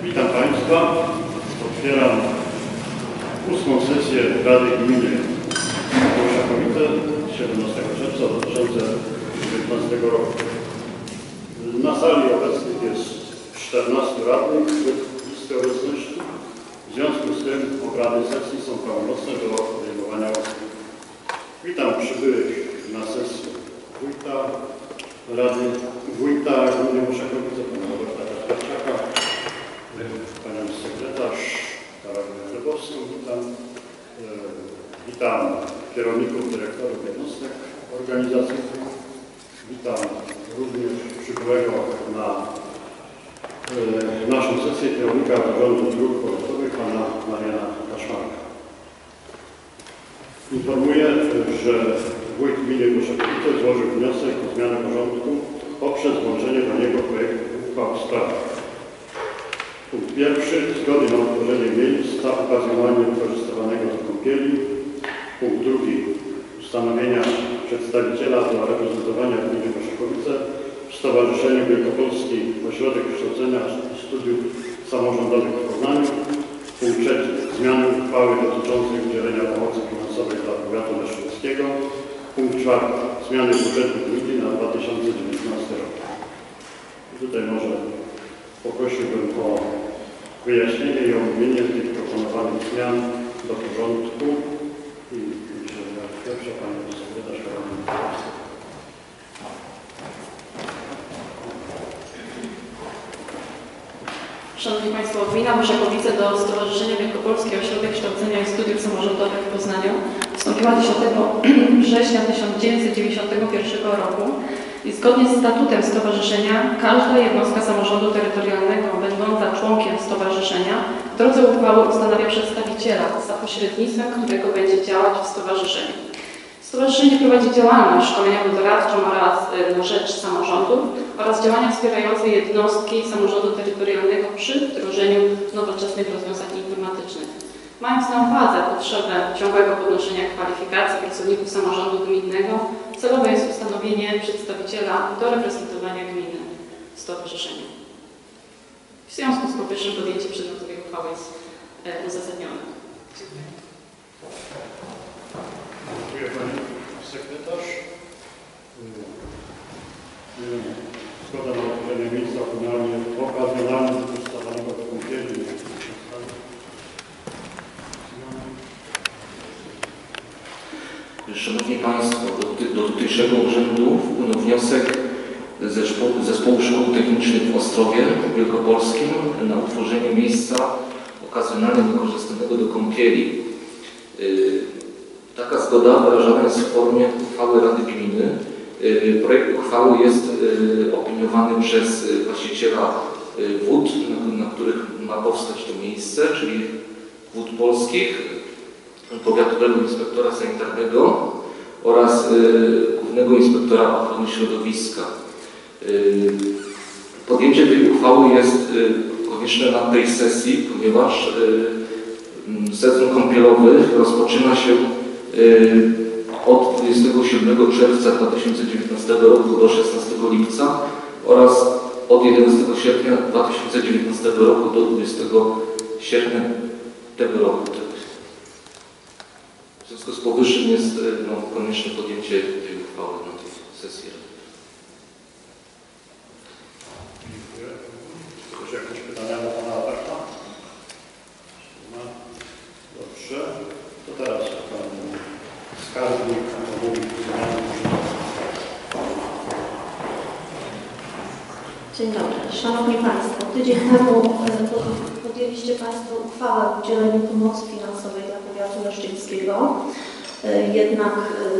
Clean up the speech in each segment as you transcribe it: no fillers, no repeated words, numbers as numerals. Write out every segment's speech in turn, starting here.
Witam Państwa. Otwieram 8. sesję Rady Gminy Orszakowice 17 czerwca 2019 roku. Na sali obecnych jest 14 radnych w listy obecności. W związku z tym obrady sesji są prawomocne do podejmowania uchwał. Witam przybyłych na sesję wójta Gminy Orszakowice, pana Roberta Kasperczaka, panią sekretarz Karolinę Chlebowską, witam kierowników, dyrektorów jednostek organizacyjnych, witam również przybyłego na naszą sesję kierownika Zarządu Dróg Powiatowych, pana Mariana Kaszmarka. Informuję, że wójt gminy Orszakowice złożył wniosek o zmianę porządku poprzez włączenie do niego projektu uchwał w sprawie. Punkt pierwszy. Zgody na utworzenie miejsca okazjonalnie wykorzystywanego do kąpieli. Punkt drugi. Ustanowienia przedstawiciela do reprezentowania gminy Orszakowice w Stowarzyszeniu Wielkopolski Ośrodek Kształcenia i Studiów Samorządowych w Poznaniu. Punkt trzeci. Zmiany uchwały dotyczącej udzielenia pomocy finansowej dla powiatu leszczyńskiego. Punkt czwarty. Zmiany budżetu gminy na 2019 rok. I tutaj może poprosiłbym o wyjaśnienie i omówienie tych proponowanych zmian do porządku. I myślę, że pierwsza pani sekretarz Karolina. Szanowni Państwo, gmina Orszakowice do Stowarzyszenia Wielkopolski Ośrodek Kształcenia i Studiów Samorządowych w Poznaniu wstąpiła 10 września 1991 roku i zgodnie z statutem stowarzyszenia każda jednostka samorządu terytorialnego będąca członkiem stowarzyszenia w drodze uchwały ustanawia przedstawiciela, za pośrednictwem którego będzie działać w stowarzyszeniu. Stowarzyszenie prowadzi działalność szkoleniowo-doradczą oraz na rzecz samorządów oraz działania wspierające jednostki samorządu terytorialnego przy wdrożeniu nowoczesnych rozwiązań informatycznych. Mając na uwadze potrzebę ciągłego podnoszenia kwalifikacji pracowników samorządu gminnego, celowe jest ustanowienie przedstawiciela do reprezentowania gminy w stowarzyszeniu. W związku z powyższym podjęcie przedmiotowej uchwały jest uzasadnione. Dziękuję pani sekretarz. Zgoda na utworzenie miejsca okazjonalnie wykorzystywanego do kąpieli. Szanowni Państwo, do tutejszego urzędu wpłynął wniosek Zespołu Szkół Technicznych w Ostrowie Wielkopolskim na utworzenie miejsca okazjonalnie wykorzystywanego do kąpieli. Taka zgoda wyrażana jest w formie uchwały Rady Gminy. Projekt uchwały jest opiniowany przez właściciela wód, na których ma powstać to miejsce, czyli Wód Polskich, powiatowego inspektora sanitarnego oraz głównego inspektora ochrony środowiska. Podjęcie tej uchwały jest konieczne na tej sesji, ponieważ sezon kąpielowy rozpoczyna się od 27 czerwca 2019 roku do 16 lipca oraz od 11 sierpnia 2019 roku do 20 sierpnia tego roku. W związku z powyższym jest konieczne podjęcie tej uchwały na tej sesji. Dziękuję. Czy jakieś pytania do pana Roberta? Dobrze. To teraz pan skarbnik omówi zmiany. Dzień dobry. Szanowni Państwo, tydzień temu podjęliście Państwo uchwałę o udzieleniu pomocy finansowej dla powiatu leszczyńskiego. Jednak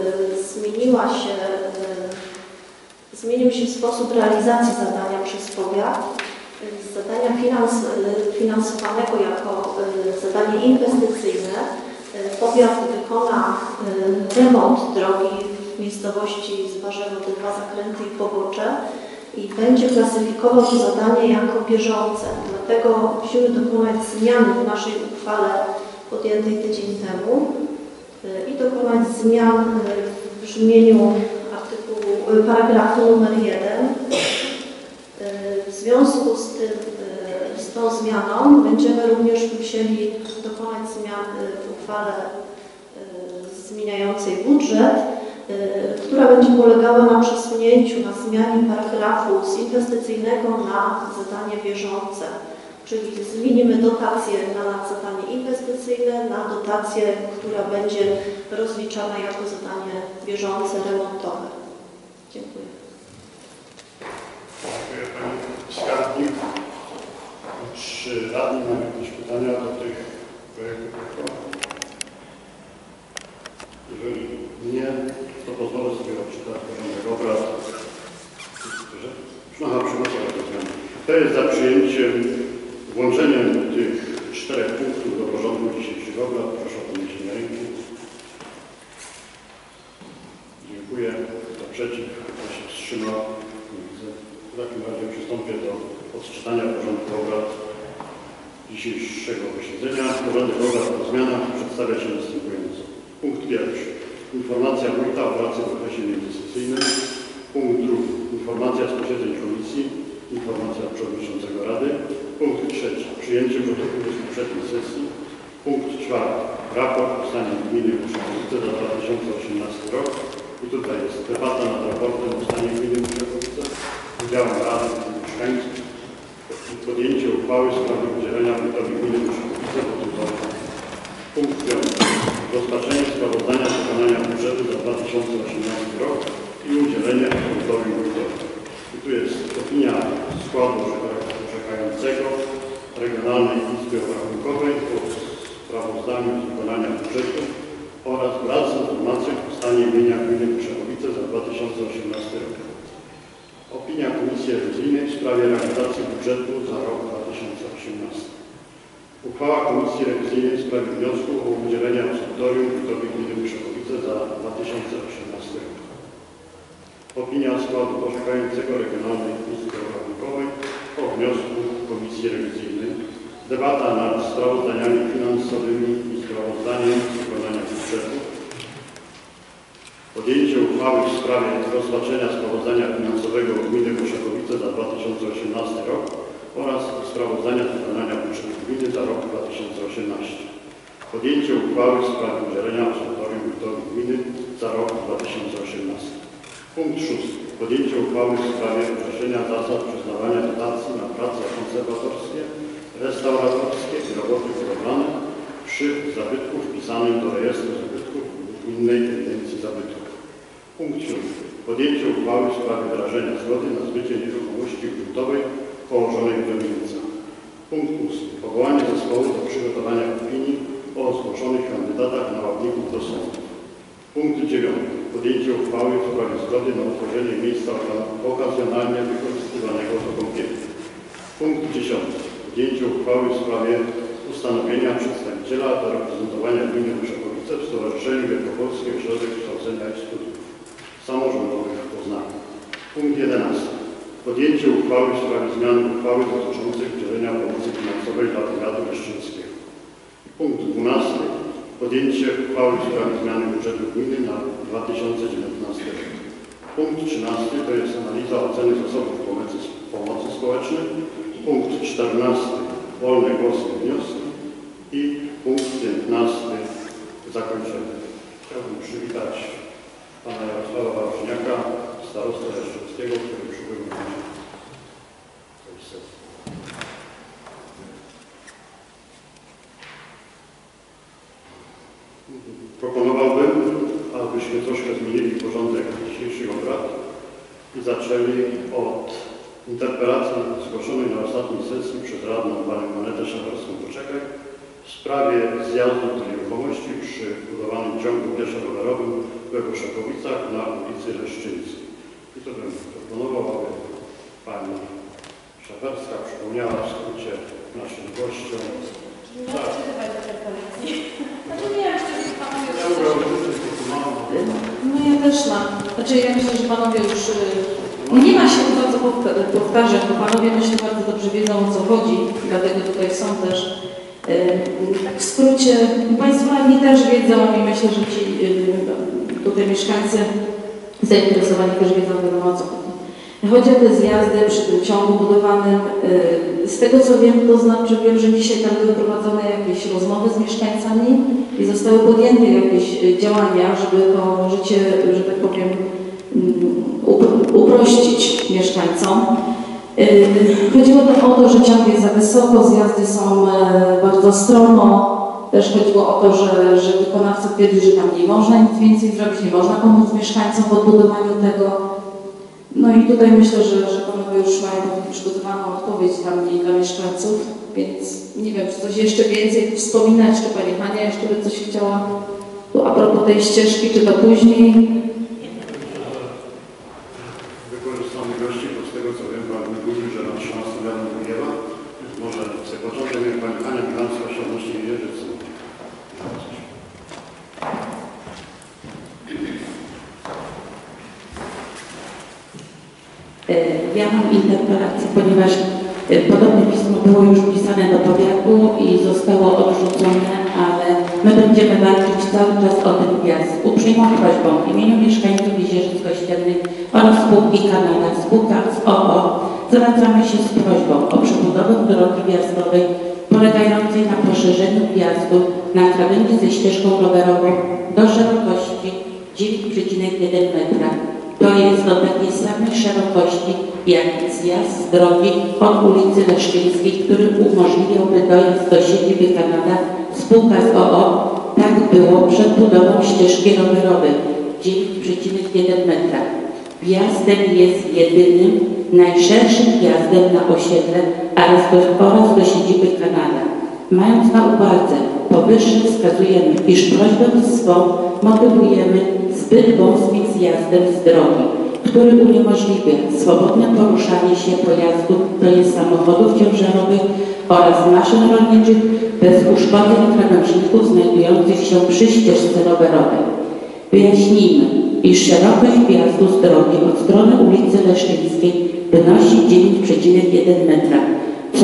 zmienił się sposób realizacji zadania przez powiat. Z zadania finansowanego jako zadanie inwestycyjne powiat wykona remont drogi w miejscowości Zbarzewo, te dwa zakręty i pobocze i będzie klasyfikował to zadanie jako bieżące. Dlatego musimy dokonać zmiany w naszej uchwale podjętej tydzień temu i dokonać zmian w brzmieniu paragrafu numer 1. W związku z tą tą zmianą będziemy również musieli dokonać zmian w uchwale zmieniającej budżet, która będzie polegała na przesunięciu, na zmianie paragrafu z inwestycyjnego na zadanie bieżące. Czyli zmienimy dotację na zadanie inwestycyjne, na dotację, która będzie rozliczana jako zadanie bieżące, remontowe. Dziękuję. Dziękuję Pani Skarbnik. Czy radni mają jakieś pytania do tych projektów? Jeżeli nie, to pozwolę sobie odczytać porządek obrad. Przynoszę do zmiany. To jest za przyjęciem, włączeniem tych 4 punktów do porządku dzisiejszych obrad. Proszę o podniesienie ręki. Dziękuję. Kto przeciw? Kto się wstrzymał? Nie widzę. W takim razie przystąpię do odczytania porządku obrad dzisiejszego posiedzenia. Porządek obrad po zmianach przedstawia się następująco. Punkt pierwszy. Informacja wójta o pracy w okresie międzysesyjnym. Punkt drugi. Informacja z posiedzeń komisji. Informacja przewodniczącego Rady. Punkt trzeci. Przyjęcie protokołu z poprzedniej sesji. Punkt czwarty. Raport o stanie gminy Muszakowice za 2018 rok. I tutaj jest debata nad raportem o stanie gminy Muszakowice, udziałem Rady i mieszkańców. Podjęcie uchwały w sprawie udzielenia wójtowi gminy Muszakowice do tym roku. Punkt piąty. Rozpatrzenie sprawozdania z wykonania budżetu za 2018 rok i udzielenie wójtowi wójtowi. I tu jest opinia składu orzekającego Regionalnej Izby Obrachunkowej po sprawozdaniu z wykonania budżetu oraz wraz z informacją o stanie mienia gminy Muszakowice za 2018 rok. Opinia Komisji Rewizyjnej w sprawie realizacji budżetu za rok 2018. Uchwała Komisji Rewizyjnej w sprawie wniosku o udzielenie absolutorium wójtowi gminy Muszakowice za 2018 rok. Opinia składu orzekającego Regionalnej Izby Obrachunkowej o wniosku Komisji Rewizyjnej. Debata nad sprawozdaniami finansowymi i sprawozdaniem z wykonania budżetu. Podjęcie uchwały w sprawie rozpatrzenia sprawozdania finansowego gminy Muszakowice za 2018 rok oraz sprawozdania z wykonania budżetu gminy za rok 2018. Podjęcie uchwały w sprawie udzielenia absolutorium wójtowi gminy za rok 2018. Punkt 6. Podjęcie uchwały w sprawie określenia zasad przyznawania dotacji na prace konserwatorskie, restauratorskie i roboty budowlane przy zabytku wpisanym do rejestru zabytków lub innej ewidencji zabytków. Punkt 7. Podjęcie uchwały w sprawie wyrażenia zgody na zbycie nieruchomości gruntowej położonej w Domienicach. Punkt 8. Powołanie zespołu do przygotowania opinii o zgłoszonych kandydatach na ławników do sądu. Punkt 9. Podjęcie uchwały w sprawie zgody na utworzenie miejsca okazjonalnie wykorzystywanego do kąpieli. Punkt 10. Podjęcie uchwały w sprawie ustanowienia przedstawiciela do reprezentowania gminy Muszakowice w Stowarzyszeniu Wielkopolski Ośrodek Kształcenia i Studiów Samorządowych w Poznaniu. Punkt 11. Podjęcie uchwały w sprawie zmiany uchwały dotyczącej udzielenia pomocy finansowej dla powiatu leszczyńskiego. Punkt 12. Podjęcie uchwały w sprawie zmiany budżetu gminy na 2019 rok. Punkt 13. To jest analiza oceny zasobów pomocy społecznej. Punkt 14. Wolne głosy i wnioski. I punkt 15. Zakończenie. Chciałbym przywitać pana Jarosława Warośniaka, starostę leszczyńskiego, który przybył na tej sesji. Proponowałbym, abyśmy troszkę zmienili porządek dzisiejszych obrad i zaczęli od interpelacji zgłoszonej na ostatniej sesji przez radną panią Anetę Szawerską-Poczekaj w sprawie zjazdu do nieruchomości przy budowanym ciągu pieszo-rowerowym we Wyszokovicach na ulicy Leszczyńskiej. I to bym proponował, aby pani Szawerska przypomniała w skrócie naszym gościom. Tak. No ja też mam. Znaczy ja myślę, że panowie już nie ma się bardzo powtarzać, bo panowie myślę bardzo dobrze wiedzą, o co chodzi, dlatego tutaj są też. Tak w skrócie, państwo radni też wiedzą i myślę, że ci tutaj mieszkańcy zainteresowani też wiedzą, o co chodzi. Chodzi o te zjazdy przy tym ciągu budowanym. Z tego co wiem, to znaczy wiem, że dzisiaj tam były prowadzone jakieś rozmowy z mieszkańcami i zostały podjęte jakieś działania, żeby to życie, że tak powiem, uprościć mieszkańcom. Chodziło o to, że ciąg jest za wysoko, zjazdy są bardzo stromo. Też chodziło o to, że wykonawca twierdzi, że tam nie można nic więcej zrobić, nie można pomóc mieszkańcom w odbudowaniu tego. No i tutaj myślę, że panowie już mają przygotowaną odpowiedź dla mieszkańców, więc nie wiem, czy coś jeszcze więcej wspominać, czy pani Hania jeszcze by coś chciała tu a propos tej ścieżki, czy to później? Wykorzystamy gości, bo z tego co wiem, pan mówił, że na 13 jadą Wiewa. Może z początku niech pani Hania Bilancka się odnośnie Wieżycy. Ja mam interpelację, ponieważ podobne pismo było już pisane do powiatu i zostało odrzucone, ale my będziemy walczyć cały czas o ten wjazd. Uprzejmą prośbą w imieniu mieszkańców Jezierzyc Kościelnych oraz spółki Kanada, spółka z OO, zwracamy się z prośbą o przebudowę drogi wjazdowej polegającej na poszerzeniu wjazdu na krawędzi ze ścieżką rowerową do szerokości 9,1 metra. To jest do takiej samej szerokości jak zjazd z drogi od ulicy Leszczyńskiej, który umożliwiałby dojazd do siedziby Kanada. Spółka z OO, tak było przed budową ścieżki rowerowej 9,1 metra. Wjazdem jest jedynym, najszerszym wjazdem na osiedle oraz do siedziby Kanada. Mając na uwadze powyższe wskazujemy, iż prośbę swą motywujemy zbyt wąskim zjazdem z drogi, który uniemożliwia swobodne poruszanie się pojazdów, to jest samochodów ciężarowych oraz maszyn rolniczych bez uszkodzeń krawężników znajdujących się przy ścieżce rowerowej. Wyjaśnijmy, iż szerokość wjazdu z drogi od strony ulicy Leszczyńskiej wynosi 9,1 metra, co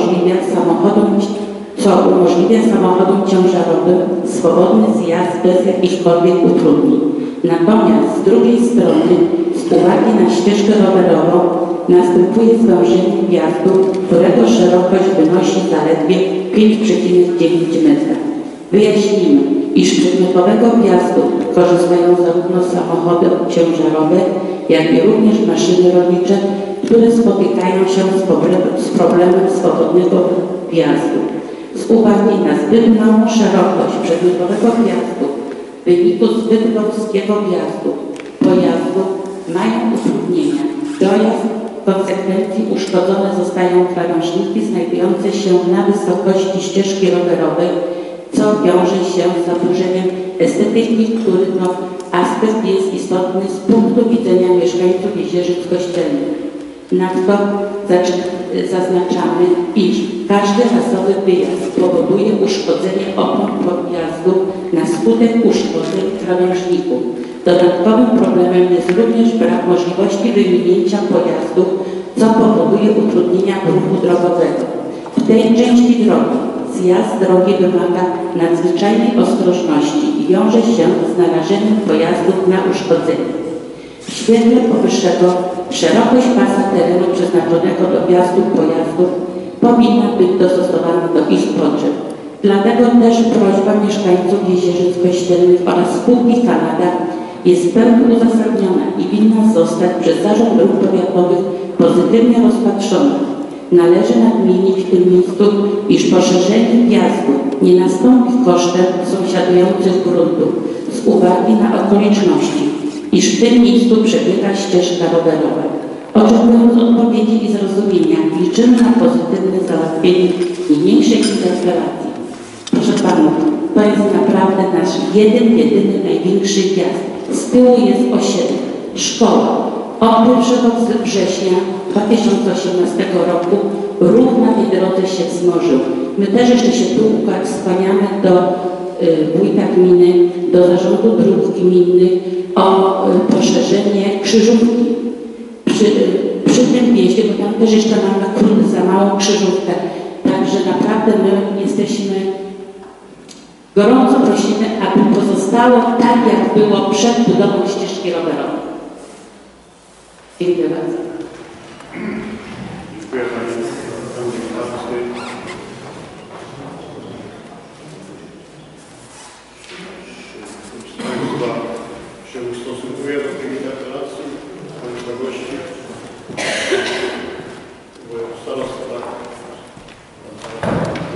umożliwia samochodom ciężarowym swobodny zjazd bez jakichkolwiek utrudnień. Natomiast z drugiej strony, z uwagi na ścieżkę rowerową, następuje zwężenie wjazdu, którego szerokość wynosi zaledwie 5,9 metra. Wyjaśnijmy, iż przedmiotowego wjazdu korzystają zarówno samochody ciężarowe, jak i również maszyny rolnicze, które spotykają się z problemem swobodnego wjazdu. Z uwagi na zbyt małą szerokość przedmiotowego wjazdu, w wyniku zbyt wąskiego wjazdu pojazdów mają utrudnienia. Dojazd w konsekwencji uszkodzone zostają krawężniki znajdujące się na wysokości ścieżki rowerowej, co wiąże się z zaburzeniem estetyki, który to aspekt jest istotny z punktu widzenia mieszkańców Jezierzyc Kościelnych. Nadto zaznaczamy, iż każdy razowy wyjazd powoduje uszkodzenie opon podjazdu na skutek uszkodzeń krawężników. Dodatkowym problemem jest również brak możliwości wyminięcia pojazdu, co powoduje utrudnienia ruchu drogowego. W tej części drogi zjazd drogi wymaga nadzwyczajnej ostrożności i wiąże się z narażeniem pojazdów na uszkodzenie. W świetle powyższego szerokość pasa terenu przeznaczonego do wjazdu pojazdów powinna być dostosowana do ich potrzeb. Dlatego też prośba mieszkańców Jezierzyc Kościelnych oraz spółki Kanada jest w pełni uzasadniona i winna zostać przez Zarząd Dróg Powiatowych pozytywnie rozpatrzona. Należy nadmienić w tym miejscu, iż poszerzenie wjazdu nie nastąpi kosztem sąsiadujących gruntów z uwagi na okoliczności, iż w tym miejscu przebiega ścieżka rowerowa. Oczekując odpowiedzi i zrozumienia, liczymy na pozytywne załatwienie niniejszej interpelacji. Proszę Panów, to jest naprawdę nasz jedyny największy wjazd. Z tyłu jest osiedle, szkoła. Od 1 września 2018 roku ruch na tej drodze się wzmożył. My też jeszcze się tu skłaniamy do wójta gminy, do zarządu dróg gminnych o poszerzenie krzyżówki przy tym wjeździe, bo tam też jeszcze mamy za małą krzyżówkę. Także naprawdę my jesteśmy, gorąco prosimy, aby pozostało tak, jak było przed budową ścieżki rowerowej. Dziękuję bardzo.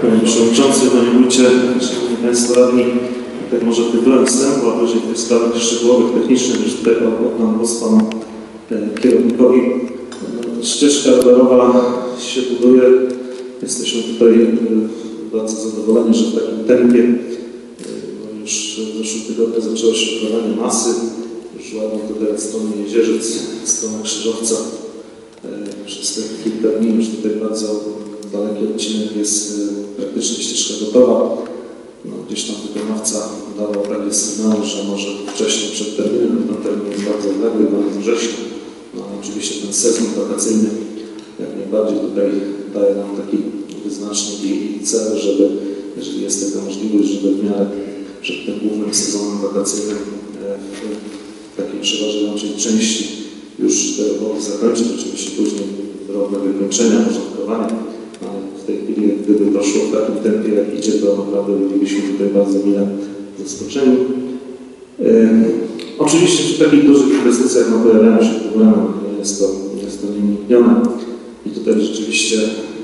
Panie Przewodniczący, Panie Wójcie, Szanowni Państwo Radni, tak może tytułem wstępu, a później w tych sprawach szczegółowych, technicznych, już tutaj oddam głos Panu kierownikowi. Ścieżka rowerowa się buduje. Jesteśmy tutaj bardzo zadowoleni, że w takim tempie już w zeszłym tygodniu zaczęło się układanie masy. Już ładnie tutaj od strony Jezierzyc, strona Krzyżowca. Przez te kilka dni już tutaj bardzo daleki odcinek jest praktycznie ścieżka gotowa. No, gdzieś tam wykonawca dawał takie sygnały, że może wcześniej przed terminem, ten termin jest bardzo odległy, bardzo wrześniu. No, oczywiście ten sezon wakacyjny jak najbardziej tutaj daje nam taki wyznacznik i cel, żeby, jeżeli jest taka możliwość, żeby w miarę przed tym głównym sezonem wakacyjnym w takiej przeważającej części już te roboty zakończyć. Oczywiście później drobne wykończenia, porządkowania, ale w tej chwili gdyby doszło w takim tempie, jak idzie, to naprawdę bylibyśmy tutaj bardzo mile zaskoczeni. Oczywiście przy takich dużych inwestycjach pojawiają się problemy, jest to nieuniknione i tutaj rzeczywiście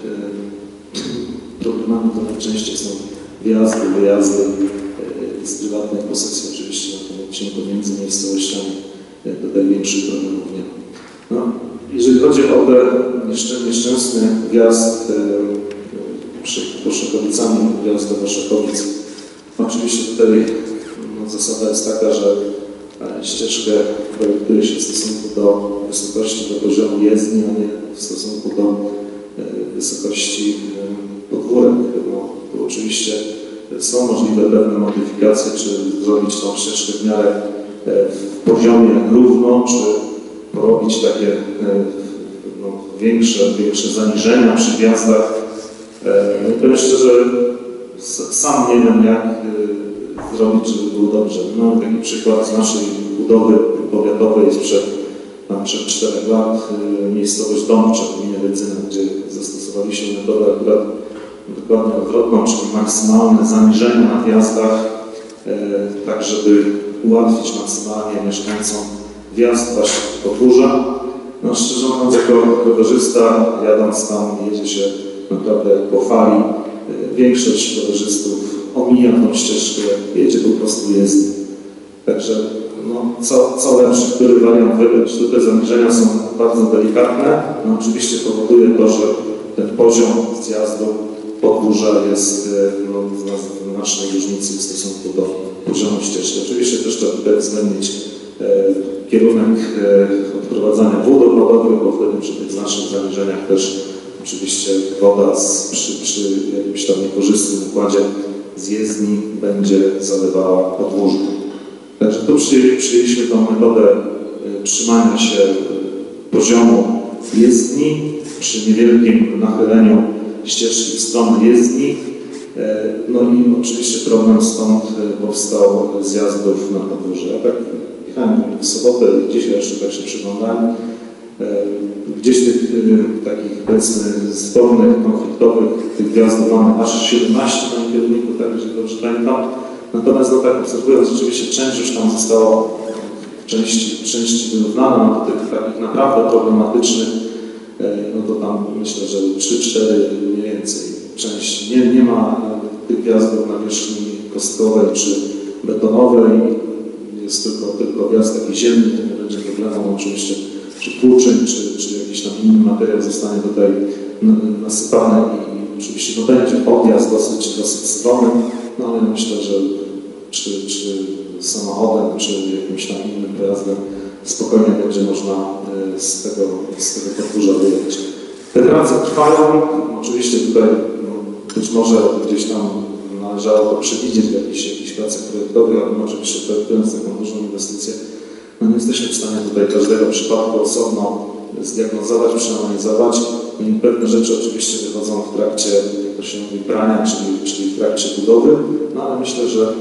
problemami to najczęściej są wjazdy, wyjazdy z prywatnej posesji, oczywiście na tym odcinku między miejscowościami tutaj większych problemów nie ma. No, jeżeli chodzi o ten nieszczęsny wjazd przed Koszykowicami, wjazd do Waszakowic, oczywiście tutaj zasada jest taka, że ścieżkę projektuje się w stosunku do wysokości, do poziomu jezdni, a nie w stosunku do wysokości podwórek. No, tu oczywiście są możliwe pewne modyfikacje, czy zrobić tą ścieżkę w miarę w poziomie równo, czy porobić takie większe zaniżenia przy wjazdach. No i powiem szczerze, sam nie wiem, jak zrobić, żeby było dobrze. No, taki przykład z naszej budowy powiatowej sprzed 4 lat, miejscowość Dąbcze w gminie Rydzyna, gdzie zastosowaliśmy metodę akurat dokładnie odwrotną, czyli maksymalne zaniżenie na wjazdach, tak żeby ułatwić maksymalnie mieszkańcom wjazd właśnie w podwórza. No, szczerze mówiąc, jako rowerzysta jadąc tam jedzie się naprawdę jak po fali. Większość rowerzystów omija tą ścieżkę, jedzie po prostu jezdni. Także no, co lepszy, który wariant wybrać. Tutaj zaniżenia są bardzo delikatne. No, oczywiście powoduje to, że ten poziom zjazdu podwórza jest w znacznej różnicy w stosunku do poziomu ścieżki. Oczywiście też trzeba tutaj uwzględnić kierunek odprowadzania wód opadowych, bo wtedy przy tych znacznych zaniżeniach też oczywiście woda przy jakimś tam niekorzystnym układzie z jezdni będzie zalewała podwórze. Także tu przyjęliśmy tą metodę trzymania się poziomu jezdni przy niewielkim nachyleniu ścieżki w stronę jezdni. No i oczywiście problem stąd powstał zjazdów na podwórze. Ja tak jechałem w sobotę, dzisiaj jeszcze tak się przyglądałem. Gdzieś tych takich powiedzmy spornych, konfliktowych tych wjazdów mamy aż 17 na kierunku, tak, jeżeli dobrze pamiętam. Natomiast no tak obserwując, rzeczywiście część już tam została w części wyrównana, no do tych takich naprawdę problematycznych, no to tam myślę, że 3-4 mniej więcej części. Nie ma tych wjazdów na wierzchni kostkowej czy betonowej, jest tylko wjazd taki ziemny, to nie będzie problemu oczywiście, czy płuczyn, czy jakiś tam inny materiał zostanie tutaj nasypany i oczywiście to będzie podjazd dosyć stromy, no ale myślę, że czy samochodem, czy jakimś tam innym pojazdem spokojnie będzie można z tego podwórza wyjechać. Te prace trwają, oczywiście tutaj być może gdzieś tam należało to przewidzieć w jakichś pracach projektowych, ale oczywiście projektując taką dużą inwestycję, no nie jesteśmy w stanie tutaj każdego przypadku osobno zdiagnozować, przeanalizować i pewne rzeczy oczywiście wychodzą w trakcie, jak to się mówi, prania, czyli w trakcie budowy, no ale myślę, że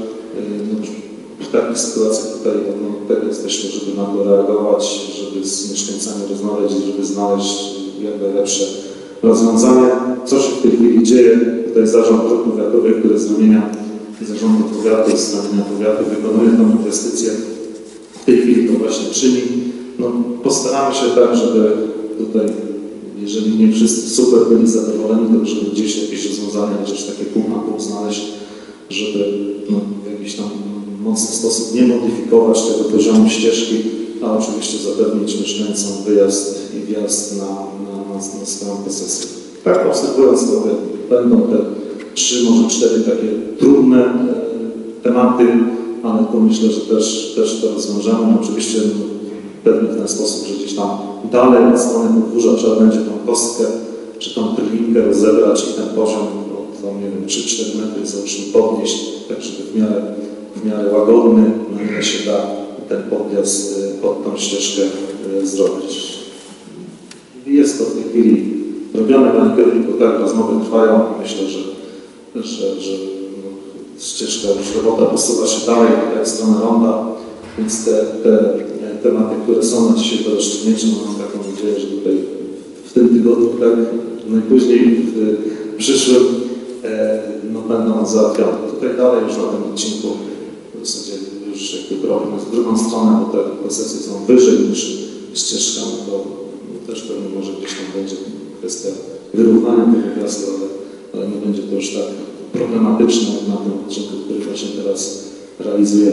w takich sytuacjach tutaj tego jesteśmy, żeby na to reagować, żeby z mieszkańcami rozmawiać, żeby znaleźć jak najlepsze rozwiązanie. Co się w tej chwili dzieje? Tutaj Zarząd Dróg Powiatowych, który z ramienia Zarządu Powiatu, z ramienia powiatu wykonuje tę inwestycję. W tej chwili to właśnie czyni. No, postaramy się tak, żeby tutaj, jeżeli nie wszyscy super byli zadowoleni, to żeby gdzieś jakieś rozwiązanie rozwiązania, chociaż takie pół na pół znaleźć, żeby w jakiś tam mocny sposób nie modyfikować tego poziomu ścieżki, a oczywiście zapewnić mieszkańcom wyjazd i wjazd na swoją posesję. Tak obserwując to, będą te 3, może 4 takie trudne tematy, ale tu myślę, że też to rozwiążemy. Oczywiście pewnie w ten sposób, że gdzieś tam dalej od strony podwórza trzeba będzie tą kostkę czy tą trylinkę rozebrać i ten poziom o nie wiem, 3-4 metry załóżmy podnieść, tak żeby w miarę łagodny, na ile się da ten podjazd pod tą ścieżkę zrobić. Jest to w tej chwili robione, panie kierowniku, tak, rozmowy trwają i myślę, że ścieżka już robota posuwa się dalej w stronę ronda, więc te tematy, które są na dzisiaj do rozstrzygnięcia, mam taką nadzieję, że tutaj w tym tygodniu, tak, najpóźniej w przyszłym będą załatwione. Tutaj dalej już na tym odcinku w zasadzie już jakby problem jest w drugą stronę, bo te posesje są wyżej niż ścieżka, to też pewnie może gdzieś tam będzie kwestia wyrównania tego wjazdu, ale nie będzie to już tak problematyczne na tym odcinku, który właśnie teraz realizujemy.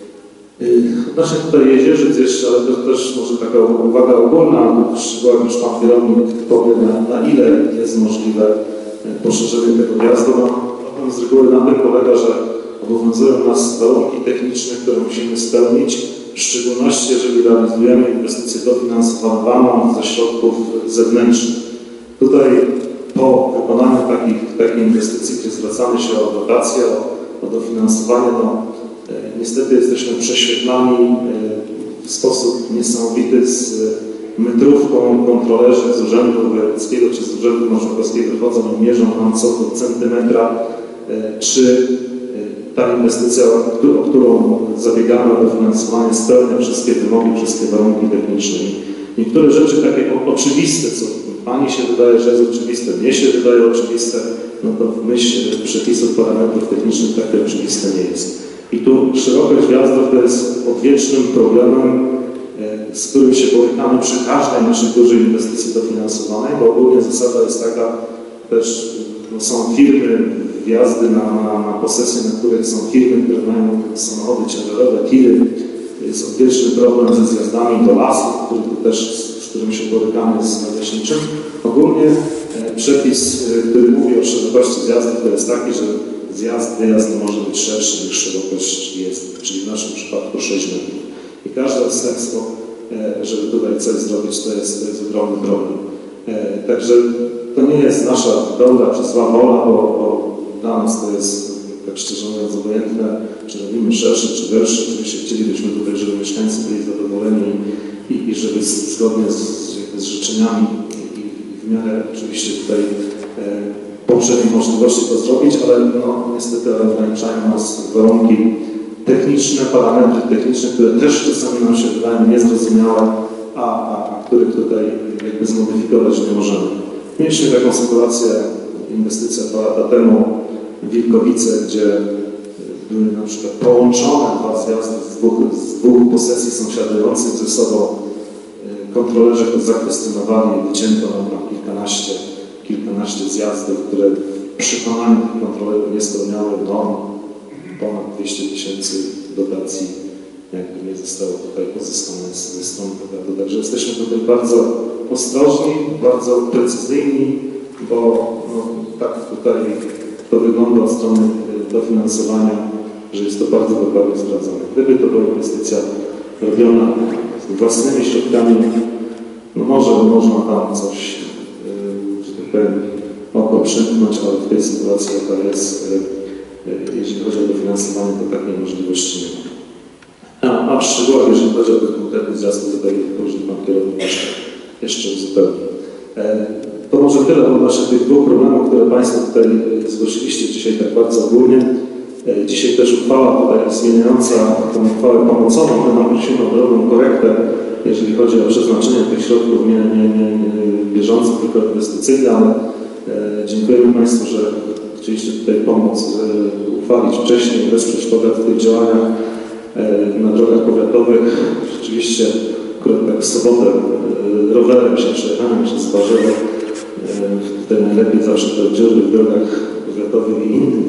Odnośnie tutaj Jezierzyc jeszcze, ale to też może taka uwaga ogólna, w szczegółach już pan kierownik powie, na ile jest możliwe poszerzenie tego wjazdu. Problem z reguły na tym polega, że obowiązują nas warunki techniczne, które musimy spełnić, w szczególności jeżeli realizujemy inwestycje dofinansowaną ze środków zewnętrznych. Tutaj po wykonaniu takiej inwestycji, gdzie zwracamy się o dotację, o dofinansowanie, niestety jesteśmy prześwietlani w sposób niesamowity z metrówką. Kontrolerzy z Urzędu Wojewódzkiego czy z Urzędu Marszałkowskiego chodzą i mierzą nam co do centymetra, czy ta inwestycja, o którą zabiegamy o dofinansowanie, spełnia wszystkie wymogi, wszystkie warunki techniczne. Niektóre rzeczy takie oczywiste, co Pani się wydaje, że jest oczywiste, mnie się wydaje oczywiste, to w myśl przepisów parametrów technicznych takie oczywiste nie jest. I tu szerokość wjazdów to jest odwiecznym problemem, z którym się borykamy przy każdej naszej dużej inwestycji dofinansowanej, bo ogólnie zasada jest taka, też są firmy, wjazdy na posesje, na których są firmy, które mają samochody ciężarowe, tiry. Jest odwieczny problem ze zjazdami do lasu, z którym się borykamy z nadleśniczym. Ogólnie przepis, który mówi o szerokości zjazdu, to jest taki, że wyjazd nie może być szerszy niż szerokość jest, czyli w naszym przypadku 6 metrów. I każde odstępstwo, żeby tutaj coś zrobić, to jest ogromny problem. Także to nie jest nasza dobra czy zła wola, bo dla nas to jest, tak szczerze mówiąc, obojętne, czy robimy szerszy, czy węższy. Oczywiście chcielibyśmy tutaj, żeby mieszkańcy byli zadowoleni i żeby zgodnie z życzeniami i w miarę oczywiście tutaj poprzedniej możliwości to zrobić, ale niestety ograniczają nas warunki techniczne, parametry techniczne, które też czasami nam się wydają niezrozumiałe, a których tutaj jakby zmodyfikować nie możemy. Mieliśmy taką sytuację, inwestycja 2 lata temu w Wilkowice, gdzie były na przykład połączone 2 zjazdy z dwóch posesji sąsiadujących ze sobą. Kontrolerzy to zakwestionowali, wycięto nam kilkanaście zjazdów, które w przekonaniu tych kontrolerów nie spełniały norm. Ponad 200 000 dotacji jakby nie zostało tutaj pozyskane ze strony powiatu. Także jesteśmy tutaj bardzo ostrożni, bardzo precyzyjni, bo tak tutaj to wygląda od strony dofinansowania, że jest to bardzo dokładnie sprawdzone. Gdyby to była inwestycja robiona własnymi środkami, może by można tam coś, że tak powiem, oko przymknąć, ale w tej sytuacji, jaka jest, jeśli chodzi o dofinansowanie, to takiej możliwości nie ma. A w szczegółach, jeżeli chodzi o ten konkretny zjazd, tutaj później pan kierownik jeszcze uzupełni. To może tyle odnośnie tych 2 problemów, które Państwo tutaj zgłosiliście dzisiaj tak bardzo ogólnie. Dzisiaj też uchwała tutaj zmieniająca tą uchwałę pomocową. My nam prosimy o drobną korektę, jeżeli chodzi o przeznaczenie tych środków nie bieżących, tylko inwestycyjne, ale dziękujemy Państwu, że chcieliście tutaj pomóc uchwalić wcześniej, wesprzeć powiat w tych działaniach na drogach powiatowych. Rzeczywiście akurat tak w sobotę rowerem się przejechałem przez Zbarzewo. Tutaj najlepiej zawsze te dziury w drogach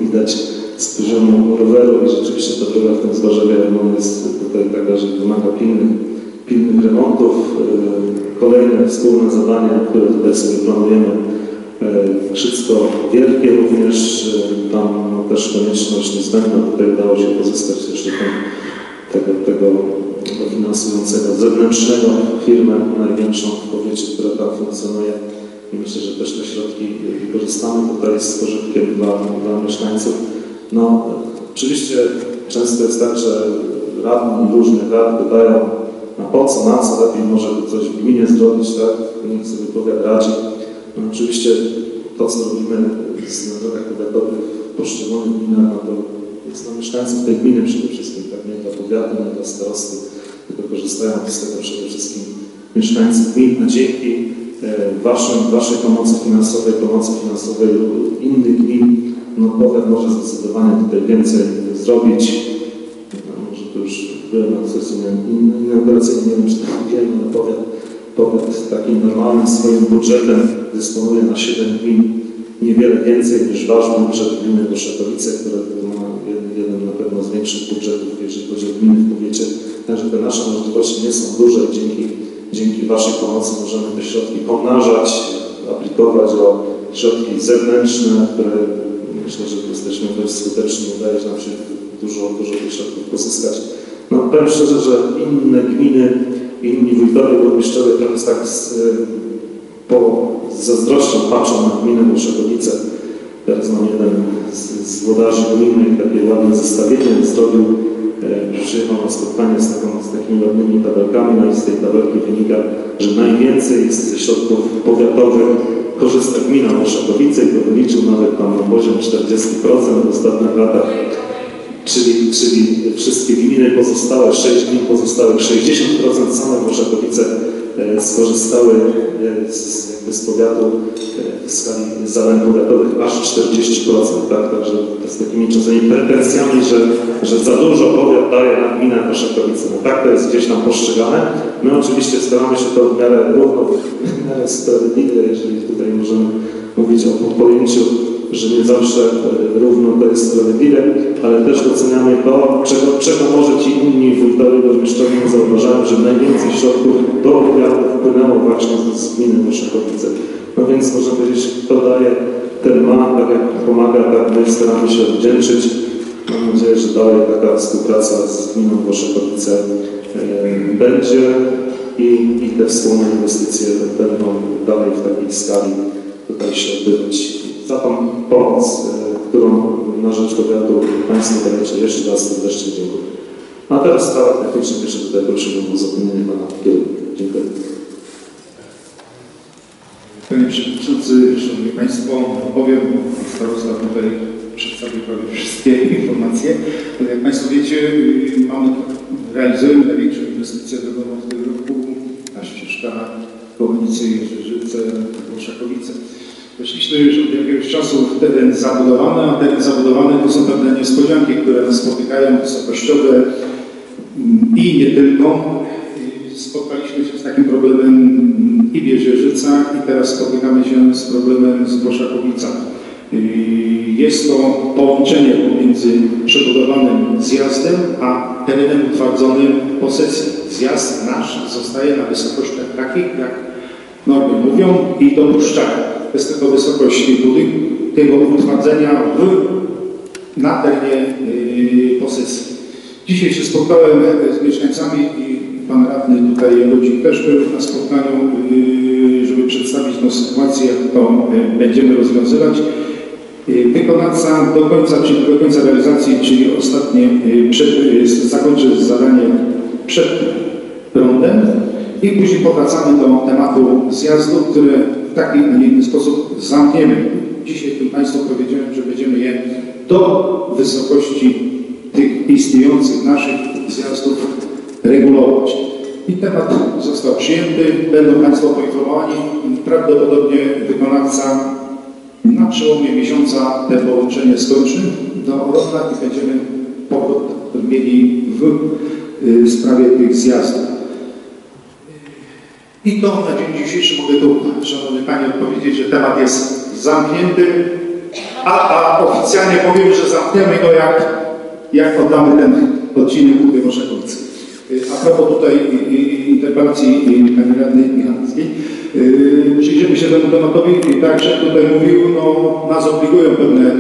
widać z poziomu roweru i rzeczywiście ta droga w tym Zgorzewie jest tutaj taka, że wymaga pilnych remontów. Kolejne wspólne zadanie, które tutaj sobie planujemy, Krzycko Wielkie również, tam też konieczność niezbędna, tutaj udało się pozyskać jeszcze tego finansującego zewnętrznego firmę największą w powiecie, która tam funkcjonuje. I myślę, że też te środki wykorzystamy tutaj z pożytkiem dla mieszkańców. No, oczywiście często jest tak, że radni różnych rad pytają, a po co, na co, lepiej może coś w gminie zrobić, tak? Niech sobie powiat radzi. No, oczywiście to, co robimy na drogach powiatowych w poszczególnych gminach, no to jest dla mieszkańców tej gminy przede wszystkim, tak? Nie dla powiatu, nie dla starosty, tylko korzystają z tego przede wszystkim mieszkańcy gmin. A dzięki Waszej pomocy finansowej innych gmin, no powiat może zdecydowanie tutaj więcej zrobić. No, może to już byłem na sesji inauguracyjnej, nie wiem, czy to wiem, ale powiat takim normalnym swoim budżetem dysponuje na 7 gmin niewiele więcej niż Wasz budżet gminy Włoszakowice, które ma jeden na pewno z większych budżetów, jeżeli chodzi o gminy w powiecie. Także te nasze możliwości nie są duże i dzięki Waszej pomocy możemy te środki pomnażać, aplikować o środki zewnętrzne, które myślę, że jesteśmy dość skuteczni, udaje nam się dużo tych środków pozyskać. No powiem szczerze, że inne gminy, inni wójtowie, burmistrzowie trochę tak z zazdrością patrzą na gminę Włoszakowice. Teraz mam jeden z włodarzy gminnych takie ładne zestawienie zrobił. Przyjechał na spotkanie z takimi ładnymi tabelkami, no i z tej tabelki wynika, że najwięcej jest ze środków powiatowych korzysta gmina Włoszakowice i to wyliczył nawet tam na poziom 40% w ostatnich latach, czyli wszystkie gminy pozostałe, 6 gmin pozostałych, 60% same Włoszakowice skorzystały z powiatu w skali zadań powiatowych aż 40%, tak? Także z takimi czasami pretensjami, że za dużo powiat daje na gminę Włoszakowice. No tak to jest gdzieś tam postrzegane. My oczywiście staramy się to w miarę równo, w miarę sprawiedliwie, jeżeli tutaj możemy mówić o pojęciu, że nie zawsze równo to jest sprawiedliwe, ale też doceniamy to, czego może ci inni wójtowie, burmistrzowie nie zauważają, że najwięcej środków do powiatu wpłynęło właśnie z gminy Włoszakowice. No więc można powiedzieć, kto daje, ten ma, tak jak pomaga, tak my staramy się odwdzięczyć. Mam nadzieję, że dalej taka współpraca z gminą Włoszakowice będzie i te wspólne inwestycje będą dalej w takiej skali tutaj się odbywać. Za tą pomoc, którą na rzecz powiatu Państwu dajecie, jeszcze raz serdecznie dziękuję. A teraz w sprawach technicznych jeszcze tutaj prosimy o uzupełnienie Pana kierunku. Dziękuję. Panie Przewodniczący, Szanowni Państwo, powiem, starosta tutaj przedstawił prawie wszystkie informacje, ale jak Państwo wiecie, realizujemy największą inwestycję drogową w tym roku, na ścieżka Kołonice, Jeżyce, Włoszakowice. Weszliśmy już od jakiegoś czasu w teren zabudowany, a teren zabudowany to są pewne niespodzianki, które nas spotykają, wysokościowe i nie tylko. Spotkaliśmy się z takim problemem i w Jeżycach i teraz spotykamy się z problemem z Włoszakowicami. Jest to połączenie pomiędzy przebudowanym zjazdem a terenem utwardzonym posesji. Zjazd nasz zostaje na wysokościach takich, jak normy mówią i dopuszczają. Jest tylko wysokość tego utwardzenia na terenie posesji. Dzisiaj się spotkałem z mieszkańcami i pan radny tutaj Ludzik też był na spotkaniu, żeby przedstawić tą sytuację, jak to będziemy rozwiązywać. Wykonawca do końca realizacji, czyli ostatnie, zakończy zadanie przed prądem i później powracamy do tematu zjazdu, które w taki, a nie inny sposób zamkniemy. Dzisiaj tym Państwu powiedziałem, że będziemy je do wysokości tych istniejących naszych zjazdów regulować. I temat został przyjęty, będą Państwo poinformowani. Prawdopodobnie wykonawca na przełomie miesiąca te połączenie skończy do Orlowna i będziemy powrót mieli w sprawie tych zjazdów. I to na dzień dzisiejszy mogę tu, Szanowny Panie, odpowiedzieć, że temat jest zamknięty. A oficjalnie powiem, że zamkniemy go jak oddamy ten odcinek Kuby Moszekowicy. A propos tutaj interpelacji pani radnej Michalskiej, przyjrzymy się temu tematowi i tak, że tutaj mówił, no, nas obligują pewne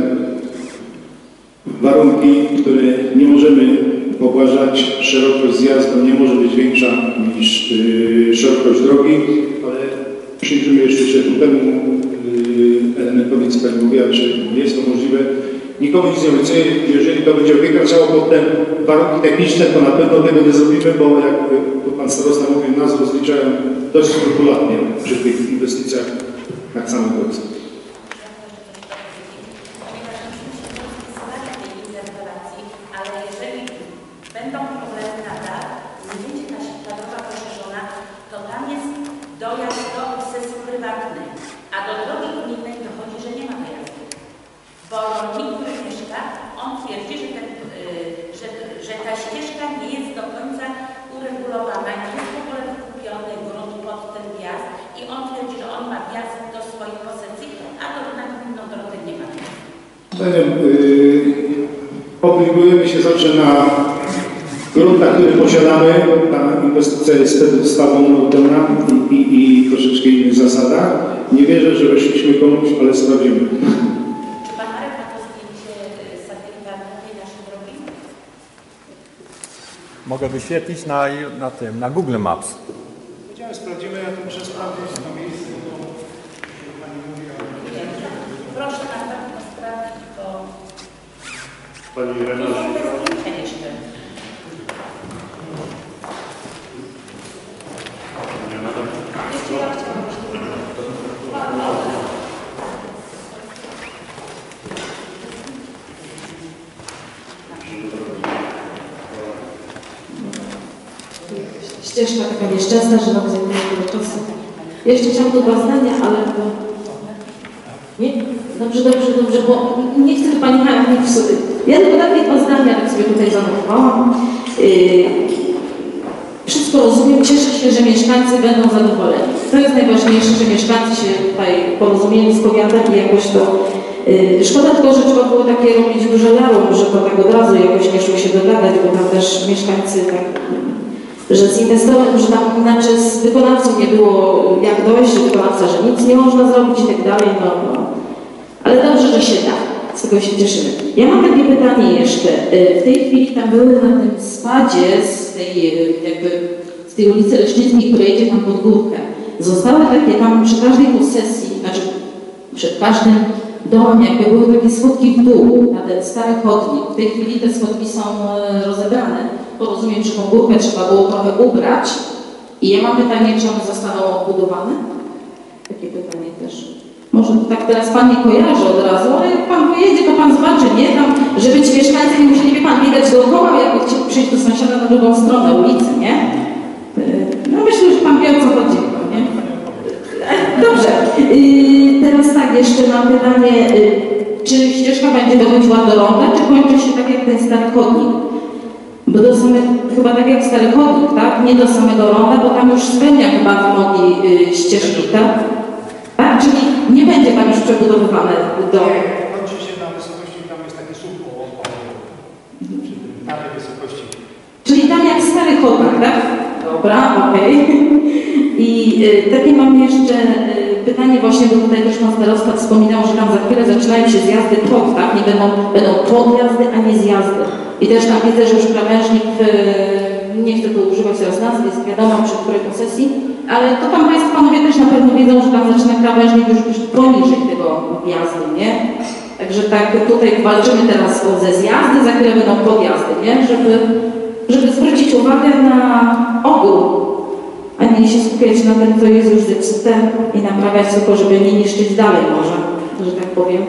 warunki, które nie możemy pobłażać. Szerokość zjazdu nie może być większa niż szerokość drogi, ale przyjrzymy jeszcze się temu elementowi, co pani mówiła, czy jest to możliwe. Nikomu nic nie obiecuję, jeżeli to będzie wykraczało pod te warunki techniczne, to na pewno tego nie zrobimy, bo jak tu pan starosta mówił, nas rozliczają dość skrupulatnie przy tych inwestycjach na samym końcu. Ale jeżeli będą problemy nadal, nie będzie ta droga poszerzona, to tam jest dojazd do sesji prywatnej, a do drogi gminnej dochodzi, że nie ma dojazdu. Bo rolnik, który mieszka, on twierdzi, że ta ścieżka nie jest do końca uregulowana, nie jest w ogóle wykupiony grunt pod ten wjazd i on twierdzi, że on ma wjazd do swoich posesji, a na gminną drogę nie ma. Obligujemy się zawsze na gruntach, które posiadamy. Ta inwestycja jest wtedy ustawą pełna i troszeczkę innych zasadach. Nie wierzę, że weszliśmy komuś, ale sprawdzimy. Czy pan Marek ma to zdjęcie satelitarne tej naszej drogi? Mogę wyświetlić na Google Maps. Powiedziałem, sprawdzimy, ja to muszę sprawdzić na miejscu. Proszę na pewno sprawdzić, bo Pani tu Renata. są te zdjęcia jeszcze. Jeszcze ja chciałam. Ścieżka taka nieszczęsna, że nam zajmuje tyle czasu. Jeszcze chciałam tu 2 zdania, ale to... Nie? Dobrze, bo nie chcę tu pani nic sobie. Ja tylko takie 2 zdania, tak sobie tutaj zanotowałam. Wszystko rozumiem, cieszę się, że mieszkańcy będą zadowoleni. To jest najważniejsze, że mieszkańcy się tutaj porozumieli z powiatem i jakoś to... Szkoda tylko, że trzeba było takie robić duże larum, że to tak od razu jakoś nie szło się dogadać, bo tam też mieszkańcy tak... że z inwestorem, że tam inaczej z wykonawcą nie było jak dojść, że wykonawca, że nic nie można zrobić i tak dalej, no. Ale dobrze, że się da, z tego się cieszymy. Ja mam takie pytanie jeszcze. W tej chwili tam były na tym spadzie z tej ulicy Leszczyńskiej, która jedzie tam pod górkę. Zostały takie tam przy każdej posesji, znaczy przed każdym domem jakby były takie schodki w dół na ten stary chodnik. W tej chwili te schodki są rozebrane. Rozumiem, że tą górkę trzeba było trochę ubrać. I ja mam pytanie, czy one zostaną odbudowane? Takie pytanie też. Może tak teraz pan nie kojarzy od razu, ale jak pan pojedzie, to pan zobaczy, nie? Tam, żeby ci mieszkańcy nie musieli, wie pan, widać dookoła, jakby chciał przyjść do sąsiada na drugą stronę ulicy, nie? No myślę, że pan wie, o co chodzi, nie? Dobrze. Teraz tak, jeszcze mam pytanie, czy ścieżka będzie dochodziła do ronda, czy kończy się tak jak ten stary chodnik? Bo do samego, chyba tak jak stary chodnik, tak? Nie do samego ronda, bo tam już spełnia chyba wymogi ścieżki, tak? Tak? Czyli nie będzie tam już przebudowywane do... Kończy się na wysokości, tam jest takie słupko na tej wysokości. Czyli tam jak stary chodnik, tak? Dobra, okej. I takie mam jeszcze pytanie właśnie, bo tutaj też pan starosta wspominał, że tam za chwilę zaczynają się zjazdy pod, tak? Nie będą podjazdy, a nie zjazdy. I też tam widzę, że już krawężnik, nie chcę tu używać teraz nazwy, jest wiadomo przy której posesji, ale to tam państwo panowie też na pewno wiedzą, że tam zaczyna krawężnik już poniżej tego wjazdu, nie? Także tak tutaj walczymy teraz ze zjazdy, za chwilę będą podjazdy, nie? Żeby zwrócić uwagę na ogół, a nie się skupiać na tym, co jest już zepsute i naprawiać tylko, żeby nie niszczyć dalej może, że tak powiem.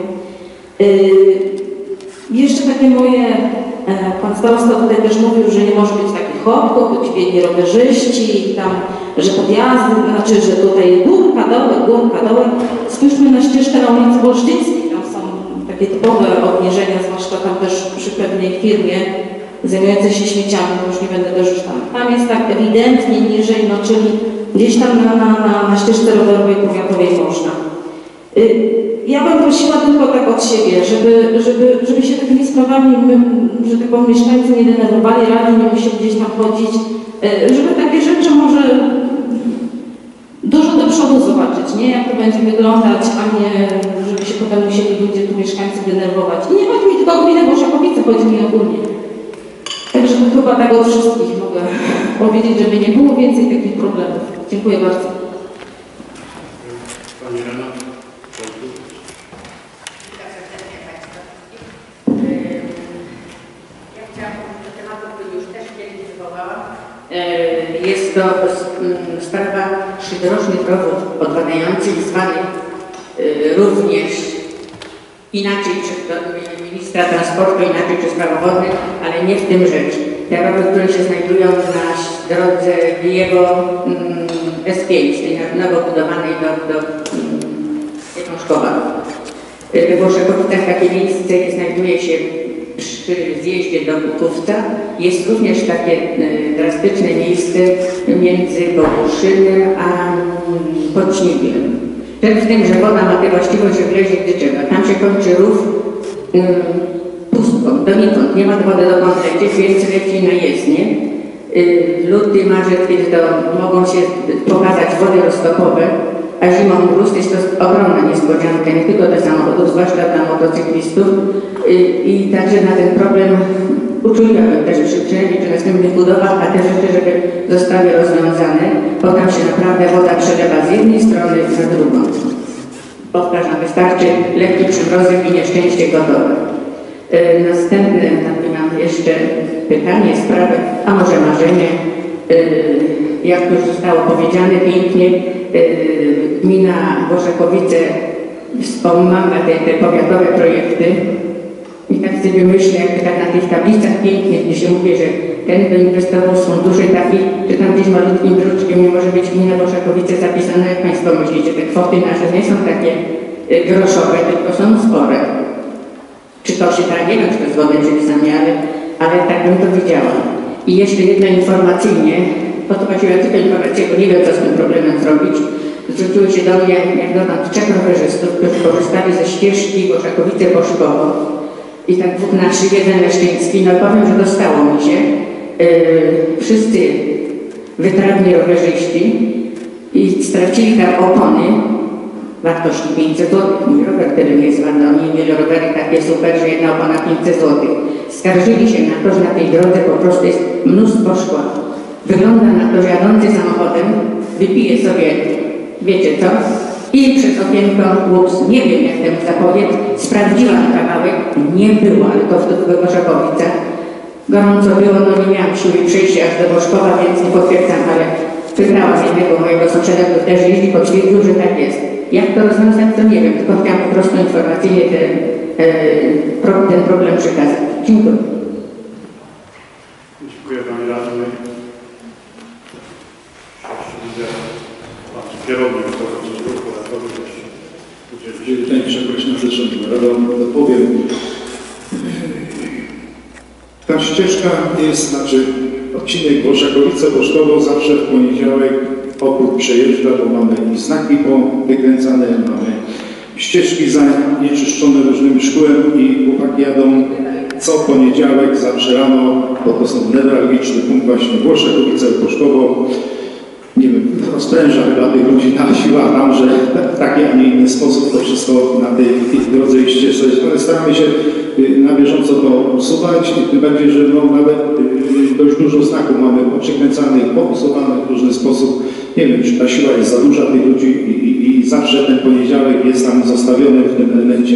Jeszcze takie moje, pan starosta tutaj też mówił, że nie może być takich chodków, choćby nie rowerzyści i tam, że podjazdy, znaczy, że tutaj górka, dołek. Spójrzmy na ścieżkę na ulicy Wolsztyńskiej, tam są takie typowe obniżenia, zwłaszcza tam też przy pewnej firmie zajmującej się śmieciami, bo już nie będę też już tam. Tam jest tak ewidentnie niżej, no czyli gdzieś tam na ścieżce rowerowej powiatowej można. Ja bym prosiła tylko tak od siebie, żeby się takimi sprawami, że tak powiem, mieszkańcy nie denerwowali, radni nie musieli gdzieś tam chodzić, żeby takie rzeczy może dużo do przodu zobaczyć, nie? Jak to będzie wyglądać, a nie żeby się potem musieli ludzie tu mieszkańcy denerwować. I nie chodzi mi tylko o gminę Borszakowice, chodzi mi ogólnie. Także to chyba tak od wszystkich mogę powiedzieć, żeby nie było więcej takich problemów. Dziękuję bardzo. Pani Renata. Ja chciałam do tematu, który już też kiedyś wywołałam. Jest to sprawa przydrożnych dowód odpadających, zwany również inaczej przez ministra transportu, inaczej przez prawo wodne, ale nie w tym rzecz. Te rowy, które się znajdują na drodze Wijewo S5, tej nowo budowanej do Jakąszkowa. W Borszakowicach takie miejsce znajduje się przy zjeździe do Bukówca. Jest również takie drastyczne miejsce między Boguszynem a Podśniegiem. Przede tym, że woda ma tę właściwość, że wlezie gdy trzeba. Tam się kończy rów pustką, donikąd. Nie ma wody dokąd lecieć, więc leci na jezdnię. Luty, marzec, kiedy to mogą się pokazać wody roztopowe, a zimą mróz jest to ogromna niespodzianka, nie tylko dla samochodów, zwłaszcza dla motocyklistów. I także na ten problem uczuliłem też przynajmniej przy następnych budowach, a te rzeczy, żeby zostały rozwiązane, bo tam się naprawdę woda przelewa z jednej strony na drugą. Powtarzam, wystarczy lekki przymrozek i nieszczęście gotowe. Następne, mam jeszcze pytanie, sprawę, a może marzenie. Jak już zostało powiedziane pięknie, gmina Borszakowice wspomaga te powiatowe projekty. I tak sobie myślę, jakby tak na tych tablicach pięknie, gdzie się mówi, że ten doinwestował z funduszy taki, że tam gdzieś malutkim druczkiem nie może być gmina Borszakowice zapisane, jak Państwo myślicie, te kwoty nasze nie są takie groszowe, tylko są spore. Czy to się tak, nie wiem, czy to zgodne przepisami, ale tak bym to widziała. I jeszcze jedno informacyjnie, po to właściwie tylko informację, bo nie wiem, co z tym problemem zrobić. Zwróciły się do mnie, jak dodam, 3 rowerzystów, którzy korzystali ze ścieżki Borszakowice-Boszkowo. I tak dwóch naszych, jeden leszczyński, no powiem, że dostało mi się. Wszyscy wytrawni rowerzyści i stracili tam opony wartości 500 zł. Mój rower, który jest ładny, oni mieli rowery takie super, że jedna opona 500 zł. Skarżyli się na to, że na tej drodze po prostu jest mnóstwo szkła. Wygląda na to, że jadący samochodem wypije sobie, wiecie co, i przez okienko łups, nie wiem jak temu zapowiedź, sprawdziłam kawałek, nie było, ale to w Borszakowicach. Gorąco było, no nie miałam siły przejścia aż do Boszkowa, więc nie potwierdzam, ale pytałam jednego mojego sąsiada, który też jeździ, potwierdził, że tak jest. Jak to rozwiązać, to nie wiem, tylko chciałam po prostu informacyjnie ten problem przekazać. Dziękuję. Dziękuję Pani Radny. Pan kierownik tego powiatowy też udzieli się. Jeżeli Część jakoś nadrzędną radą dopowiem. Ta ścieżka jest, znaczy odcinek Borszakowice-Boszkowo zawsze w poniedziałek oprócz przejeżdża, bo mamy i znaki wykręcane, mamy ścieżki zanieczyszczone różnym szkłem i chłopaki jadą co poniedziałek zawsze rano, bo to są newralgiczny punkt właśnie Borszakowice-Boszkowo. Nie wiem, rozpręża chyba tych ludzi na siła tam, że w taki, a nie inny sposób to wszystko na tej drodze i ścieżce, ale staramy się na bieżąco to usuwać, tym bardziej, że no, nawet dość dużo znaków mamy poprzykręcanych, pousuwanych w różny sposób. Nie wiem, czy ta siła jest za duża tych ludzi i zawsze ten poniedziałek jest tam zostawiony w tym elemencie.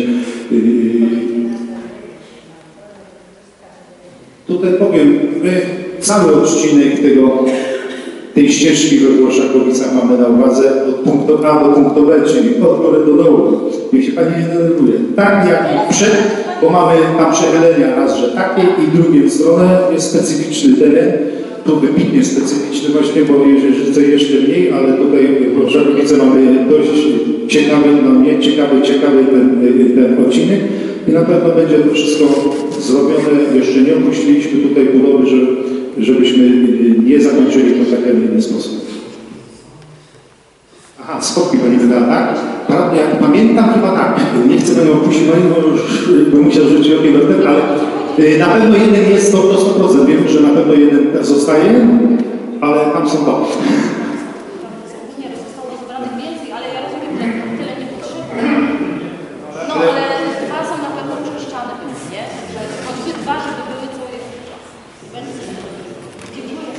Tutaj powiem, my cały odcinek tej ścieżki we Borszakowicach mamy na uwadze od punktu A do punktu B, czyli od góry do dołu. Niech się Pani nie denerwuje. Tak jak i przed, bo mamy tam przechylenia raz, że takie i drugie stronę, jest specyficzny teren. Tu wybitnie specyficzny właśnie, bo Jeżyce jeszcze mniej, ale tutaj w Borszakowice mamy dość ciekawy, no nie ciekawy ten odcinek. I na pewno będzie to wszystko zrobione. Jeszcze nie opuściliśmy tutaj budowy, żebyśmy nie zakończyli to w taki inny sposób. Aha, skoki Pani wydała, tak? radny, jak pamiętam, chyba tak. Nie chcę będę opuścić, bo musiał rzucić okiem we wtedy, ale na pewno jeden jest 100%. Wiem, że na pewno jeden też zostaje, ale tam są dwa. Nie, zostało zebranych więcej, ale ja rozumiem, że tyle niepotrzebne. No ale dwa są na pewno uczęszczane, nie? Że choćby dwa, żeby były co jakiś czas. Dziękuję.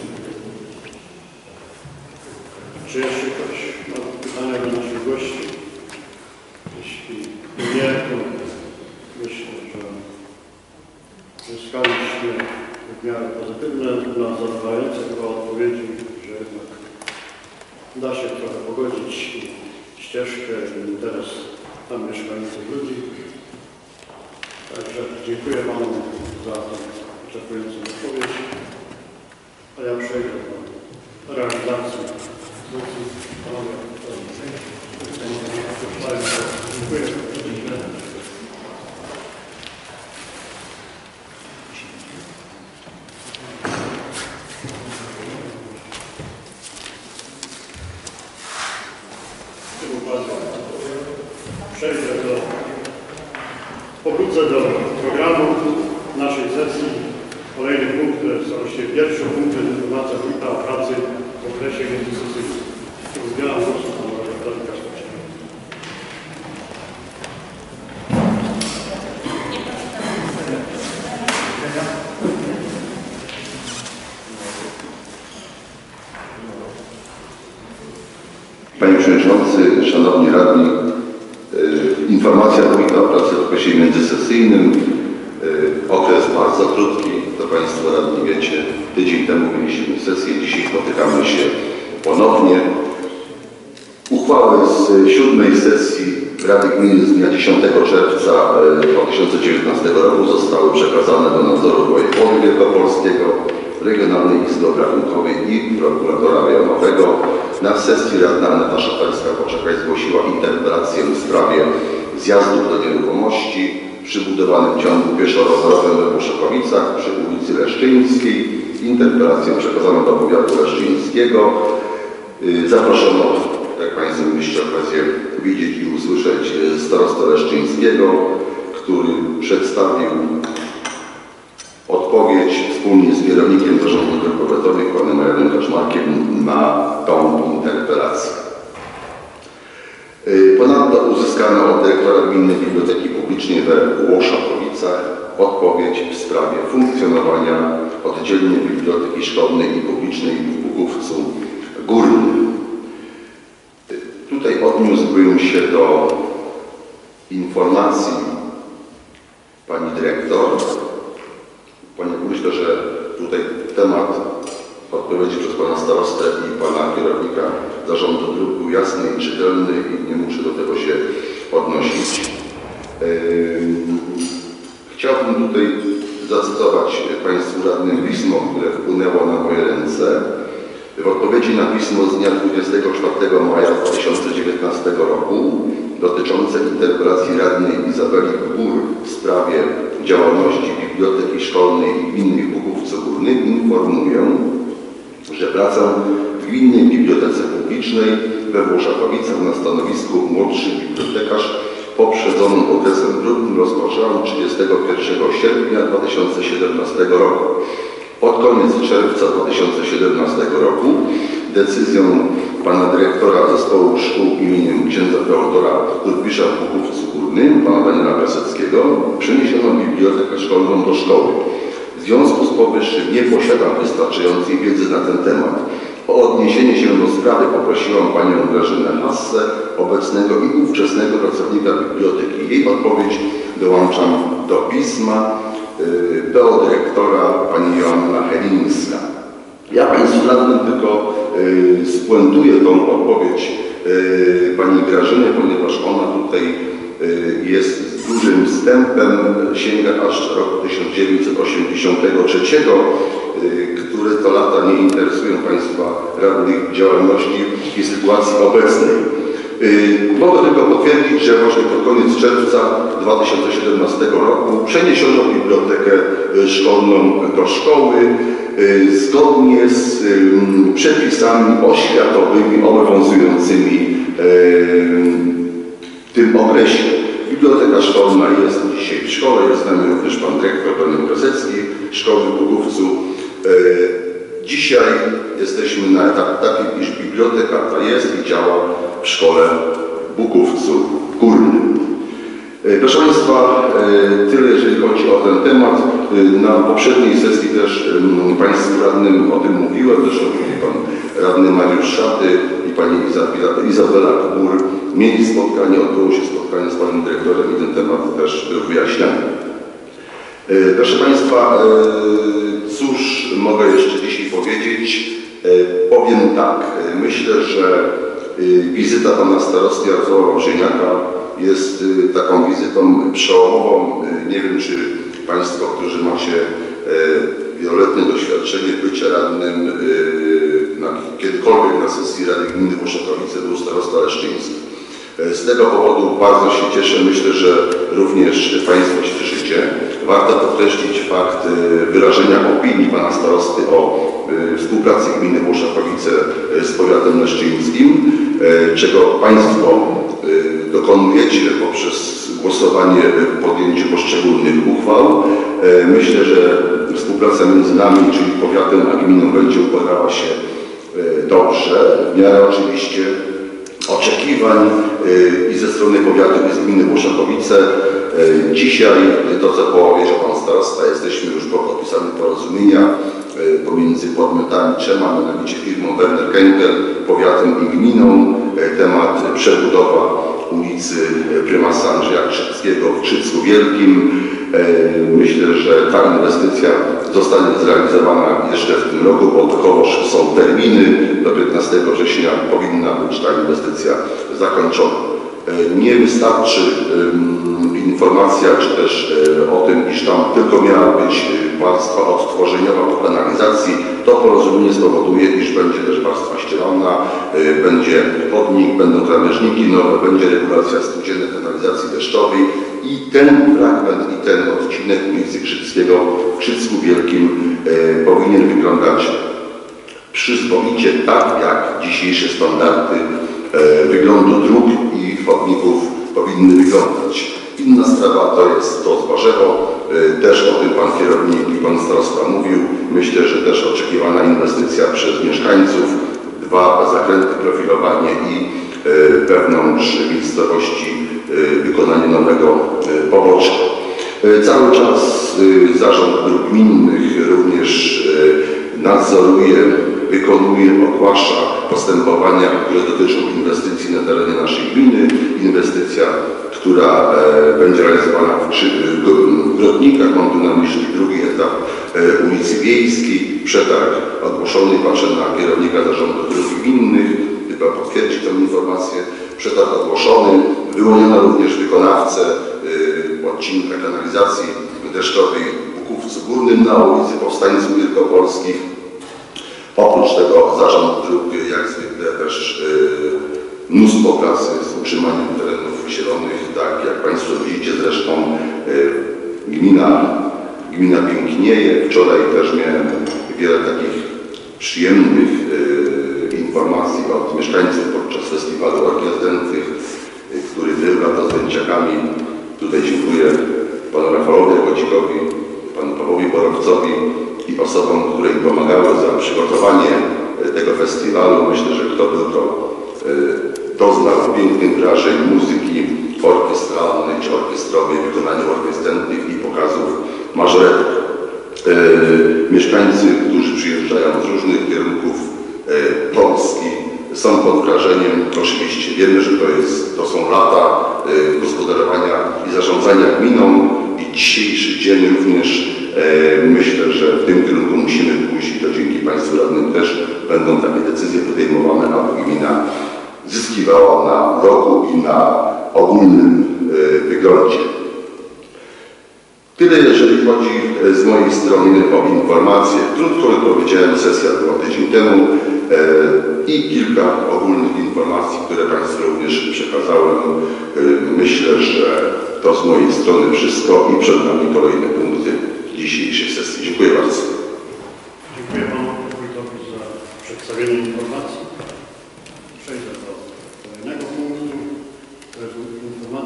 Czy jeszcze ktoś ma pytania do naszych gości? Jeśli nie, to myślę, że zyskaliśmy w miarę pozytywne na zadowalające chyba odpowiedzi, że jednak da się trochę pogodzić ścieżkę i interes tam mieszkających ludzi. Także dziękuję Panu za tę wyczerpującą odpowiedź. A ja przejdę do realizacji. Dziękuję. Powrócę do programu naszej sesji. Kolejny punkt, to jest oczywiście pierwszy punkt, to jest informacja wójta o pracy w okresie międzysesyjnym. Zbieram głos pana redaktora Kasztowskiego. Panie Przewodniczący, Szanowni Radni, informacja wójta o pracy w okresie międzysesyjnym. Okres bardzo krótki, to Państwo radni wiecie. Tydzień temu mieliśmy sesję, dzisiaj spotykamy się ponownie. Uchwały z 7. sesji Rady Gminy z dnia 10 czerwca 2019 roku zostały przekazane do nadzoru wojewody wielkopolskiego, Regionalnej Izby Obrachunkowej i prokuratora rejonowego. Na sesji radna Aneta Szafalska-Poczekaj zgłosiła interpelację w sprawie zjazdów do nieruchomości przy budowanym ciągu pieszo-rowerowym we Włoszakowicach przy ulicy Leszczyńskiej. Interpelację przekazano do powiatu leszczyńskiego. Zaproszono, jak Państwo mieliście okazję widzieć i usłyszeć, starostę leszczyńskiego, który przedstawił odpowiedź wspólnie z kierownikiem zarządu dróg powiatowych, panem Janem Kaczmarkiem, na tą interpelację. Ponadto uzyskano od dyrektora Gminnej Biblioteki Publicznej we Włoszakowicach odpowiedź w sprawie funkcjonowania oddzielnie Biblioteki Szkolnej i Publicznej w Bukówcu Górnym. Tutaj odniósłbym się do informacji pani dyrektor. Myślę, że tutaj temat odpowiedzi przez pana starostę i pana kierownika zarządu dróg był jasny i czytelny i nie muszę do tego się odnosić. Chciałbym tutaj zacytować Państwu radnym pismo, które wpłynęło na moje ręce. W odpowiedzi na pismo z dnia 24 maja 2019 roku dotyczące interpelacji radnej Izabeli Gór w sprawie działalności Biblioteki Szkolnej i Gminnej w Bukówcu Górnym informuję, że pracę w Gminnej Bibliotece Publicznej we Włoszakowicach na stanowisku młodszy bibliotekarz poprzedzonym okresem próbnym rozpoczęłam 31 sierpnia 2017 roku. Pod koniec czerwca 2017 roku decyzją pana dyrektora Zespołu Szkół imieniem księdza Teodora Turpisza w Bukówcu Górnym, pana Daniela Piaseckiego, przeniesiono bibliotekę szkolną do szkoły. W związku z powyższym nie posiadam wystarczającej wiedzy na ten temat. O odniesienie się do sprawy poprosiłam panią Grażynę Hassę, obecnego i ówczesnego pracownika biblioteki. Jej odpowiedź dołączam do pisma PO dyrektora pani Joanna Helińska. Ja Państwu radnym tylko spuentuję tą odpowiedź pani Grażyny, ponieważ ona tutaj jest dużym wstępem, sięga aż roku 1983, które to lata nie interesują Państwa radnych działalności i sytuacji obecnej. Mogę tylko potwierdzić, że właśnie pod koniec czerwca 2017 roku przeniesiono bibliotekę szkolną do szkoły zgodnie z przepisami oświatowymi obowiązującymi tym okresie. Biblioteka szkolna jest dzisiaj w szkole, jest z nami również pan dyrektor Daniel Krasecki Szkoły w Bukówcu. Dzisiaj jesteśmy na etapie takim, iż biblioteka ta jest i działa w szkole w Bukówcu Górnym. Proszę Państwa, tyle jeżeli chodzi o ten temat. Na poprzedniej sesji też Państwu radnym o tym mówiłem, zresztą pan radny Mariusz Szaty i pani Izabela Kubur mieli spotkanie, odbyło się spotkanie z panem dyrektorem i ten temat też był wyjaśniany. Proszę Państwa, cóż mogę jeszcze dzisiaj powiedzieć? Powiem tak, myślę, że wizyta pana starosty Jarosława Wawrzyniaka jest taką wizytą przełomową. Nie wiem, czy Państwo, którzy macie wieloletnie doświadczenie bycia radnym, kiedykolwiek na sesji Rady Gminy Włoszakowice był starosta Leszczyński. Z tego powodu bardzo się cieszę, myślę, że również Państwo się cieszycie. Warto podkreślić fakt wyrażenia opinii pana starosty o współpracy gminy Włoszakowice z powiatem leszczyńskim, czego Państwo dokonujecie poprzez głosowanie w podjęciu poszczególnych uchwał. Myślę, że współpraca między nami, czyli powiatem a gminą, będzie układała się dobrze, w miarę oczywiście oczekiwań i ze strony powiatu, i z gminy Włoszakowice. Dzisiaj, to co powiedział pan starosta, jesteśmy już po podpisaniu porozumienia pomiędzy podmiotami trzema, mianowicie firmą Werner Kenkel, powiatem i gminą. Temat przebudowa ulicy Prymasa Andrzeja Krzyckiego w Krzycku Wielkim. Myślę, że ta inwestycja zostanie zrealizowana jeszcze w tym roku, bo odkowoż są terminy. Do 15 września powinna być ta inwestycja zakończona. Nie wystarczy informacja, czy też o tym, iż tam tylko miała być warstwa odtworzeniowa po kanalizacji. To porozumienie spowoduje, iż będzie też warstwa ścielona, będzie chodnik, będą krawężniki nowe, będzie regulacja studziennej kanalizacji deszczowej i ten fragment i ten odcinek ulicy Krzyckiego w Krzycku Wielkim powinien wyglądać przyzwoicie, tak jak dzisiejsze standardy wyglądu dróg i chodników powinny wyglądać. Inna sprawa to jest to Zbarzewo, też o tym pan kierownik i pan starosta mówił. Myślę, że też oczekiwana inwestycja przez mieszkańców, 2 zakręty, profilowanie i wewnątrz miejscowości wykonanie nowego pobocza. Cały czas Zarząd Dróg Gminnych również nadzoruje, wykonuje, ogłasza postępowania, które dotyczą inwestycji na terenie naszej gminy. Inwestycja, która będzie realizowana w Grodnikach, mam tu na myśli drugi etap ulicy Wiejskiej. Przetarg ogłoszony, patrzę na kierownika Zarządu Dróg Gminnych, chyba potwierdzi tę informację. Przetarg ogłoszony, wyłoniono również wykonawcę odcinka kanalizacji deszczowej w Bukówcu Górnym na ulicy Powstańców Wielkopolskich. Oprócz tego Zarząd Dróg, jak zwykle też mnóstwo pracy z utrzymaniem terenów zielonych, tak jak Państwo widzicie zresztą gmina pięknieje. Wczoraj też miałem wiele takich przyjemnych informacji od mieszkańców podczas festiwalu orkiestr dętych, który był lata z dęciakami. Tutaj dziękuję panu Rafałowi Kocikowi, panu Pawłowi Borowcowi i osobom, które im pomagały za przygotowanie tego festiwalu. Myślę, że kto był, to doznał pięknych wrażeń muzyki orkiestralnej czy orkiestrowej, wykonania orkiestr dętych i pokazów mażoretek. Mieszkańcy, którzy przyjeżdżają z różnych kierunków Polski, są pod wrażeniem. Oczywiście wiemy, że to są lata gospodarowania i zarządzania gminą i dzisiejszy dzień również myślę, że w tym kierunku musimy pójść i to dzięki Państwu radnym też będą takie decyzje podejmowane, aby gmina zyskiwała na roku i na ogólnym wyglądzie. Tyle, jeżeli chodzi z mojej strony o informacje. Krótko jak powiedziałem, sesja była tydzień temu i kilka ogólnych informacji, które Państwu również przekazałem. Myślę, że to z mojej strony wszystko i przed nami kolejne punkty dzisiejszej sesji. Dziękuję bardzo. Dziękuję panu wójtowi za przedstawienie informacji. Przejdę do kolejnego punktu. To jest informacja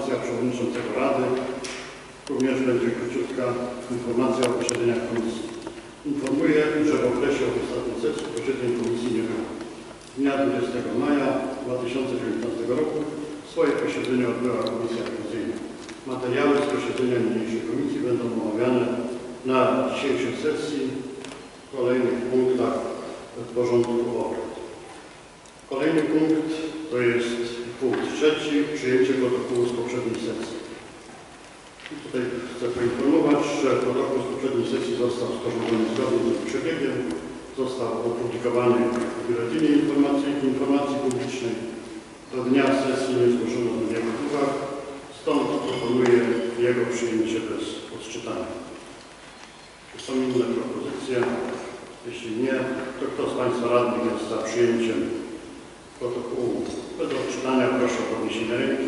Druga informacja o posiedzeniach komisji. Informuję, że w okresie od ostatniej sesji posiedzeń komisji nie było. Dnia 20 maja 2019 roku swoje posiedzenie odbyła Komisja Rewizyjna. Materiały z posiedzenia niniejszej komisji będą omawiane na dzisiejszej sesji w kolejnych punktach porządku obrad. Kolejny punkt to jest punkt trzeci, przyjęcie protokołu z poprzedniej sesji. I tutaj chcę poinformować, że protokół z poprzedniej sesji został sporządzony zgodnie z przebiegiem, został opublikowany w Biuletynie Informacji Publicznej. Do dnia sesji nie zgłoszono do niego uwag, stąd proponuję jego przyjęcie bez odczytania. Czy są inne propozycje? Jeśli nie, to kto z Państwa radnych jest za przyjęciem protokołu bez odczytania? Proszę o podniesienie ręki.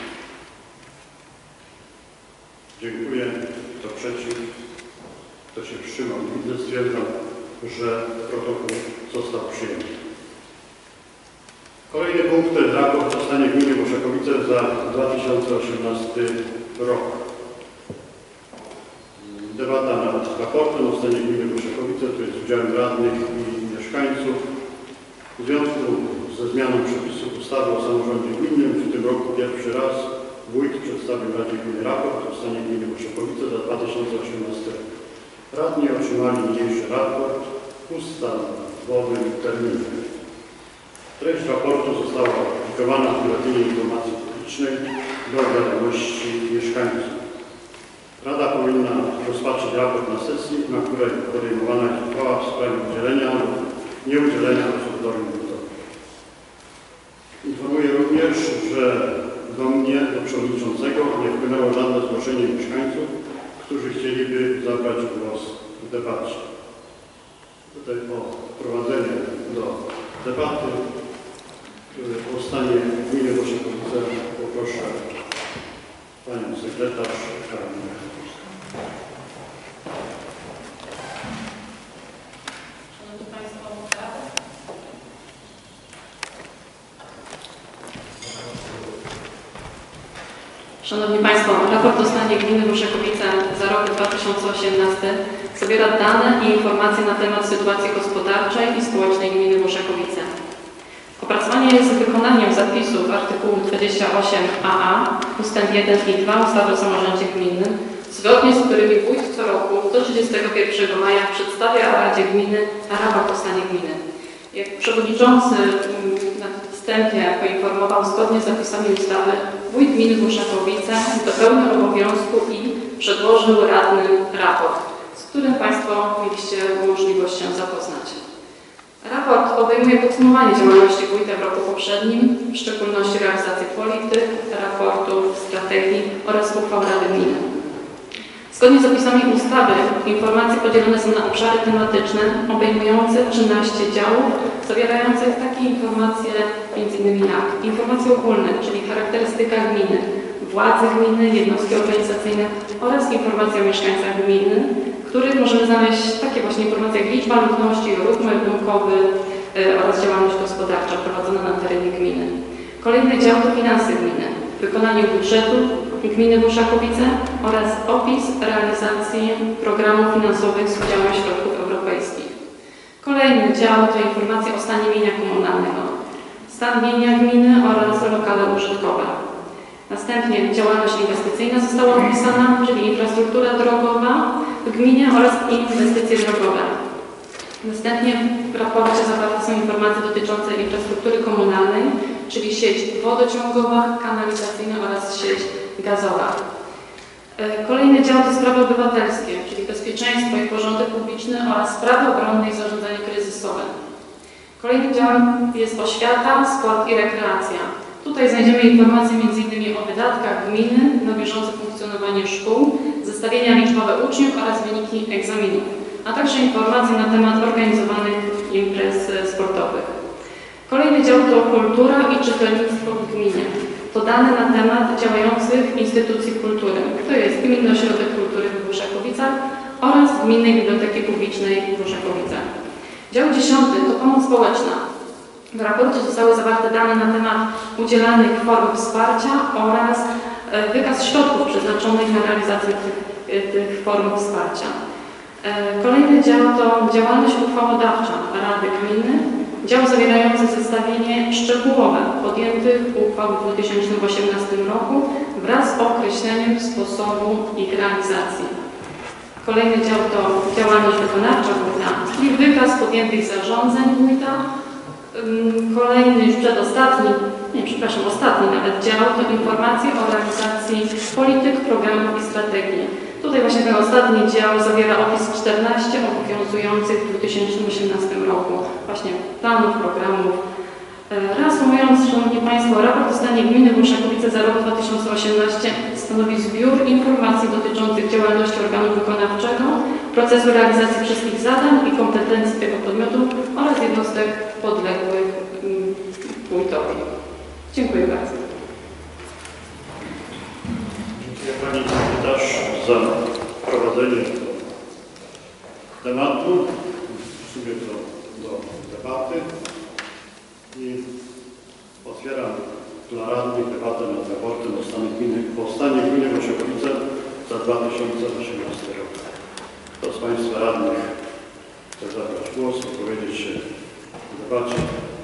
Dziękuję. Kto przeciw? Kto się wstrzymał? Widzę, stwierdzam, że protokół został przyjęty. Kolejny punkt to jest raport o stanie gminy Muszakowice za 2018 rok. Debata nad raportem o stanie gminy Muszakowice, to jest z udziałem radnych i mieszkańców. W związku ze zmianą przepisów ustawy o samorządzie gminnym w tym roku pierwszy raz wójt przedstawił Radzie Gminy raport o stanie gminy Muszakowice za 2018 rok. Radni otrzymali niniejszy raport w ustawowym terminie. Treść raportu została opublikowana w Biuletynie Informacji Publicznej do wiadomości mieszkańców. Rada powinna rozpatrzyć raport na sesji, na której podejmowana jest uchwała w sprawie udzielenia lub nieudzielenia absolutorium wójtowi. Informuję również, że do mnie, do przewodniczącego, nie wpłynęło żadne zgłoszenie mieszkańców, którzy chcieliby zabrać głos w debacie. Tutaj o wprowadzenie do debaty o stanie gminy Muszakowice poproszę Panią Sekretarz Karolinę. Szanowni Państwo, Szanowni Państwo, raport o stanie gminy Muszakowice za rok 2018 zawiera dane i informacje na temat sytuacji gospodarczej i społecznej gminy Muszakowice. Opracowanie jest wykonaniem zapisów artykułu 28aa ust. 1 i 2 ustawy o samorządzie gminnym, zgodnie z którymi wójt co roku do 31 maja przedstawia Radzie Gminy raport o stanie gminy. Jak przewodniczący na wstępie poinformował, zgodnie z zapisami ustawy wójt gminy Muszakowice dopełnił obowiązku i przedłożył radnym raport, z którym Państwo mieliście możliwość się zapoznać. Raport obejmuje podsumowanie działalności wójta w roku poprzednim, w szczególności realizacji polityk, raportów, strategii oraz uchwał Rady Gminy. Zgodnie z zapisami ustawy informacje podzielone są na obszary tematyczne obejmujące 13 działów, zawierających takie informacje m.in. jak informacje ogólne, czyli charakterystyka gminy, władzy gminy, jednostki organizacyjne oraz informacje o mieszkańcach gminy, w których możemy znaleźć takie właśnie informacje jak liczba ludności, ruch meldunkowy oraz działalność gospodarcza prowadzona na terenie gminy. Kolejny dział to finanse gminy, wykonanie budżetu gminy Muszakowice oraz opis realizacji programów finansowych z udziałem środków europejskich. Kolejny dział to informacje o stanie mienia komunalnego, stan mienia gminy oraz lokale użytkowe. Następnie działalność inwestycyjna została opisana, czyli infrastruktura drogowa w gminie oraz inwestycje drogowe. Następnie w raporcie zawarte są informacje dotyczące infrastruktury komunalnej, czyli sieć wodociągowa, kanalizacyjna oraz sieć gazowa. Kolejny dział to sprawy obywatelskie, czyli bezpieczeństwo i porządek publiczny oraz sprawy obronne i zarządzanie kryzysowe. Kolejnym działem jest oświata, sport i rekreacja. Tutaj znajdziemy informacje m.in. o wydatkach gminy na bieżące funkcjonowanie szkół, zestawienia liczbowe uczniów oraz wyniki egzaminów, a także informacje na temat organizowanych imprez sportowych. Kolejny dział to kultura i czytelnictwo w gminie. To dane na temat działających instytucji kultury. To jest Gminny Ośrodek Kultury w Muszakowicach oraz Gminnej Biblioteki Publicznej w Muszakowicach. Dział 10 to pomoc społeczna. W raporcie zostały zawarte dane na temat udzielanych form wsparcia oraz wykaz środków przeznaczonych na realizację tych tych form wsparcia. Kolejny dział to działalność uchwałodawcza Rady Gminy. Dział zawierający zestawienie szczegółowe podjętych uchwał w 2018 roku wraz z określeniem sposobu ich realizacji. Kolejny dział to działalność wykonawcza wójta i wykaz podjętych zarządzeń wójta. Kolejny, już przedostatni, ostatni nawet dział to informacje o realizacji polityk, programów i strategii. Tutaj właśnie ten ostatni dział zawiera opis 14 obowiązujących w 2018 roku właśnie planów, programów. Reasumując, Szanowni Państwo, raport o stanie gminy Bolszakowice za rok 2018 stanowi zbiór informacji dotyczących działalności organu wykonawczego, procesu realizacji wszystkich zadań i kompetencji tego podmiotu oraz jednostek podległych wójtowi. Dziękuję bardzo. Dziękuję Pani Sekretarz za prowadzenie tematu, w sumie do debaty i otwieram dla radnych debatę nad raportem o stanie gminy Bolszakowice za 2018 rok. Kto z Państwa radnych chce zabrać głos, wypowiedzieć się w debacie?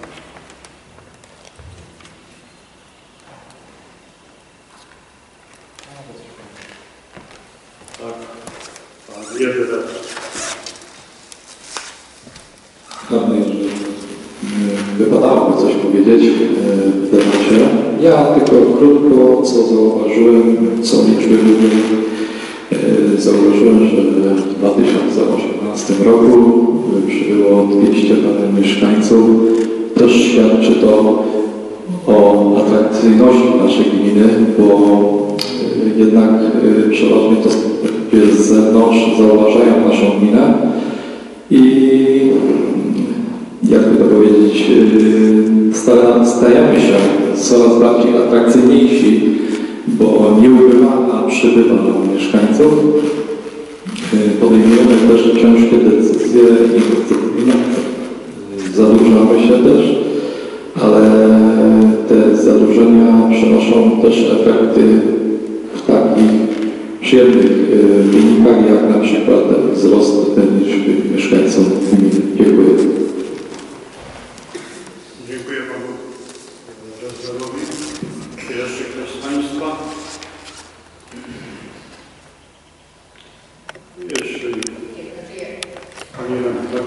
Tak, Pan Jerzy Radny. Wypadałoby coś powiedzieć w temacie. Ja tylko krótko, co zauważyłem, co liczby mówią. Zauważyłem, że w 2018 roku przybyło 200 mieszkańców. Też świadczy to o atrakcyjności naszej gminy, bo jednak przeważnie to ludzie z zewnątrz zauważają naszą gminę i jakby to powiedzieć, stajemy się coraz bardziej atrakcyjniejsi, bo nie ubywa, a przybywa nam mieszkańców. Podejmujemy też ciężkie decyzje inwestycyjne, zadłużamy się też, ale te zadłużenia przynoszą też efekty w takich przyjemnych wynikach, jak na przykład wzrost liczby mieszkańców gminy. Dziękuję. Dziękuję Panu Rzeczlerowi. Czy jeszcze ktoś z Państwa? Jeszcze nie. Pani Renata.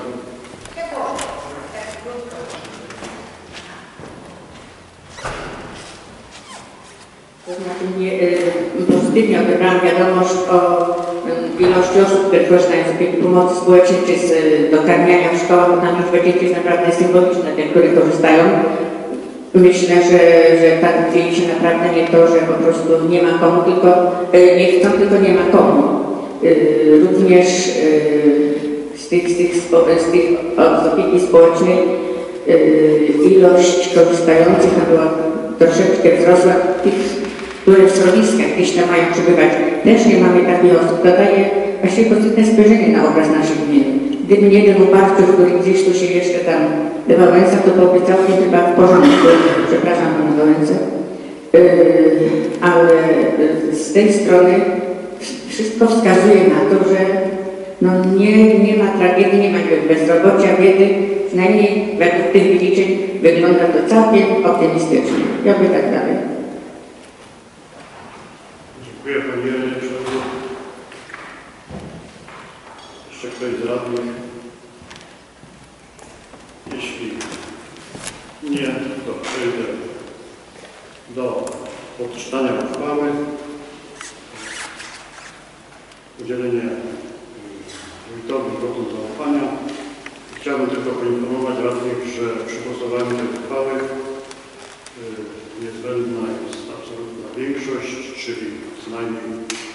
To znaczy pozytywnie odebrałam wiadomość o ilości osób, które korzystają z opieki pomocy społecznej czy z dokarmiania w szkołach, bo tam liczba dzieci jest naprawdę symboliczna, te, które korzystają. Myślę, że tak dzieje się naprawdę nie to, że po prostu nie ma komu, tylko nie chcą, tylko nie ma komu. Również z opieki społecznej ilość korzystających była troszeczkę wzrosła. Tych, które w schroniskach gdzieś tam mają przebywać, też nie mamy takich osób. To daje właśnie pozytywne spojrzenie na obraz naszej gminy. Gdyby nie jeden uparty, który gdzieś tu się jeszcze tam Wałęsa, to byłoby całkiem chyba w porządku. Przepraszam Pana Wałęsę. Ale z tej strony wszystko wskazuje na to, że no nie ma tragedii, nie ma bezrobocia, biedy. Przynajmniej według tych wyliczeń wygląda to całkiem optymistycznie. Ja by tak dalej. Dziękuję Pani Janie. Jeszcze ktoś z radnych? Jeśli nie, to przejdę do odczytania uchwały. Udzielenie wójtowi wotum zaufania. Chciałbym tylko poinformować radnych, że przy głosowaniu tej uchwały niezbędna jest absolutna większość, czyli co najmniej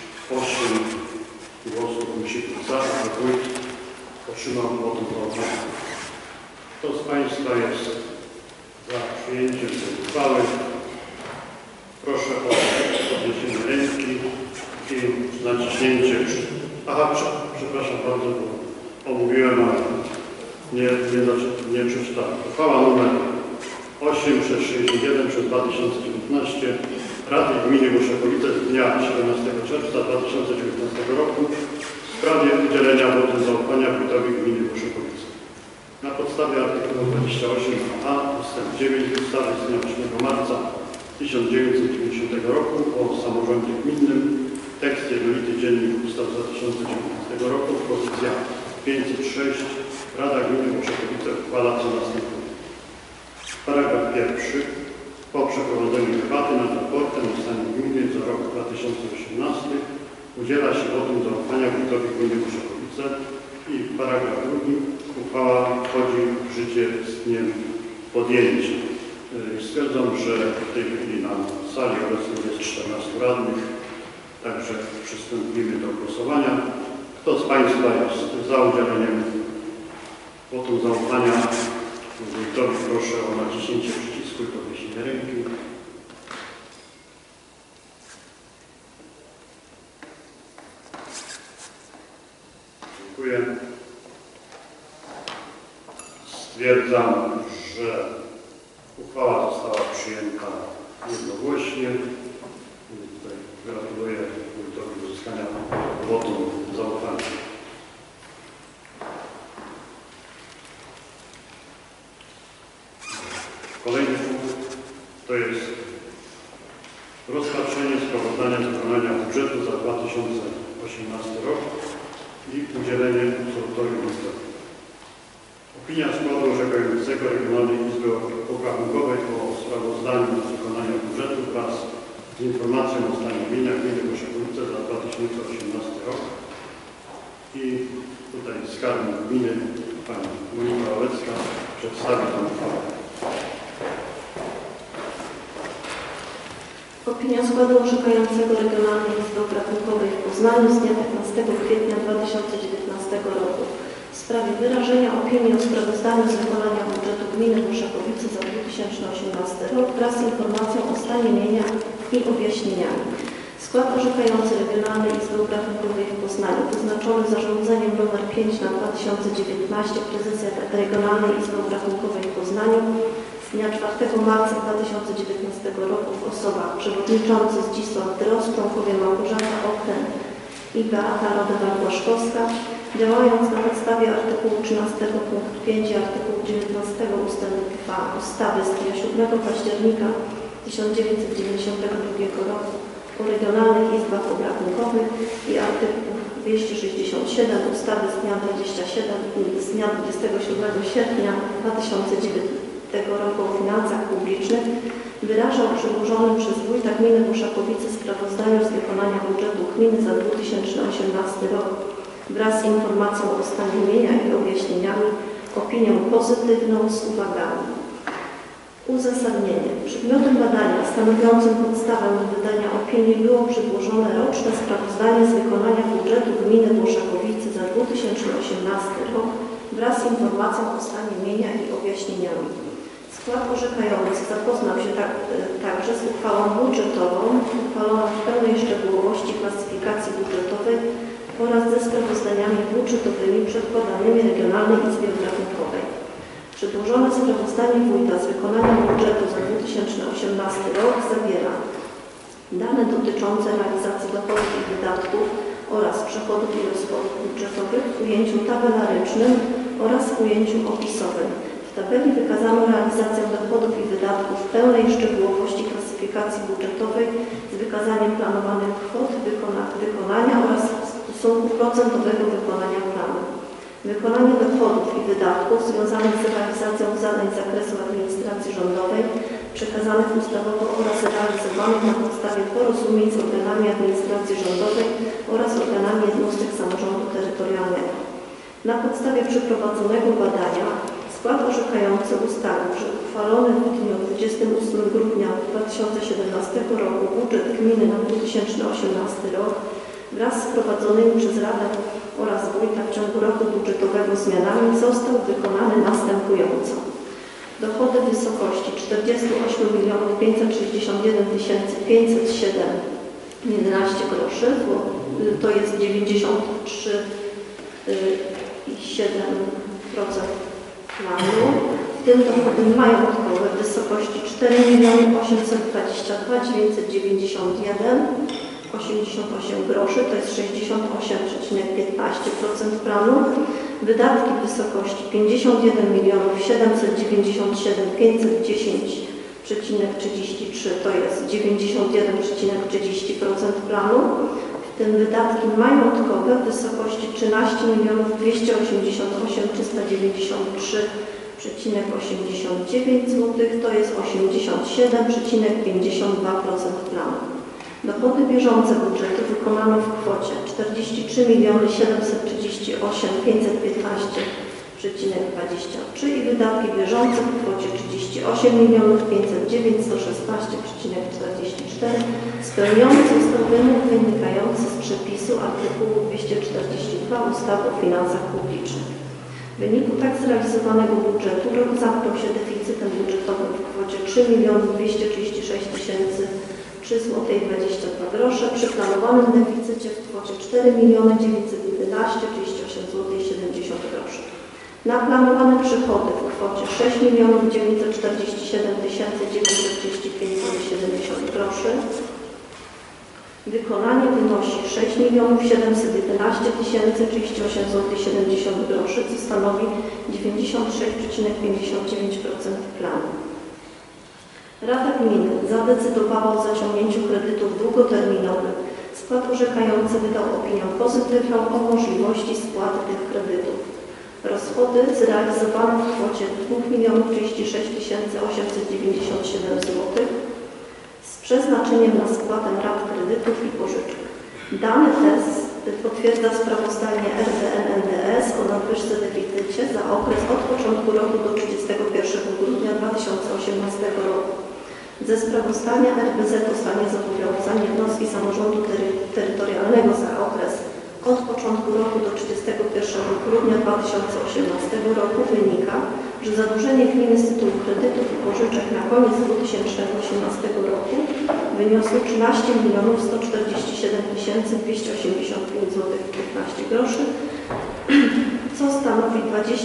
8 głosów musi być za, a wójt otrzymał wotum zaufania. Kto z Państwa jest za przyjęciem tej uchwały? Proszę o podniesienie ręki i naciśnięcie. Aha, przepraszam bardzo, bo omówiłem, ale nie przeczytałem. Uchwała nr 8/61/2019 Rady Gminy Muszakowice z dnia 17 czerwca 2019 roku w sprawie udzielenia wotum zaufania wójtowi Gminy Muszakowice. Na podstawie artykułu 28a ust. 9 ustawy z dnia 8 marca 1990 roku o samorządzie gminnym, tekst jednolity dziennik ustaw z 2019 roku, pozycja 506, Rada Gminy Muszakowice uchwala co następuje. Paragraf pierwszy. Po przeprowadzeniu debaty nad raportem o stanie gminy za rok 2018 udziela się wotum zaufania wójtowi Gminy Muszakowice i paragraf drugi. Uchwała wchodzi w życie z dniem podjęcia. Stwierdzam, że w tej chwili na sali obecnych jest 14 radnych, także przystąpimy do głosowania. Kto z Państwa jest za udzieleniem wotum zaufania wójtowi, proszę o naciśnięcie przycisku i podniesienie ręki. Dziękuję. Stwierdzam, że uchwała została przyjęta jednogłośnie. Tutaj gratuluję wójtowi uzyskania wotum zaufania. Kolejny punkt to jest rozpatrzenie sprawozdania z wykonania budżetu za 2018 rok i udzielenie absolutorium ustawy. Opinia składu orzekającego Regionalnej Izby Obrachunkowej o sprawozdaniu z wykonania budżetu wraz z informacją o stanie mienia Gminy Muszakowice za 2018 rok. I tutaj skarbnik gminy, pani Monika Ławecka, przedstawi tę uchwałę. Opinia składu orzekającego Regionalnej Izby Obrachunkowej w Poznaniu z dnia 15 kwietnia 2019 roku w sprawie wyrażenia opinii o sprawozdaniu z wykonania budżetu Gminy Muszakowice za 2018 rok wraz z informacją o stanie mienia i objaśnieniami. Skład orzekający Regionalnej Izby Obrachunkowej w Poznaniu wyznaczony zarządzeniem nr 5 na 2019 prezesja Regionalnej Izby Obrachunkowej w Poznaniu z dnia 4 marca 2019 roku w osobach przewodniczący Zdzisław Dros, członkowie Małgorzata Okręt i Beata Rodewal-Błaszkowska, działając na podstawie artykułu 13 punkt 5 i artykułu 19 ust. 2 ustawy z dnia 7 października 1992 roku o regionalnych izbach obrachunkowych i artykuł 267 ustawy z dnia 27 sierpnia 2019 roku o finansach publicznych wyrażał w przedłożonym przez wójta gminy Muszakowice sprawozdaniu z wykonania budżetu gminy za 2018 rok wraz z informacją o stanie mienia i objaśnieniami opinię pozytywną z uwagami. Uzasadnienie. Przedmiotem badania stanowiącym podstawę do wydania opinii było przedłożone roczne sprawozdanie z wykonania budżetu gminy Muszakowice za 2018 rok wraz z informacją o stanie mienia i objaśnieniami. Skład orzekający zapoznał się także z uchwałą budżetową uchwaloną w pełnej szczegółowości klasyfikacji budżetowej oraz ze sprawozdaniami budżetowymi przedkładanymi Regionalnej Izbie Obrachunkowej. Przedłożone sprawozdanie wójta z wykonania budżetu za 2018 rok zawiera dane dotyczące realizacji dochodów i wydatków oraz przychodów i rozchodów budżetowych w ujęciu tabelarycznym oraz w ujęciu opisowym. W tabeli wykazano realizację dochodów i wydatków w pełnej szczegółowości klasyfikacji budżetowej z wykazaniem planowanych kwot wykonania oraz stosunku procentowego wykonania planu. Wykonanie dochodów i wydatków związanych z realizacją zadań z zakresu administracji rządowej przekazanych ustawowo oraz realizowanych na podstawie porozumień z organami administracji rządowej oraz organami jednostek samorządu terytorialnego. Na podstawie przeprowadzonego badania skład orzekający ustalił, że uchwalony w dniu 28 grudnia 2017 roku budżet gminy na 2018 rok wraz z wprowadzonymi przez Radę oraz wójta w ciągu roku budżetowego zmianami został wykonany następująco. Dochody w wysokości 48 561 507,11 groszy, to jest 93,7% planu. w tym dochody majątkowe w wysokości 4 822 991,88 groszy, to jest 68,15% planu. Wydatki w wysokości 51 797 510,33, to jest 91,30% planu. W tym wydatki majątkowe w wysokości 13 288 393,89 zł, to jest 87,52% planu. Dochody bieżące budżetu wykonano w kwocie 43 738 515,23 i wydatki bieżące w kwocie 38 509 116,44 spełniony został wymóg wynikający z przepisu artykułu 242 ustawy o finansach publicznych. W wyniku tak zrealizowanego budżetu rok zamknął się deficytem budżetowym w kwocie 3 236 3 zł 22 grosze, przy planowanym deficycie w kwocie 4 911 38 zł 70 groszy. Na planowane przychody w kwocie 6 947 935 70 groszy. Wykonanie wynosi 6 711 038 zł 70 groszy, co stanowi 96,59% planu. Rada Gminy zadecydowała o zaciągnięciu kredytów długoterminowych. Skład orzekający wydał opinię pozytywną o możliwości spłaty tych kredytów. Rozchody zrealizowano w kwocie 2 036 897 zł z przeznaczeniem na spłatę rat kredytów i pożyczek. Dany test potwierdza sprawozdanie RDN NDS o nadwyżce deficycie za okres od początku roku do 31 grudnia 2018 roku. Ze sprawozdania RBZ o stanie zobowiązań jednostki samorządu terytorialnego za okres od początku roku do 31 grudnia 2018 roku wynika, że zadłużenie gminy z tytułu kredytów i pożyczek na koniec 2018 roku wyniosło 13 147 285 zł 15 groszy, co stanowi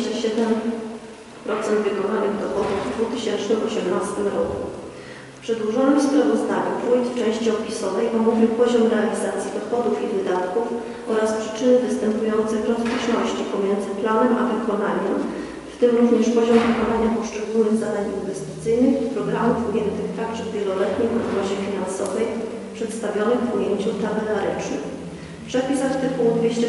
27% wykonanych dochodów w 2018 roku. W przedłożonym sprawozdaniu wójt w części opisowej omówił poziom realizacji dochodów i wydatków oraz przyczyny występujących rozbieżności pomiędzy planem a wykonaniem, w tym również poziom wykonania poszczególnych zadań inwestycyjnych i programów ujętych także w wieloletniej prognozie finansowej przedstawionych w ujęciu tabelarycznym. Przepis artykułu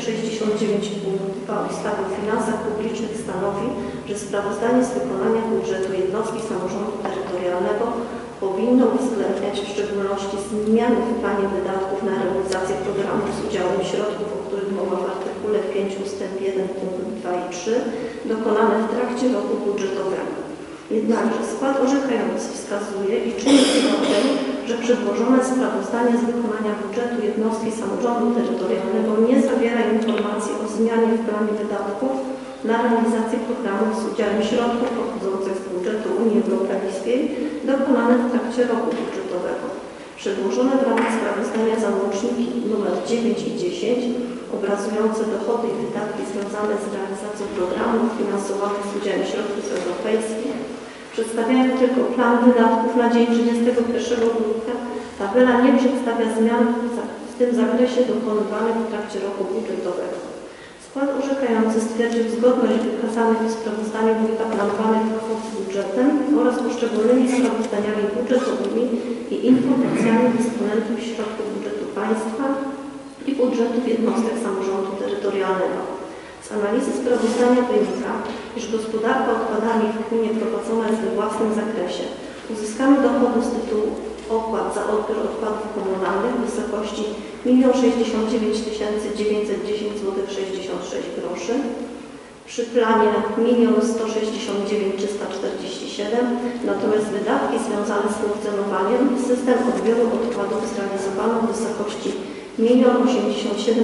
269 ustawy o finansach publicznych stanowi, że sprawozdanie z wykonania budżetu jednostki samorządu terytorialnego powinno uwzględniać w szczególności zmiany w planie wydatków na realizację programów z udziałem środków, o których mowa w artykule 5 ust. 1 punkt 2 i 3, dokonane w trakcie roku budżetowego. Jednakże skład orzekający wskazuje i czyni uwagę, że przedłożone sprawozdanie z wykonania budżetu jednostki samorządu terytorialnego nie zawiera informacji o zmianie w planie wydatków na realizację programów z udziałem środków pochodzących z budżetu Unii Europejskiej dokonanych w trakcie roku budżetowego. Przedłożone w ramach sprawozdania załączniki nr 9 i 10 obrazujące dochody i wydatki związane z realizacją programów finansowanych z udziałem środków europejskich przedstawiają tylko plan wydatków na dzień 31 grudnia. Tabela nie przedstawia zmian w tym zakresie dokonywanych w trakcie roku budżetowego. Skład orzekający stwierdził zgodność wykazanych w sprawozdaniu wójta planowanych kwot z budżetem oraz poszczególnymi sprawozdaniami budżetowymi i informacjami dysponentów środków budżetu państwa i budżetów jednostek samorządu terytorialnego. Z analizy sprawozdania wynika, iż gospodarka odpadami w gminie prowadzona jest we własnym zakresie. Uzyskamy dochody z tytułu opłat za odbiór odpadów komunalnych w wysokości 1 069 910 zł 66 groszy. Przy planie 1 169 347, natomiast wydatki związane z funkcjonowaniem system odbioru odpadów zrealizowano w wysokości 1 087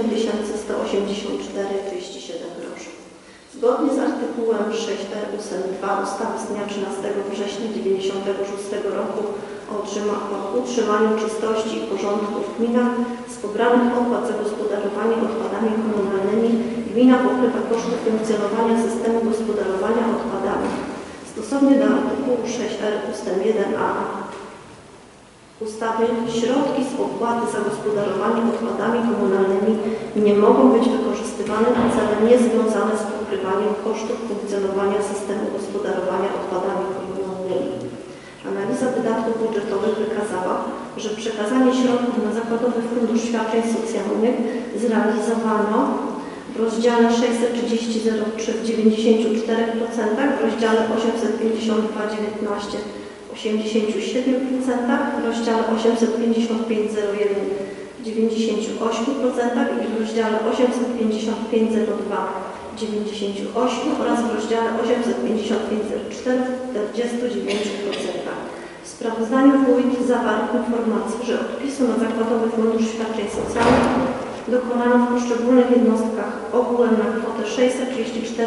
184,37 groszy. Zgodnie z artykułem 6r ust. 2 ustawy z dnia 13 września 1996 roku o utrzymaniu czystości i porządku w gminach z pobranych opłat za gospodarowanie odpadami komunalnymi gmina pokrywa koszty funkcjonowania systemu gospodarowania odpadami. Z Stosownie do artykułu 6r ust. 1a ustawy środki z opłaty za gospodarowanie odpadami komunalnymi nie mogą być wykorzystywane na cele niezwiązane z pokrywaniem kosztów funkcjonowania systemu gospodarowania odpadami komunalnymi. Analiza wydatków budżetowych wykazała, że przekazanie środków na Zakładowy Fundusz Świadczeń Socjalnych zrealizowano w rozdziale 630.03 w 94%, w rozdziale 852.19 w 87%, w rozdziale 855.01 w 98% i w rozdziale 855.02 w 98% oraz w rozdziale 855.04 w 49%. W sprawozdaniu wójt zawarł informację, że odpisu na Zakładowy Fundusz Świadczeń Socjalnych dokonano w poszczególnych jednostkach ogółem na kwotę 634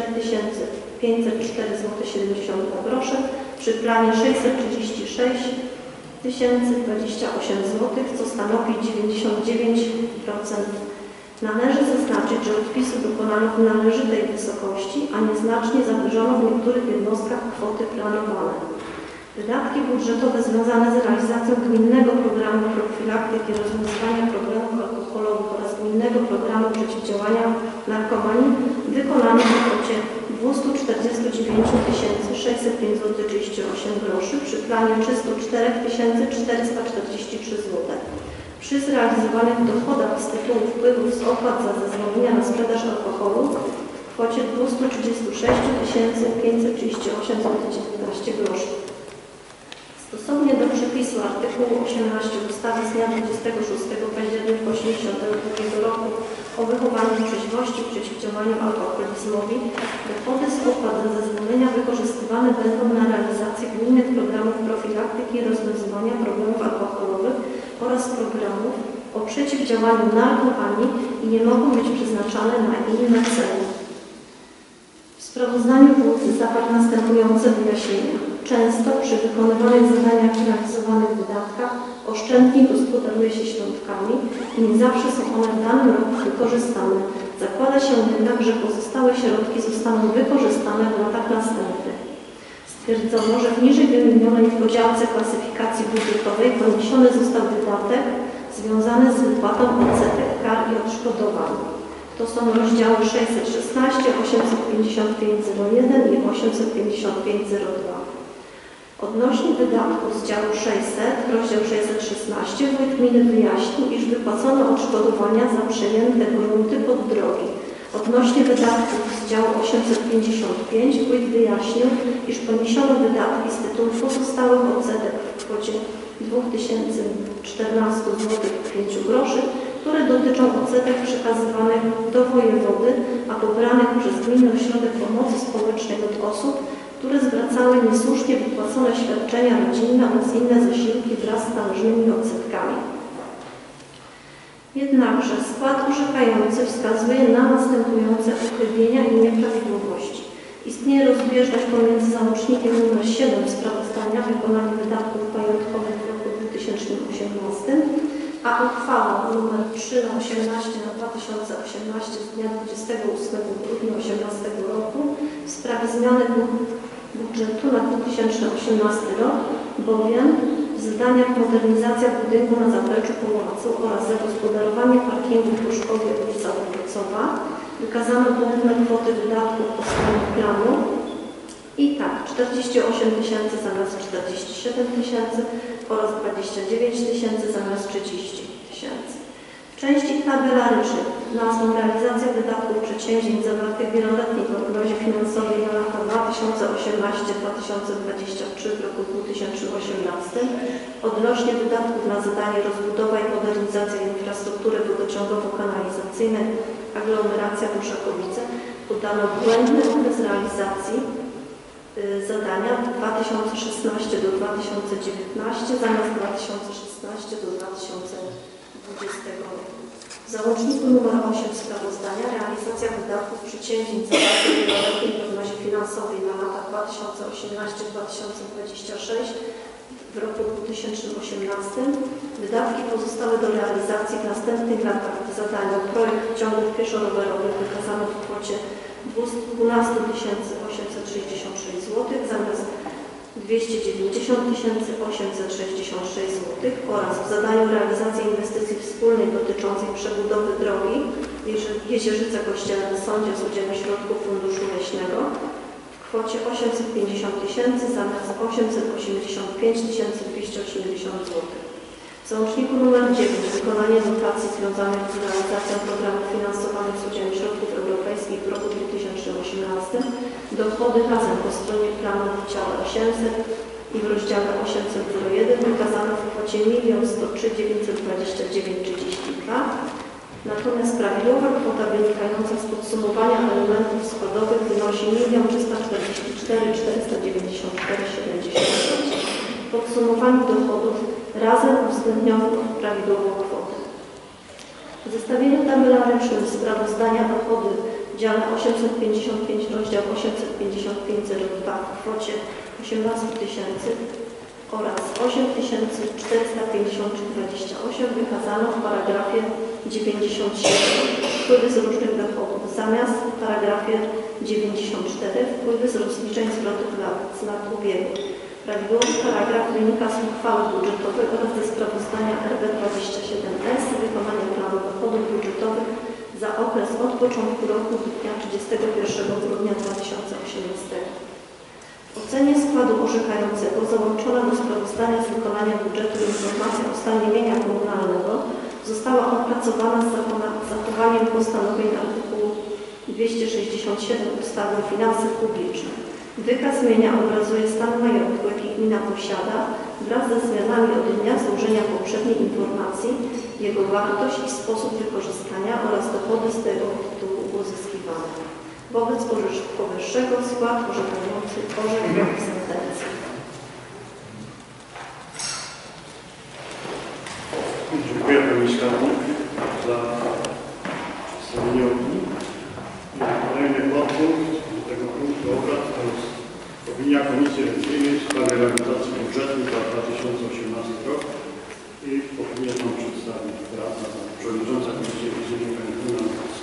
504,72 zł, przy planie 636 028 zł, co stanowi 99%. Należy zaznaczyć, że odpisu dokonano w należytej wysokości, a nieznacznie zawyżono w niektórych jednostkach kwoty planowane. Wydatki budżetowe związane z realizacją Gminnego Programu Profilaktyki i Rozwiązywania Problemów Alkoholowych oraz Gminnego Programu Przeciwdziałania Narkomanii wykonano w kwocie 249 605,38 zł przy planie 304 443 zł. Przy zrealizowanych dochodach z tytułu wpływów z opłat za zezwolenia na sprzedaż alkoholu w kwocie 236 538,19 zł. Stosownie do przepisu artykułu 18 ustawy z dnia 26 października 1982 roku o wychowaniu trzeźwości i przeciwdziałaniu alkoholizmowi, dochody z opłat za zezwolenia wykorzystywane będą na realizację gminnych programów profilaktyki i rozwiązywania problemów alkoholowych oraz programów o przeciwdziałaniu narkomanii i nie mogą być przeznaczane na inne cele. W sprawozdaniu wójt zawarł następujące wyjaśnienia. Często przy wykonywanych zadaniach i realizowanych wydatkach oszczędnie gospodaruje się środkami i nie zawsze są one w danym roku wykorzystane. Zakłada się jednak, że pozostałe środki zostaną wykorzystane w latach następnych. Stwierdzono, że w niżej wymienionej w podziałce klasyfikacji budżetowej poniesiony został wydatek związany z wypłatą odsetek, kar i odszkodowań. To są rozdziały 616, 855,01 i 855,02. Odnośnie wydatków z działu 600, rozdział 616, wójt gminy wyjaśnił, iż wypłacono odszkodowania za przejęte grunty pod drogi. Odnośnie wydatków z działu 855, wójt wyjaśnił, iż poniesiono wydatki z tytułu pozostałych odsetek w kwocie 2014 zł 5 groszy, które dotyczą odsetek przekazywanych do wojewody, a pobranych przez Gminny Ośrodek Pomocy Społecznej od osób, które zwracały niesłusznie wypłacone świadczenia rodzinne oraz inne zasiłki wraz z należnymi odsetkami. Jednakże skład orzekający wskazuje na następujące uchybienia i nieprawidłowości. Istnieje rozbieżność pomiędzy załącznikiem nr 7 sprawozdania wykonania wydatków majątkowych w roku 2018, a uchwałą nr 3/18/2018 z dnia 28 grudnia 2018 roku w sprawie zmiany budżetu na 2018 rok, bowiem w zadaniach modernizacja budynku na Zapleczu Pałacu oraz zagospodarowanie parkingu przy szkole ulica Wrocława wykazano główne kwoty wydatków po stronie planu i tak 48 000 zamiast 47 000 oraz 29 000 zamiast 30 000. W części tabelarycznej nazwą realizacja wydatków przedsięwzięć zawartych w wieloletniej prognozie finansowej na lata 2018-2023 w roku 2018 odnośnie wydatków na zadanie rozbudowa i modernizacja infrastruktury wodociągowo-kanalizacyjnej aglomeracja Muszakowice podano błędny okres realizacji zadania 2016 do 2019 zamiast 2016 do 2020 roku. W załączniku nr 8 sprawozdania realizacja wydatków przedsięwzięć zawartych w wieloletniej prognozie finansowej na lata 2018-2026 w roku 2018 wydatki pozostałe do realizacji w następnych latach zadania projekt ciągów pieszo-rowerowych wykazano w kwocie 12 866 zł zamiast 290 866 zł oraz w zadaniu realizacji inwestycji wspólnej dotyczącej przebudowy drogi Jezierzyca Kościelne w Sądzie z udziałem środków Funduszu Leśnego w kwocie 850 000 zamiast 885 280 zł. W załączniku nr 9 wykonanie dotacji związanych z realizacją programów finansowanych z udziałem środków europejskich w roku 2018 dochody razem po stronie planu w dziale 800 i w rozdziale 800.01 wykazano w kwocie 1 103 929,32. Natomiast prawidłowa kwota wynikająca z podsumowania elementów składowych wynosi 1 344 494,76. W podsumowaniu dochodów razem uwzględniono prawidłową kwotę. W zestawieniu tabelarycznym sprawozdania dochody w dziale 855 rozdział 855,02 w kwocie 18 000 oraz 8450,28 wykazano w paragrafie 97 wpływy z różnych dochodów zamiast w paragrafie 94 wpływy z rozliczeń zwrotów z lat ubiegłych. Prawidłowy paragraf wynika z uchwały budżetowej oraz ze sprawozdania RB27S z wykonania planu dochodów budżetowych za okres od początku roku do dnia 31 grudnia 2018. W ocenie składu orzekającego załączona do sprawozdania z wykonania budżetu informacja o stanie mienia komunalnego została opracowana z zachowaniem postanowień artykułu 267 ustawy o finansach publicznych. Wykaz mienia obrazuje stan majątku, jaki gmina posiada, wraz ze zmianami od dnia złożenia poprzedniej informacji, jego wartość i sposób wykorzystania oraz dochody z tego tytułu uzyskiwane. Wobec powyższego skład orzekający orzekł sentencję. Dziękuję Pani Skarbnik za przedstawienie opinii. Kolejny podpunkt tego punktu obrad to jest opinia Komisji Rewizyjnej w sprawie realizacji budżetu za 2018 rok i opinię Pan przedstawi radna przewodnicząca Komisji Rewizyjnej Pani Bruna Nowacka.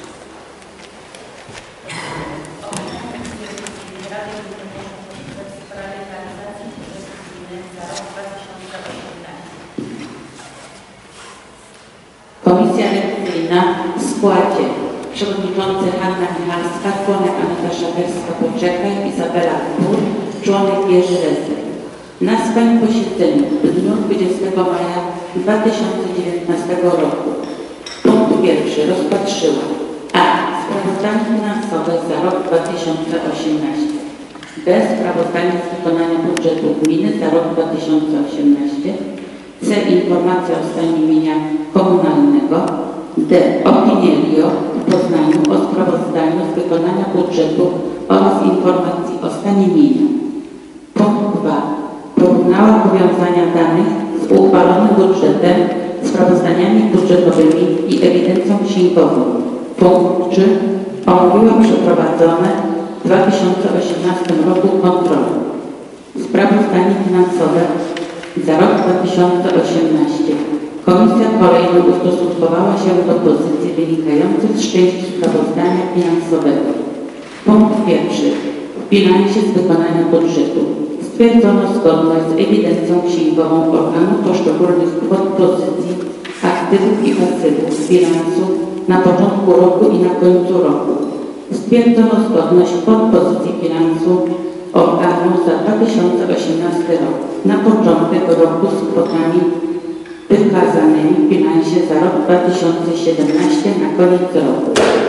W sprawie realizacji budżetu gminy za rok 2018. Komisja rewizyjna w składzie przewodniczący Hanna Michalska, członek Aneta Szaberska-Poczeka, Izabela Kmur, członek Jerzy Resek. Na swoim posiedzeniu w dniu 20 maja 2019 roku punkt pierwszy rozpatrzyła a. Sprawozdanie finansowe za rok 2018 b. Sprawozdanie z wykonania budżetu gminy za rok 2018 c. Informacja o stanie mienia komunalnego d. Opinię w Poznaniu o sprawozdaniu z wykonania budżetu oraz informacji o stanie mienia. Punkt 2. Porównała powiązania danych z uchwalonym budżetem, sprawozdaniami budżetowymi i ewidencją księgową. Punkt 3. Omówiła przeprowadzone w 2018 roku kontrole. Sprawozdanie finansowe za rok 2018. Komisja kolejno ustosunkowała się do pozycji wynikających z części sprawozdania finansowego. Punkt pierwszy. W bilansie z wykonania budżetu stwierdzono zgodność z ewidencją księgową organu poszczególnych podpozycji aktywów i pasywów bilansu na początku roku i na końcu roku. Stwierdzono zgodność podpozycji bilansu organu za 2018 rok na początek roku z kwotami wykazanymi w bilansie za rok 2017 na koniec roku.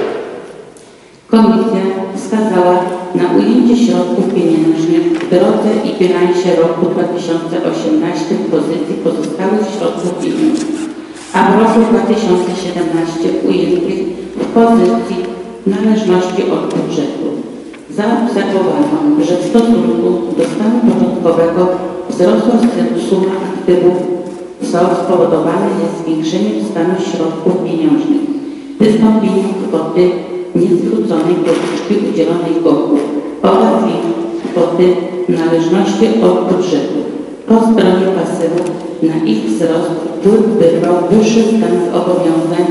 Komisja wskazała na ujęcie środków pieniężnych w drodze i bilansie roku 2018 w pozycji pozostałych środków pieniężnych, a w roku 2017 ujętych w pozycji należności od budżetu. Zaobserwowano, że w stosunku do stanu początkowego wzrosła suma aktywów, co spowodowane jest zwiększeniem stanu środków pieniężnych, wystąpieniem kwoty niezwróconej pożyczki udzielonej wokół oraz kwoty należności od budżetu. Po stronie pasywów na ich wzrost wpływ wyrwał wyższy stan zobowiązań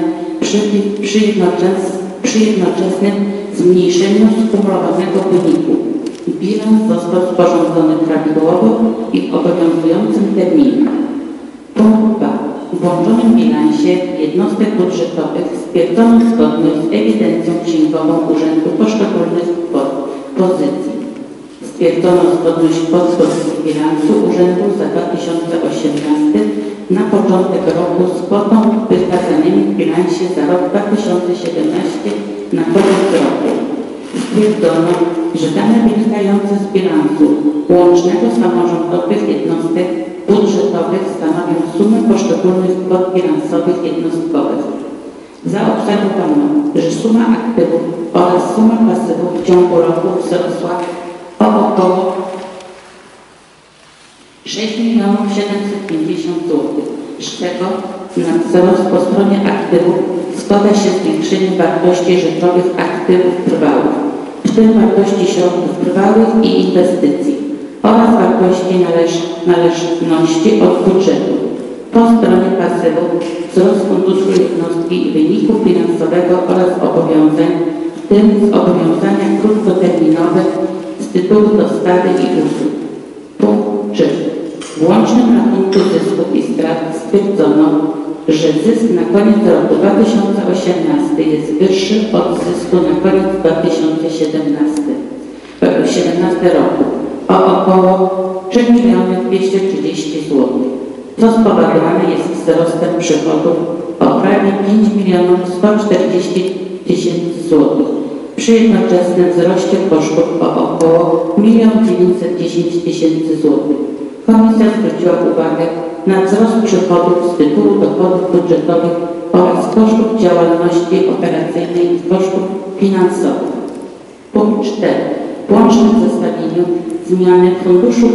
przy jednoczesnym zmniejszeniu skumulowanego wyniku. bilans został sporządzony prawidłowo i w obowiązującym terminie. Punkt 2. W włączonym bilansie jednostek budżetowych stwierdzono zgodność z ewidencją księgową Urzędu poszczególnych pozycji. Stwierdzono zgodność podpozycji bilansu Urzędu za 2018 na początek roku z kwotą wykazanymi w bilansie za rok 2017 na koniec roku. Stwierdzono, że dane wynikające z bilansu łącznego samorządowych jednostek budżetowych stanowią sumę poszczególnych kwot bilansowych jednostkowych. Zaobserwowano, że suma aktywów oraz suma pasywów w ciągu roku wzrosła o około 6 750 000 zł, z czego na wzrost po stronie aktywów składa się zwiększenie wartości rzeczowych aktywów trwałych, w tym wartości środków trwałych i inwestycji oraz wartości należności od budżetu. Po stronie pasywów wzrost funduszu jednostki i wyniku finansowego oraz zobowiązań, w tym zobowiązania krótkoterminowe z tytułu dostawy i usług. Punkt 3. W łącznym rachunku zysków i strat stwierdzono, że zysk na koniec roku 2018 jest wyższy od zysku na koniec 2017 roku o około 3 230 000 zł, co spowodowane jest wzrostem przychodów o prawie 5 140 000 zł, przy jednoczesnym wzroście kosztów o około 1 910 000 zł. Komisja zwróciła uwagę na wzrost przychodów z tytułu dochodów budżetowych oraz kosztów działalności operacyjnej i kosztów finansowych. Punkt 4. W łącznym zestawieniu zmiany funduszu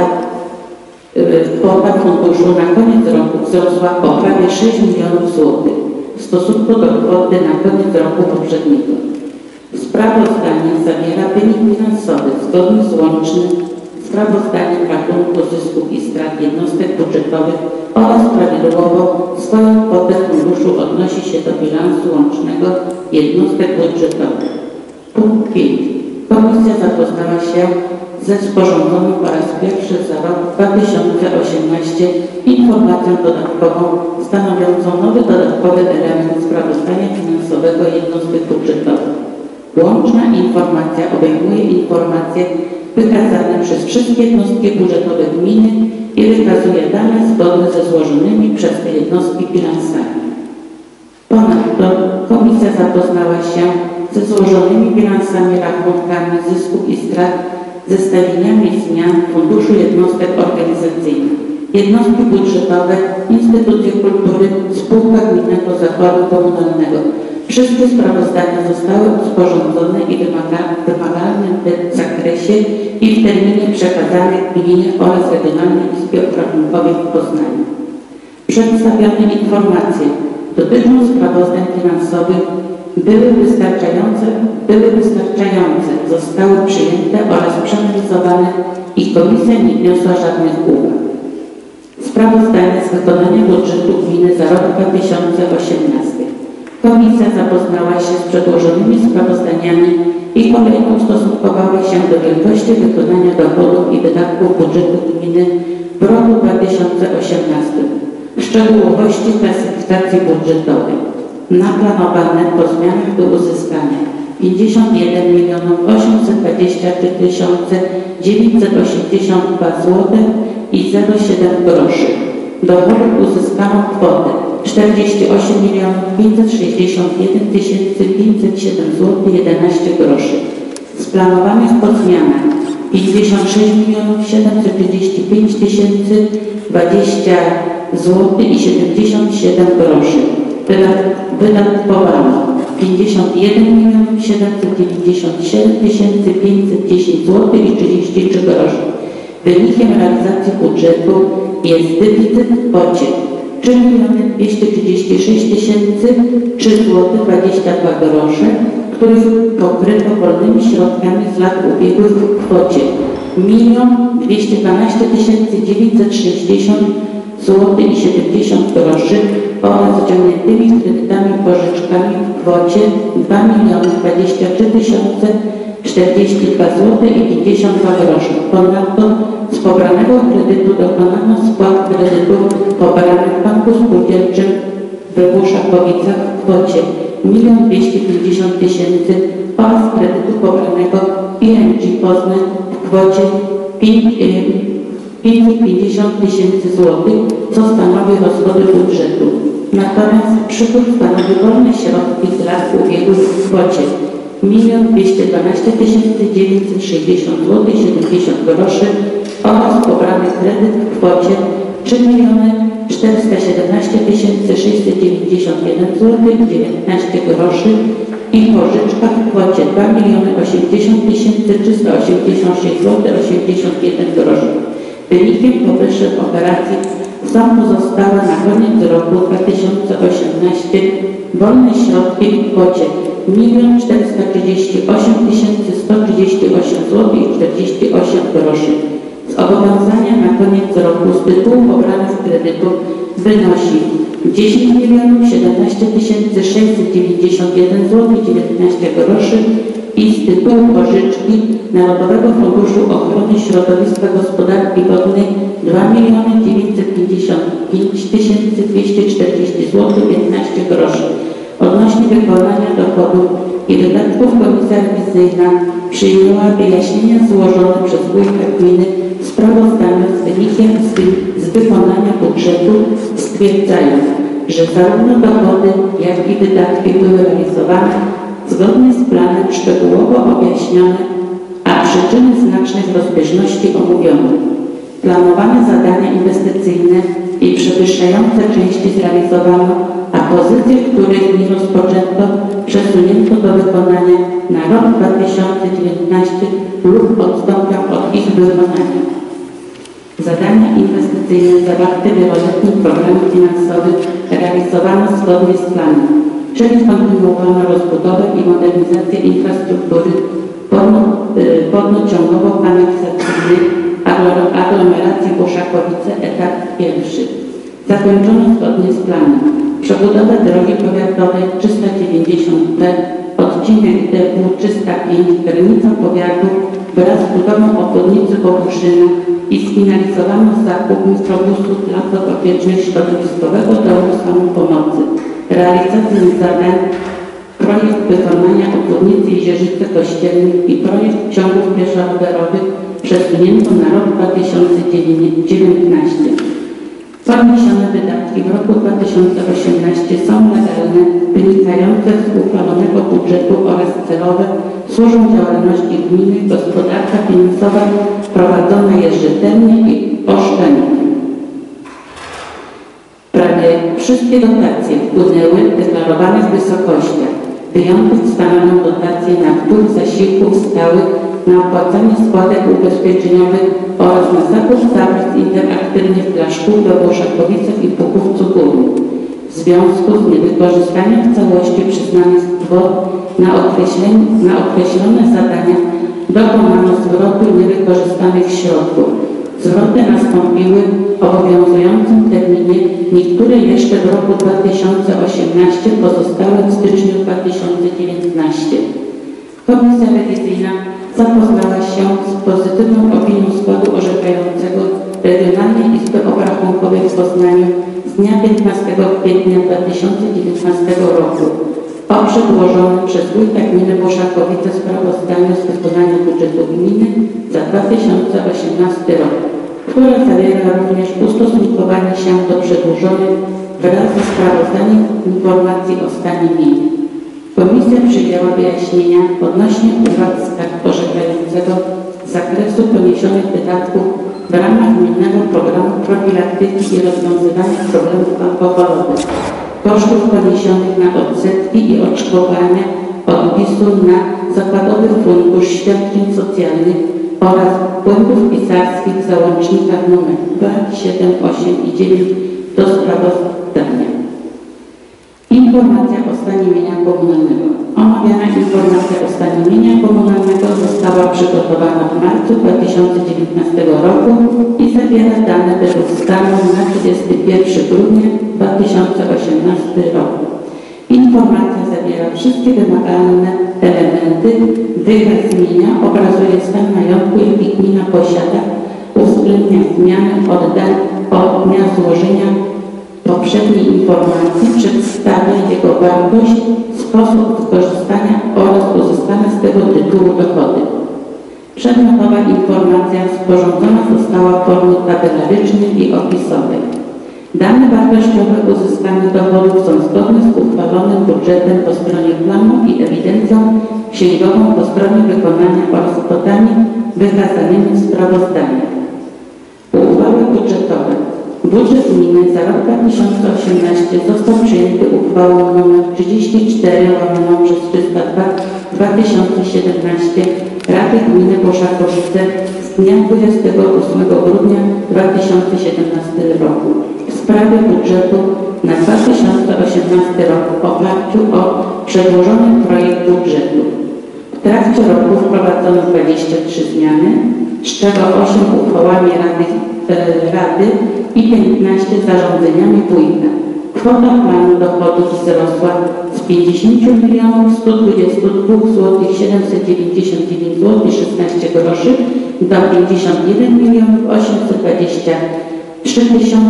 kwota funduszu na koniec roku wzrosła o prawie 6 milionów złotych w stosunku do kwoty na koniec roku poprzedniego. Sprawozdanie zawiera wynik finansowy zgodny z łącznym sprawozdaniem rachunku zysków i strat jednostek budżetowych oraz prawidłowo swoją kwotę funduszu odnosi się do bilansu łącznego jednostek budżetowych. Punkt 5. Komisja zapoznała się ze sporządzoną po raz pierwszy za rok 2018 informacją dodatkową stanowiącą nowy dodatkowy element sprawozdania finansowego jednostek budżetowych. Łączna informacja obejmuje informacje wykazane przez wszystkie jednostki budżetowe gminy i wykazuje dane zgodne ze złożonymi przez te jednostki bilansami. Ponadto komisja zapoznała się ze złożonymi bilansami, rachunkami zysków i strat, zestawieniami zmian funduszu jednostek organizacyjnych, jednostki budżetowe, instytucje kultury, spółka gminnego zakładu komunalnego. Wszystkie sprawozdania zostały sporządzone i wymagalnym w zakresie i w terminie przekazane gminie oraz Regionalnej Izbie Obrachunkowej w Poznaniu. Przedstawione informacje dotyczą sprawozdań finansowych były wystarczające, zostały przyjęte oraz przeanalizowane i komisja nie wniosła żadnych uwag. Sprawozdanie z wykonania budżetu gminy za rok 2018. Komisja zapoznała się z przedłożonymi sprawozdaniami i kolejno ustosunkowała się do wielkości wykonania dochodów i wydatków budżetu gminy w roku 2018, w szczegółowości klasyfikacji budżetowej. Na planowane po zmianach do uzyskania 51 823 982 zł i 07 groszy. Dochodów uzyskano kwotę 48 561 507 zł 11 groszy. Z planowanych po zmianach 56 735 020 zł i 77 groszy. Wydatkowano 51 797 510 zł i 33 groszy. Wynikiem realizacji budżetu jest deficyt w kwocie 3 236 003 zł 22 grosze, których pokryto wolnymi środkami z lat ubiegłych w kwocie 1 212 960 zł i 70 groszy oraz zaciągniętymi kredytami i pożyczkami w kwocie 2 023 42 zł i 52 groszy. Ponadto z pobranego kredytu dokonano spłat kredytów pobranych w Banku Spółdzielczym we Włoszakowicach w kwocie 1 250 000 oraz kredytu pobranego ING Poznań w kwocie 550 000 złotych, co stanowi rozchody budżetu. Natomiast przychód stanowi wolne środki z lat ubiegłych w kwocie 1 212 960 zł 70 groszy oraz pobrany kredyt w kwocie 3 417 691 zł 19 groszy i pożyczka w kwocie 2 080 386 zł 81 groszy. Wynikiem powyższych operacji są pozostałe na koniec roku 2018 wolne środki w kwocie 1 438 138 zł i 48 groszy. Zobowiązania na koniec roku z tytułu pobranych kredytów wynosi 10 017 691 zł 19 groszy i z tytułu pożyczki Narodowego Funduszu Ochrony Środowiska Gospodarki Wodnej 2 955 240 zł 15 groszy. Odnośnie wykonania dochodów i wydatków Komisja Rewizyjna przyjęła wyjaśnienia złożone przez wójta gminy w sprawozdaniu z wynikiem z wykonania budżetu, stwierdzając, że zarówno dochody, jak i wydatki były realizowane zgodnie z planem szczegółowo objaśnione, a przyczyny znacznych rozbieżności omówiono. Planowane zadania inwestycyjne i przewyższające części zrealizowano, a pozycje, których nie rozpoczęto, przesunięto do wykonania na rok 2019 lub odstąpią od ich wykonania. Zadania inwestycyjne zawarte w wieloletnim programie finansowym realizowano zgodnie z planem, czyli kontynuowano rozbudowę i modernizację infrastruktury wodnociągowo-kanalizacyjnej aglomeracji Włoszakowice, etap pierwszy. Zakończono zgodnie z planem przebudowę drogi powiatowej 390P, odcinek DW 305, granica powiatu wraz z budową obwodnicy Bohuszyna i sfinalizowano zakup mikrobusu dla podopiecznych środowiskowego domu samopomocy. Realizację zadań projekt wykonania obwodnicy Jezierzyce Kościelnej i projekt ciągów pieszo-rowerowych przesunięto na rok 2019. Poniesione wydatki w roku 2018 są legalne, wynikające z uchwalonego budżetu oraz celowe, służą działalności gminy, gospodarka finansowa prowadzona jest rzetelnie i oszczędnie. Prawie wszystkie dotacje wpłynęły w deklarowanych wysokościach. Wyjątek stanowią dotacje na wpływ zasiłków stałych, na opłacanie składek ubezpieczeniowych oraz na zakup tablic interaktywnych dla szkół we Włoszakowicach i Puchówcu Górnym. W związku z niewykorzystaniem w całości przyznanych kwot na określone zadania dokonano zwrotu niewykorzystanych środków. Zwroty nastąpiły w obowiązującym terminie, niektóre jeszcze w roku 2018, pozostałe w styczniu 2019. Komisja rewizyjna zapoznała się z pozytywną opinią składu orzekającego Regionalnej Izby Obrachunkowej w Poznaniu z dnia 15 kwietnia 2019 roku o przedłożonym przez wójta gminy Włoszakowice sprawozdaniu z wykonania budżetu gminy za 2018 rok, które zawiera również ustosunkowanie się do przedłożonych wraz ze sprawozdaniem informacji o stanie mienia. Komisja przyjęła wyjaśnienia odnośnie uwag skarg orzekającego z zakresu poniesionych wydatków w ramach gminnego programu profilaktyki i rozwiązywania problemów alkoholowych, kosztów poniesionych na odsetki i odszkodowania odpisu na Zakładowy Fundusz Świadczeń Socjalnych oraz punktów pisarskich w załącznikach nr 2, 7, 8 i 9 do sprawozdania. Informacja o stanie mienia komunalnego. Omawiana informacja o stanie mienia komunalnego została przygotowana w marcu 2019 roku i zawiera dane według stanu na 31 grudnia 2018 roku. Informacja zawiera wszystkie wymagalne elementy, wyraz mienia obrazuje stan majątku, jaki gmina posiada, uwzględnia zmiany od dnia złożenia poprzedniej informacji, przedstawia jego wartość, sposób wykorzystania oraz uzyskane z tego tytułu dochody. Przedmiotowa informacja sporządzona została w formie tabelarycznej i opisowej. Dane wartościowe uzyskanych dochodów są zgodne z uchwalonym budżetem po stronie planu i ewidencją księgową po stronie wykonania oraz kwotami wykazanymi w sprawozdaniu. Uchwały budżetowe. Budżet gminy za rok 2018 został przyjęty uchwałą nr 34/302/2017 Rady Gminy Poszakowice z dnia 28 grudnia 2017 roku w sprawie budżetu na 2018 rok w oparciu o przedłożony projekt budżetu. W trakcie roku wprowadzono 23 zmiany, z czego 8 uchwałami Rady i 15 zarządzeniami wójta. Kwota planu dochodów wzrosła z 50 122 799 zł 16 groszy do 51 823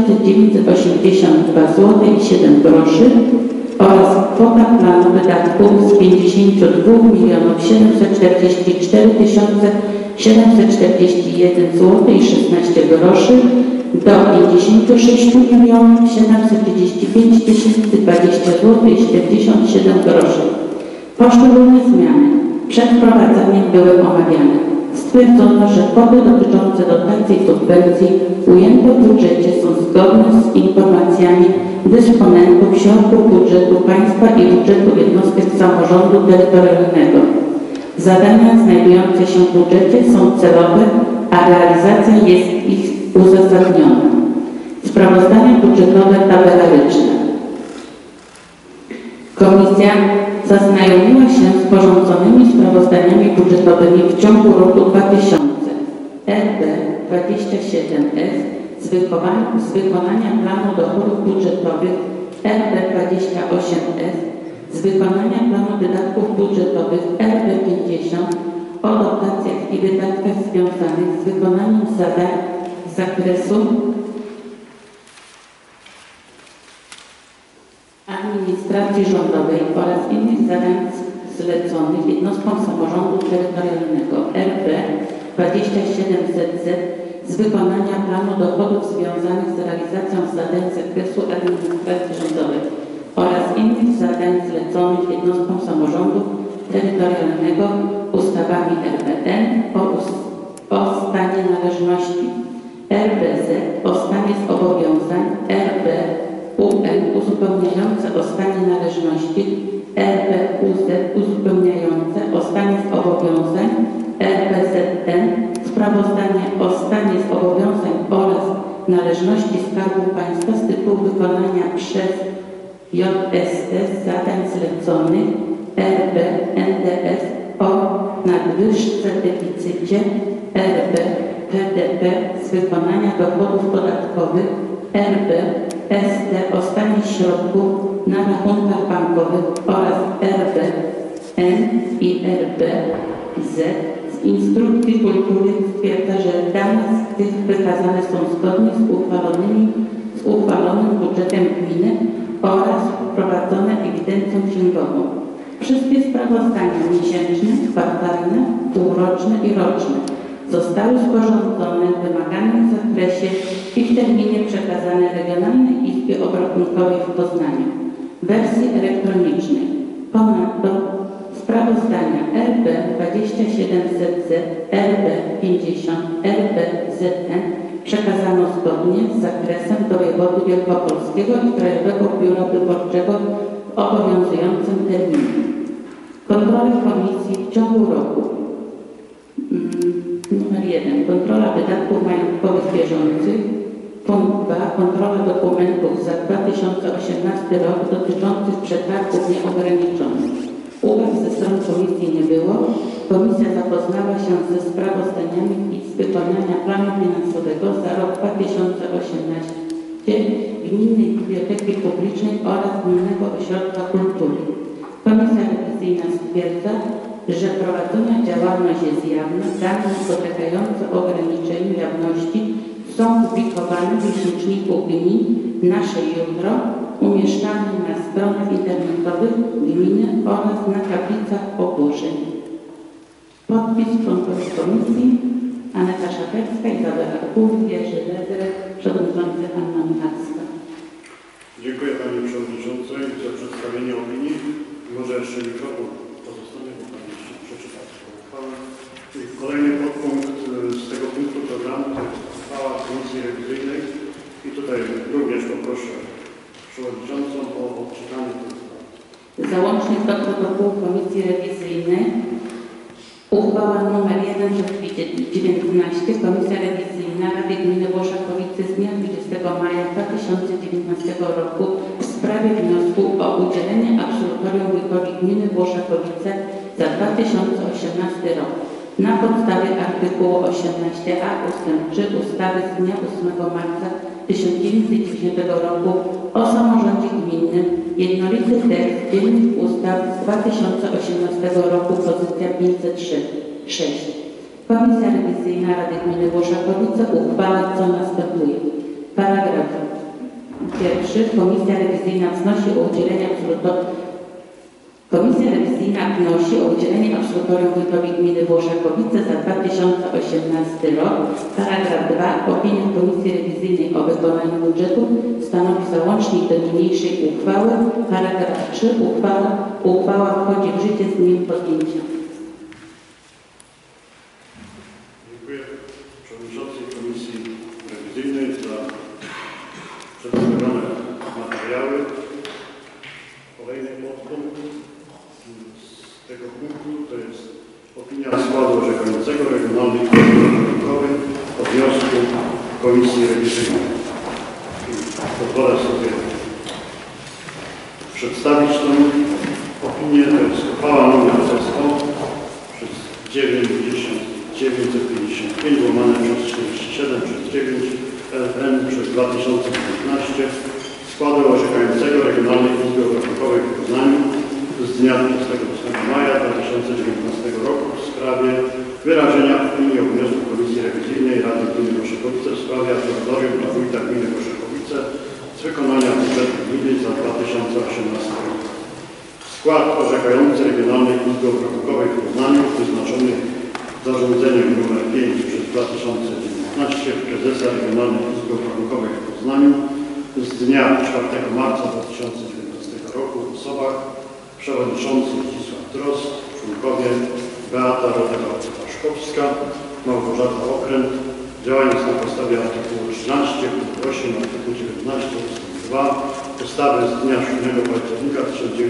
982 zł i 7 groszy oraz kwota planu wydatków z 52 744 741 zł i 16 groszy do 56 735 020 zł i 77 groszy. Poszczególne zmiany przed wprowadzaniem były omawiane. Stwierdzono, że kwoty dotyczące dotacji i subwencji ujęte w budżecie są zgodne z informacjami dysponentów środków budżetu państwa i budżetu jednostek samorządu terytorialnego. Zadania znajdujące się w budżecie są celowe, a realizacja jest ich uzasadniona. Sprawozdania budżetowe tabelaryczne. Komisja zaznajomiła się z sporządzonymi sprawozdaniami budżetowymi w ciągu roku 2000 RB 27S z wykonania planu dochodów budżetowych RB 28S z wykonania planu wydatków budżetowych RB 50 o dotacjach i wydatkach związanych z wykonaniem zadań z zakresu administracji rządowej oraz innych zadań zleconych jednostkom samorządu terytorialnego RB 27ZZ z wykonania planu dochodów związanych z realizacją zadań z zakresu administracji rządowej oraz innych zadań zleconych jednostkom samorządu terytorialnego ustawami RBN o stanie należności, RBZ o stanie zobowiązań, RBUN uzupełniające o stanie należności, RBUZ uzupełniające o stanie zobowiązań, RBZN sprawozdanie o stanie zobowiązań oraz należności Skarbu Państwa z tytułu wykonania przez JST zadań zleconych, RB NDS o nadwyżce deficycie, RB PDP z wykonania dochodów podatkowych, RB SD o stanie środków na rachunkach bankowych oraz RB N i RB Z z instrukcji kultury stwierdza, że dane z tych wykazane są zgodnie z uchwalonym budżetem gminy oraz wprowadzone ewidencją księgową. Wszystkie sprawozdania miesięczne, kwartalne, półroczne i roczne zostały sporządzone w wymaganym zakresie i w terminie przekazane Regionalnej Izbie Obrachunkowej w Poznaniu w wersji elektronicznej. Ponadto sprawozdania RB 27ZZ, RB 50, RB ZN przekazano zgodnie z zakresem do wojewody wielkopolskiego i Krajowego Biura Wyborczego w obowiązującym terminie. Kontrola komisji w ciągu roku. Numer 1. Kontrola wydatków majątkowych bieżących. Punkt 2. Kontrola dokumentów za 2018 rok dotyczących przetargów nieograniczonych. Uwag ze strony komisji nie było. Komisja zapoznała się ze sprawozdaniami i z wykonania planu finansowego za rok 2018 Gminnej Biblioteki Publicznej oraz Gminnego Ośrodka Kultury. Komisja rewizyjna stwierdza, że prowadzona działalność jest jawna, dane podlegające ograniczeniu jawności są publikowane w liczniku gmin Nasze Jutro, umieszczane na stronach internetowych gminy oraz na tablicach ogłoszeń. Podpis członków komisji Aneta Szaferska, Izabela Kul, Jerzy Lederer, przewodniczący Anna Michalska. Dziękuję Pani Przewodniczącej za przedstawienie opinii. Może jeszcze mikrofon pozostanie, bo Pani przeczyta uchwałę. Kolejny podpunkt z tego punktu programu to jest uchwała Komisji Rewizyjnej i tutaj również poproszę Przewodniczącą o odczytanie tej uchwały. Załącznik do protokołu Komisji Rewizyjnej. Uchwała nr 1 19. Komisja Rewizyjna Rady Gminy Włoszakowice z dnia 20 maja 2019 roku w sprawie wniosku o udzielenie absolutorium wójtowi gminy Włoszakowice za 2018 rok na podstawie artykułu 18a ust. 3 ustawy z dnia 8 marca 1990 roku o samorządzie gminnym, jednolity tekst Dziennik Ustaw z 2018 roku, pozycja 506. Komisja Rewizyjna Rady Gminy Włoszakowice uchwala, co następuje. Paragraf 1. Komisja Rewizyjna wnosi o udzielenie absolutorium. Komisja Rewizyjna wnosi o udzielenie absolutorium wójtowi gminy Włoszakowice za 2018 rok. Paragraf 2. Opinia Komisji Rewizyjnej o wykonaniu budżetu stanowi załącznik do niniejszej uchwały. Paragraf 3. Uchwała wchodzi w życie z dniem podjęcia. Dziękuję Przewodniczącej Komisji Rewizyjnej za przedstawione materiały. Kolejny podpunkt z tego punktu to jest opinia składu orzekającego Regionalnej Izby Obrachunkowej o wniosku Komisji Rewizyjnej. Pozwolę sobie przedstawić tę opinię. To jest uchwała nr SO przez 955 łamane przez 47 przez 9 LN przez 2015 składu orzekającego Regionalnej Izby Obrachunkowej w Poznaniu z dnia 28 maja 2019 roku w sprawie wyrażenia opinii o wniosku Komisji Rewizyjnej Rady Gminy Włoszakowice w sprawie absolutorium dla wójta gminy Włoszakowice z wykonania budżetu gminy za 2018 rok. Skład orzekający Regionalnej Izby Obrachunkowej w Poznaniu wyznaczony zarządzeniem nr 5 przez 2019 prezesa Regionalnej Izby Obrachunkowej w Poznaniu z dnia 4 marca 2019 roku w osobach przewodniczący Zdzisław Drozd, członkowie Beata Rodera-Paszkowska, Małgorzata Okręt, działając na podstawie artykułu 13 punkt 8 artykułu 19 ust. 2 ustawy z dnia 7 października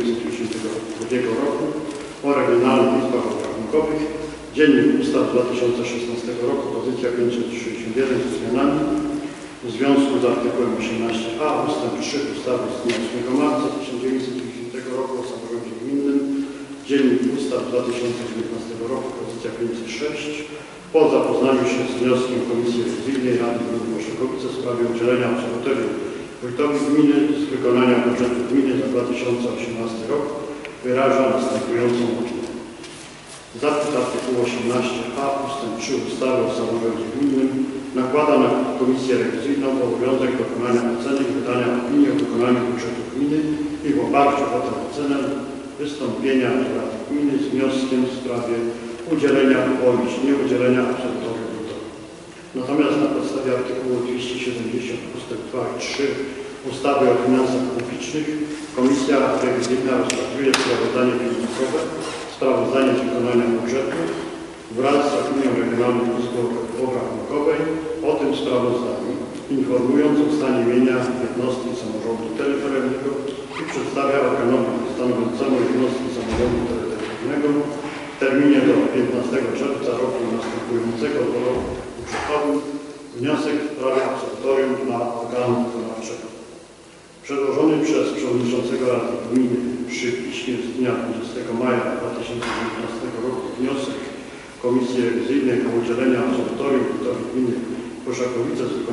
1992 roku o regionalnych izbach obrachunkowych, Dziennik Ustaw 2016 roku, pozycja 561 z zmianami w związku z artykułem 18a ust. 3 ustawy z dnia 8 marca 1990 roku o samorządzie gminnym, Dziennik Ustaw 2019 roku, pozycja 506, po zapoznaniu się z wnioskiem Komisji Rewizyjnej Rady Gminy Włoszakowice w sprawie udzielenia absolutorium wójtowi gminy z wykonania budżetu gminy za 2018 rok wyraża następującą opinię. Zapis artykułu 18a ust. 3 ustawy o samorządzie gminnym nakłada na Komisję Rewizyjną obowiązek dokonania oceny i wydania opinii o wykonaniu budżetu gminy i w oparciu o tę ocenę wystąpienia do Rady Gminy z wnioskiem w sprawie udzielenia bądź nieudzielenia absolutorium wójtowi. Natomiast na podstawie artykułu 270 ust. 2 i 3 ustawy o finansach publicznych Komisja Rewizyjna rozpatruje sprawozdanie finansowe, sprawozdanie z wykonania budżetu wraz z opinią Regionalnej Izby Obrachunkowej o tym sprawozdaniu, informując o stanie mienia jednostki samorządu terytorialnego i przedstawia organowi stanowiącemu jednostki samorządu terytorialnego w terminie do 15 czerwca roku następującego do roku budżetowym wniosek w sprawie absolutorium dla organu wykonawczego. Przedłożony przez Przewodniczącego Rady Gminy przy piśmie z dnia 20 maja 2019 roku wniosek Komisji Rewizyjnej o udzielenie absolutorium wójtowi gminy Włoszakowice z wykonania budżetu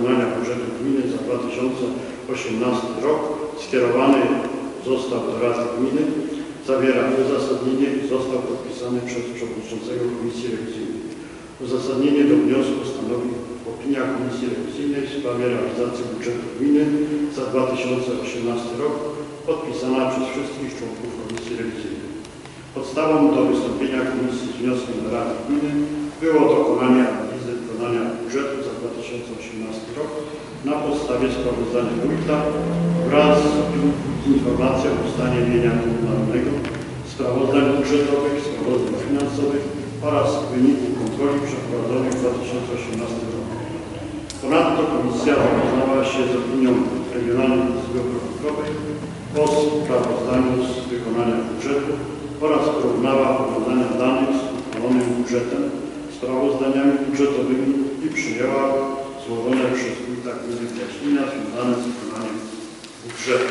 budżetu gminy za 2018 rok skierowany został do Rady Gminy, zawiera uzasadnienie i został podpisany przez przewodniczącego Komisji Rewizyjnej. Uzasadnienie do wniosku stanowi opinia Komisji Rewizyjnej w sprawie realizacji budżetu gminy za 2018 rok podpisana przez wszystkich członków Komisji Rewizyjnej. Podstawą do wystąpienia Komisji z wnioskiem do Rady Gminy było dokonanie analizy wykonania budżetu za 2018 rok na podstawie sprawozdania wójta wraz z informacją o stanie mienia komunalnego, sprawozdań budżetowych, sprawozdań finansowych oraz wyników kontroli przeprowadzonych w 2018 roku. Ponadto Komisja zapoznała się z opinią Regionalnej Izby Obrachunkowej po sprawozdaniu z wykonania budżetu oraz porównała powiązania danych z uchwalonym budżetem, sprawozdaniami budżetowymi i przyjęła złożone przez wójta gminy wyjaśnienia związane z wykonaniem budżetu.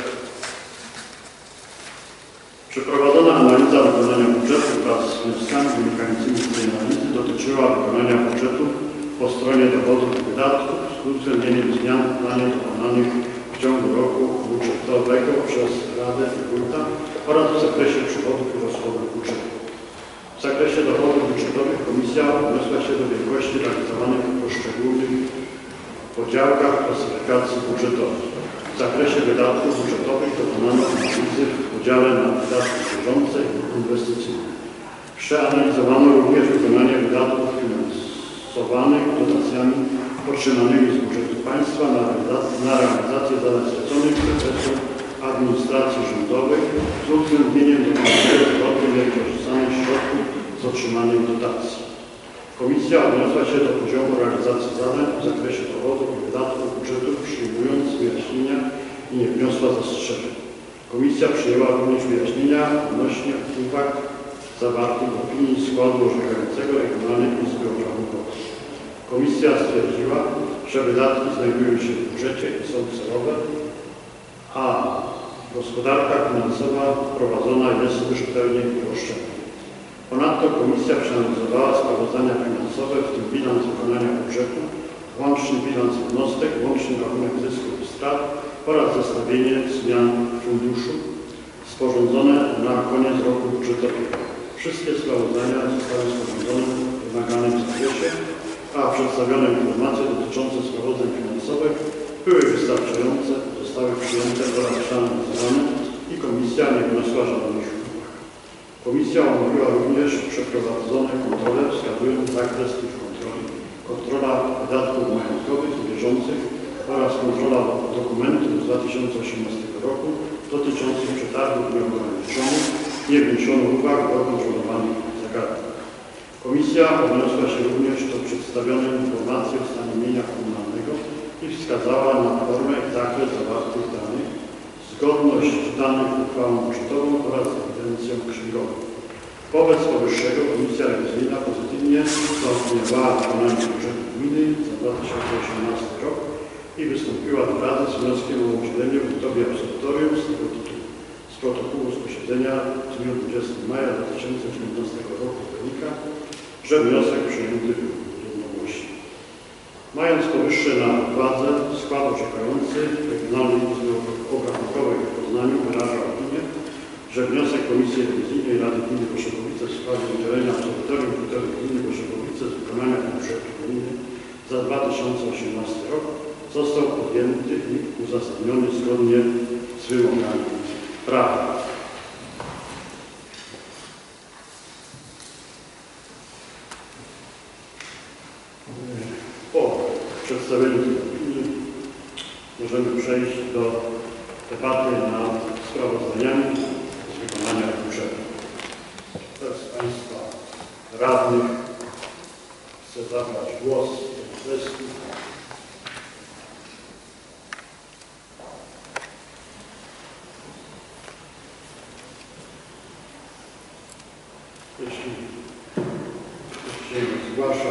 Przeprowadzona analiza wykonania budżetu wraz z wnioskami wynikającymi z tej analizy dotyczyła wykonania budżetu po stronie dochodów i wydatków z uwzględnieniem zmian w planie dokonanych w ciągu roku budżetowego przez Radę i Wójta oraz w zakresie przychodów i rozchodów budżetu. W zakresie dochodów budżetowych Komisja odniosła się do wielkości realizowanych w poszczególnych podziałkach klasyfikacji budżetowej. W zakresie wydatków budżetowych dokonano analizy w podziale na wydatki bieżące i inwestycyjne. Przeanalizowano również wykonanie wydatków finansowanych dotacjami otrzymanymi z budżetu państwa na realizację zadań zleconych zakresu administracji rządowej z uwzględnieniem dotychczasowych wykorzystanych środków z otrzymanych dotacji. Komisja odniosła się do poziomu realizacji zadań w zakresie dochodów i wydatków budżetu, przyjmując wyjaśnienia i nie wniosła zastrzeżeń. Komisja przyjęła również wyjaśnienia odnośnie uwag zawartych w opinii składu orzekającego Regionalnej Izby Obrachunkowej. Komisja stwierdziła, że wydatki znajdują się w budżecie i są celowe, a gospodarka finansowa prowadzona jest rzetelnie i oszczędnie. Ponadto Komisja przeanalizowała sprawozdania finansowe, w tym bilans wykonania budżetu, łączny bilans jednostek, łączny rachunek zysków i strat oraz zestawienie zmian funduszu sporządzone na koniec roku budżetowego. Wszystkie sprawozdania zostały sporządzone w wymaganym zakresie, a przedstawione informacje dotyczące sprawozdań finansowych były wystarczające, zostały przyjęte oraz przeanalizowane i Komisja nie wniosła żadnych uwag. Komisja omówiła również przeprowadzone kontrole, wskazując zakres tych kontroli. Kontrola wydatków majątkowych i bieżących oraz kontrola dokumentów z 2018 roku dotyczących przetargów nieograniczonych nie wniesiono uwag do kontrolowanych zagadnień. Komisja odniosła się również do przedstawionej informacji o stanie mienia komunalnego i wskazała na formę i zakres zawartych danych, zgodność danych uchwałą budżetową oraz ewidencją księgową. Wobec powyższego Komisja Rewizyjna pozytywnie zaopiniowała wykonanie budżetu gminy za 2018 rok i wystąpiła do Rady z wnioskiem o udzielenie wójtowi absolutorium z tego tytułu. Z protokołu z posiedzenia w dniu 20 maja 2019 roku wynika, że wniosek przyjęty był jednogłośnie. Mając powyższe na uwadze, skład orzekający Regionalnej Izby Obrachunkowej w Poznaniu wyraża opinię, że wniosek Komisji Rewizyjnej Rady Gminy Koszykowice w sprawie udzielenia absolutorium wójtowi gminy Koszykowice z wykonania budżetu gminy za 2018 rok został podjęty i uzasadniony zgodnie z wymogami prawa. Po przedstawieniu tej opinii możemy przejść do debaty nad sprawozdaniami z wykonania budżetu. Kto z Państwa radnych chce zabrać głos w tej kwestii? Jeśli się nie zgłasza,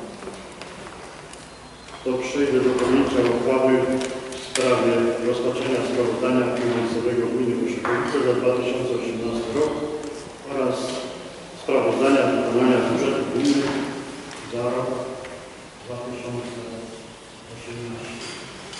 to przejdę do podjęcia uchwały w sprawie rozpatrzenia sprawozdania finansowego gminy Koszykowice za 2018 rok oraz sprawozdania wykonania budżetu gminy za rok 2018.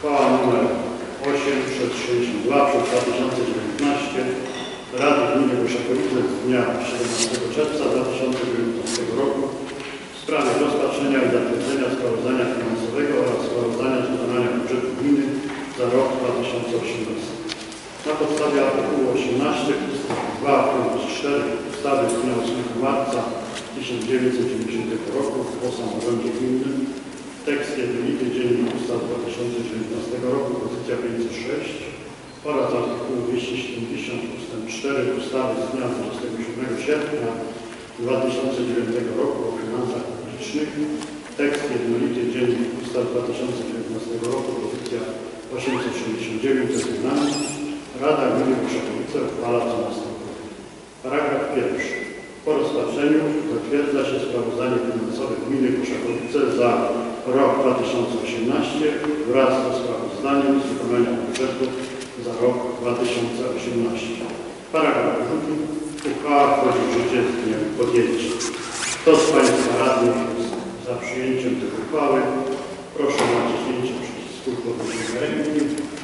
Uchwała nr 862 przez 2019 Rady Gminy Wyszokowice z dnia 17 czerwca 2019 roku w sprawie rozpatrzenia i zatwierdzenia sprawozdania finansowego oraz sprawozdania z wykonania budżetu gminy za rok 2018. Na podstawie artykułu 18 ust. 2 punkt 4 ustawy z dnia 8 marca 1990 roku o samorządzie gminnym, tekst jednolity Dziennik Ustaw 2019 roku, pozycja 506 oraz artykułu 270 ust. 4 ustawy z dnia 27 sierpnia 2009 roku o finansach publicznych, tekst jednolity Dziennik Ustaw 2019 roku, pozycja 869 ze zmianami, Rada Gminy Wyszokowice uchwala co następuje. Paragraf pierwszy. Po rozpatrzeniu zatwierdza się sprawozdanie finansowe Gminy Wyszokowice za rok 2018 wraz ze sprawozdaniem z wykonania budżetu za rok 2018. Paragraf drugi. Uchwała wchodzi w życie z dniem podjęcia. Kto z Państwa radnych jest za przyjęciem tej uchwały? Proszę o naciśnięcie przycisku podniesienia ręki.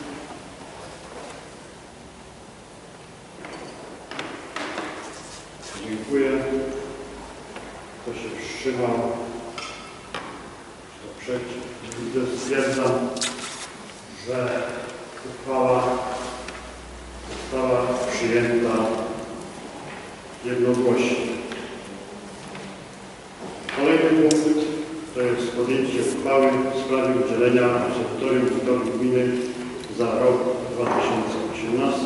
Dziękuję. Kto się wstrzymał? Kto przeciw? Widzę, stwierdzam, że uchwała została przyjęta jednogłośnie. Kolejny punkt to jest podjęcie uchwały w sprawie udzielenia absolutorium budowy gminy za rok 2018.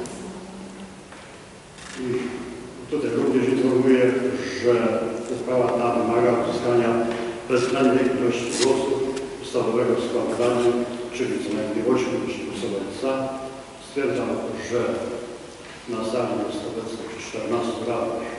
I tutaj również informuję, że uchwała ta wymaga uzyskania bezwzględnej ilości głosów ustawowego składu rady, czyli co najmniej 8 głosowań za. Stwierdzam, że na sali jest obecnych 14 radnych.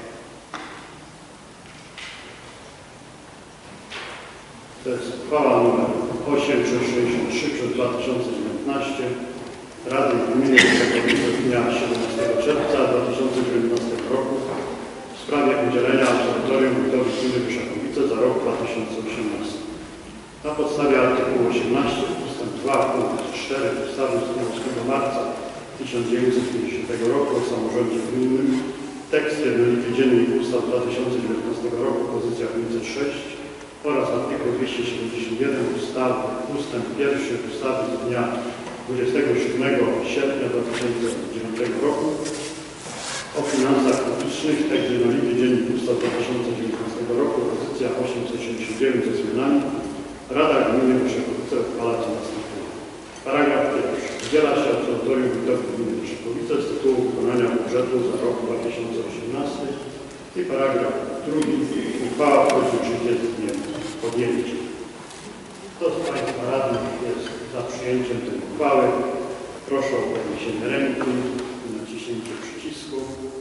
To jest uchwała nr 863 przez 2019 Rady Gminy Wyszokowice z dnia 17 czerwca 2019 roku w sprawie udzielenia absolutorium budowy gminy Wyszokowice za rok 2018. Na podstawie artykułu 18 ust. 2 punkt 4 ustawy z dnia 8 marca 1950 roku o samorządzie gminnym, tekst jednolity Dziennik Ustaw 2019 roku, pozycja 506 oraz artykuł 271 ustawy, ust. 1 ustawy z dnia 27 sierpnia 2009 roku o finansach publicznych, tekst jednolity Dziennik Ustaw 2019 roku, pozycja 869 ze zmianami, Rada Gminy Wyszokowice uchwala co następuje. Paragraf pierwszy. Udziela się absolutorium budowy gminy Wyszokowice z tytułu wykonania budżetu za rok 2018 i paragraf drugi. Uchwała wchodzi w życie z dniem podjęcia. Kto z Państwa radnych jest za przyjęciem tej uchwały? Proszę o podniesienie ręki i naciśnięcie przycisku.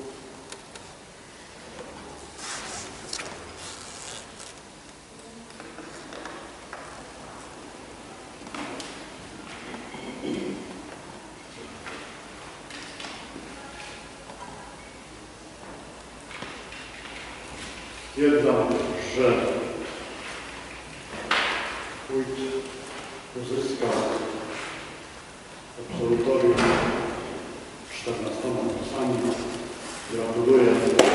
Stwierdzam, że wójt uzyskał absolutorium 14 głosami. Gratuluję.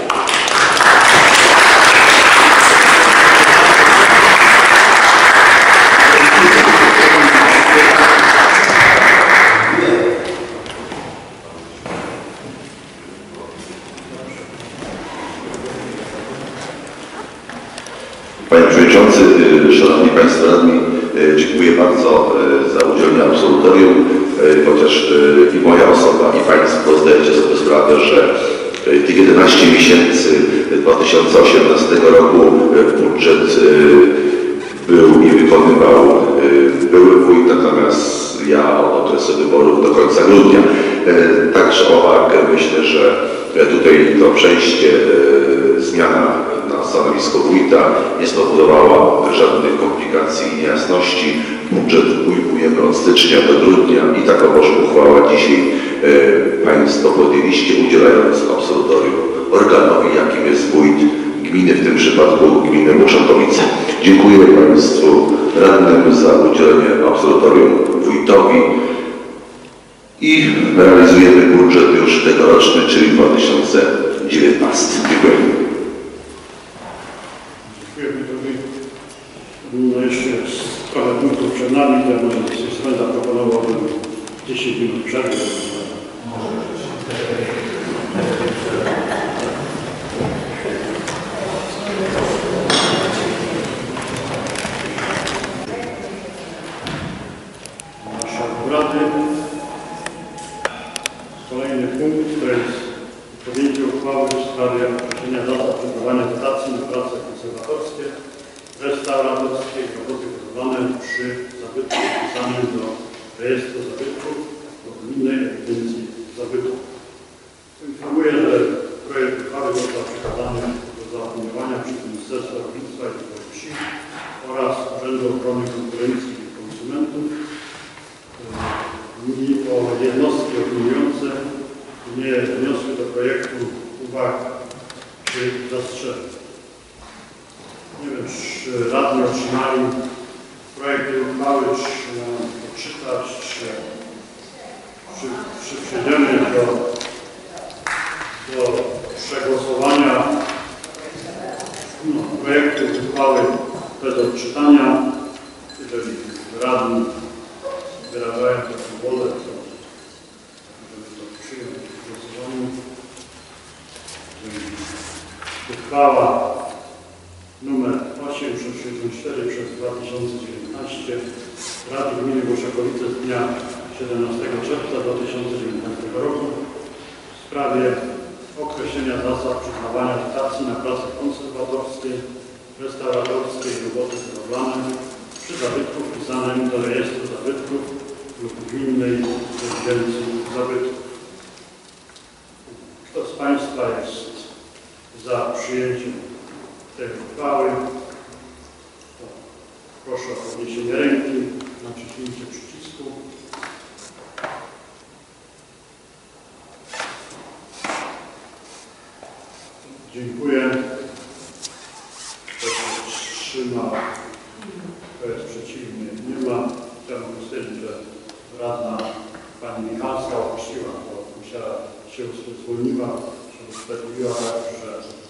Panie Przewodniczący, Szanowni Państwo Radni, dziękuję bardzo za udzielenie absolutorium, chociaż i moja osoba, i Państwo zdajecie sobie sprawę, że tych 11 miesięcy 2018 roku budżet był i wykonywał były wójt, natomiast ja od okresu wyborów do końca grudnia. Także myślę, że tutaj to przejście, zmiana na stanowisko wójta nie spowodowała żadnych komplikacji i niejasności. Budżet ujmujemy od stycznia do grudnia i takowoż uchwała dzisiaj Państwo podjęliście, udzielając absolutorium organowi, jakim jest wójt gminy, w tym przypadku gminy Wyszokowice. Dziękuję Państwu radnym za udzielenie absolutorium wójtowi i realizujemy budżet już tegoroczny, czyli 2019. Dziękuję. Dziękuję wójtowi. No jeszcze jest trochę punktów przed nami, to może system zaproponowałbym 10 minut przerwy. Nasze obrady. Kolejny punkt to jest podjęcie uchwały w sprawie określenia zasad przyznawania dotacji na prace konserwatorskie, restauratorskie i roboty budowlane przy zabytku wpisanym do rejestru zabytków do gminnej ewidencji zabytków. Informuję, że projekt uchwały został przekazany do zaopiniowania przez Ministerstwo Rolnictwa i Rozwoju Wsi oraz Urzędu Ochrony Konkurencji i Konsumentów i o jednostki opiniujące nie wniosły do projektu uwag czy zastrzeżeń. Nie wiem, czy radni otrzymali projekt tej uchwały, czy mam poczytać, czy przejdziemy do przegłosowania projektu uchwały bez odczytania. Jeżeli radni wyrażają taką wolę, to możemy to przyjąć w głosowaniu. Uchwała numer 864 przez 2019 Rady Gminy Głoszakowice z dnia 17 czerwca 2019 roku w sprawie określenia zasad przyznawania dotacji na prace konserwatorskie, restauratorskie i roboty budowlane przy zabytku wpisanym do rejestru zabytków lub gminnej ewidencji zabytków. Kto z Państwa jest za przyjęciem tej uchwały? Proszę o podniesienie ręki, naciśnięcie przycisku. Dziękuję. Kto się wstrzymał? Kto jest przeciwny? Nie ma. Chciałbym stwierdzić, że radna pani Michalska opuściła, bo musiała się zwolniła, się usprawiedliwiła tak, że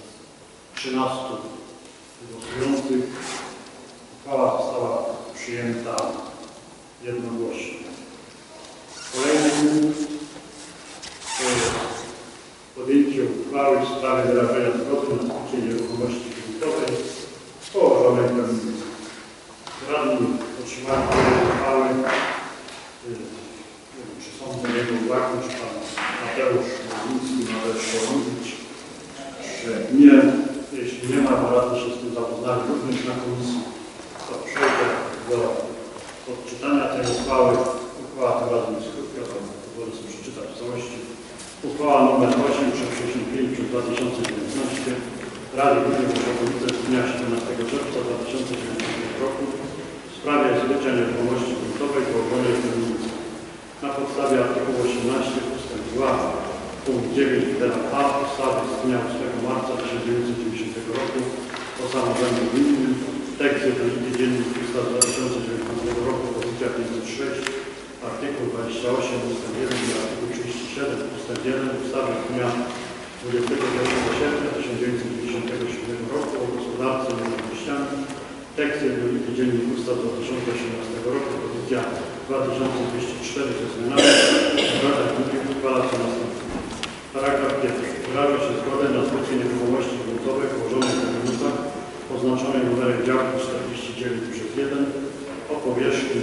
13 głosujących. Uchwała została przyjęta jednogłośnie. Kolejny punkt to jest podjęcie uchwały w sprawie wyrażenia zgody na zbycie nieruchomości gruntowej położonej w kamienicy. Radni otrzymali projekt uchwały. Nie wiem, czy są do niego uwagi, czy pan Mateusz Maliński należy mówić, że nie. Jeśli nie ma, bo radni się z tym zapoznali również na komisji, to przejdę do odczytania tej uchwały. Uchwała tym razem jest krótka, to pozwolę sobie przeczytać w całości. Uchwała nr 865 przez 2019 Rady Gminy Głoszakowice z dnia 17 czerwca 2019 roku w sprawie zbycia nieruchomości gruntowej położonej w kamienicy. Na podstawie artykułu 18 ust. 2 punkt 9 litera A ustawy z dnia 8 marca 1990 roku o samorządzie gminnym, tekst jednolity dziennik ustaw 2019 roku, pozycja 506, artykuł 28 ust. 1 i artykuł 37 ust. 1 ustawy z dnia 21 sierpnia 1997 roku o gospodarce nieruchomościami, tekst jednolity dziennik ustaw 2018 roku, pozycja 2204 ze zmianami, Rada Gminy uchwala co następuje. Paragraf 1. Wyraża się zgodę na zbycie nieruchomości gruntowej położonej w kamienicach oznaczonej numerem działki 49 przez 1 o powierzchni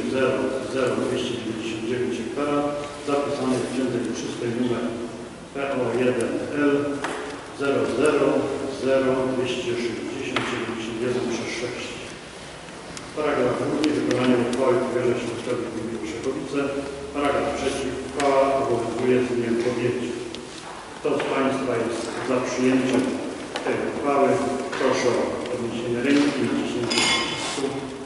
0,0299 hektara zapisanej w księdze wieczystej numer PO1L 0002691 przez 6. Paragraf 2. Wykonanie uchwały powierza się Wójtowi Gminy Głoszakowice. Paragraf 3. Uchwała obowiązuje z dniem podjęcia. Kto z Państwa jest za przyjęciem tej uchwały? Proszę o podniesienie ręki i naciśnięcie przycisku.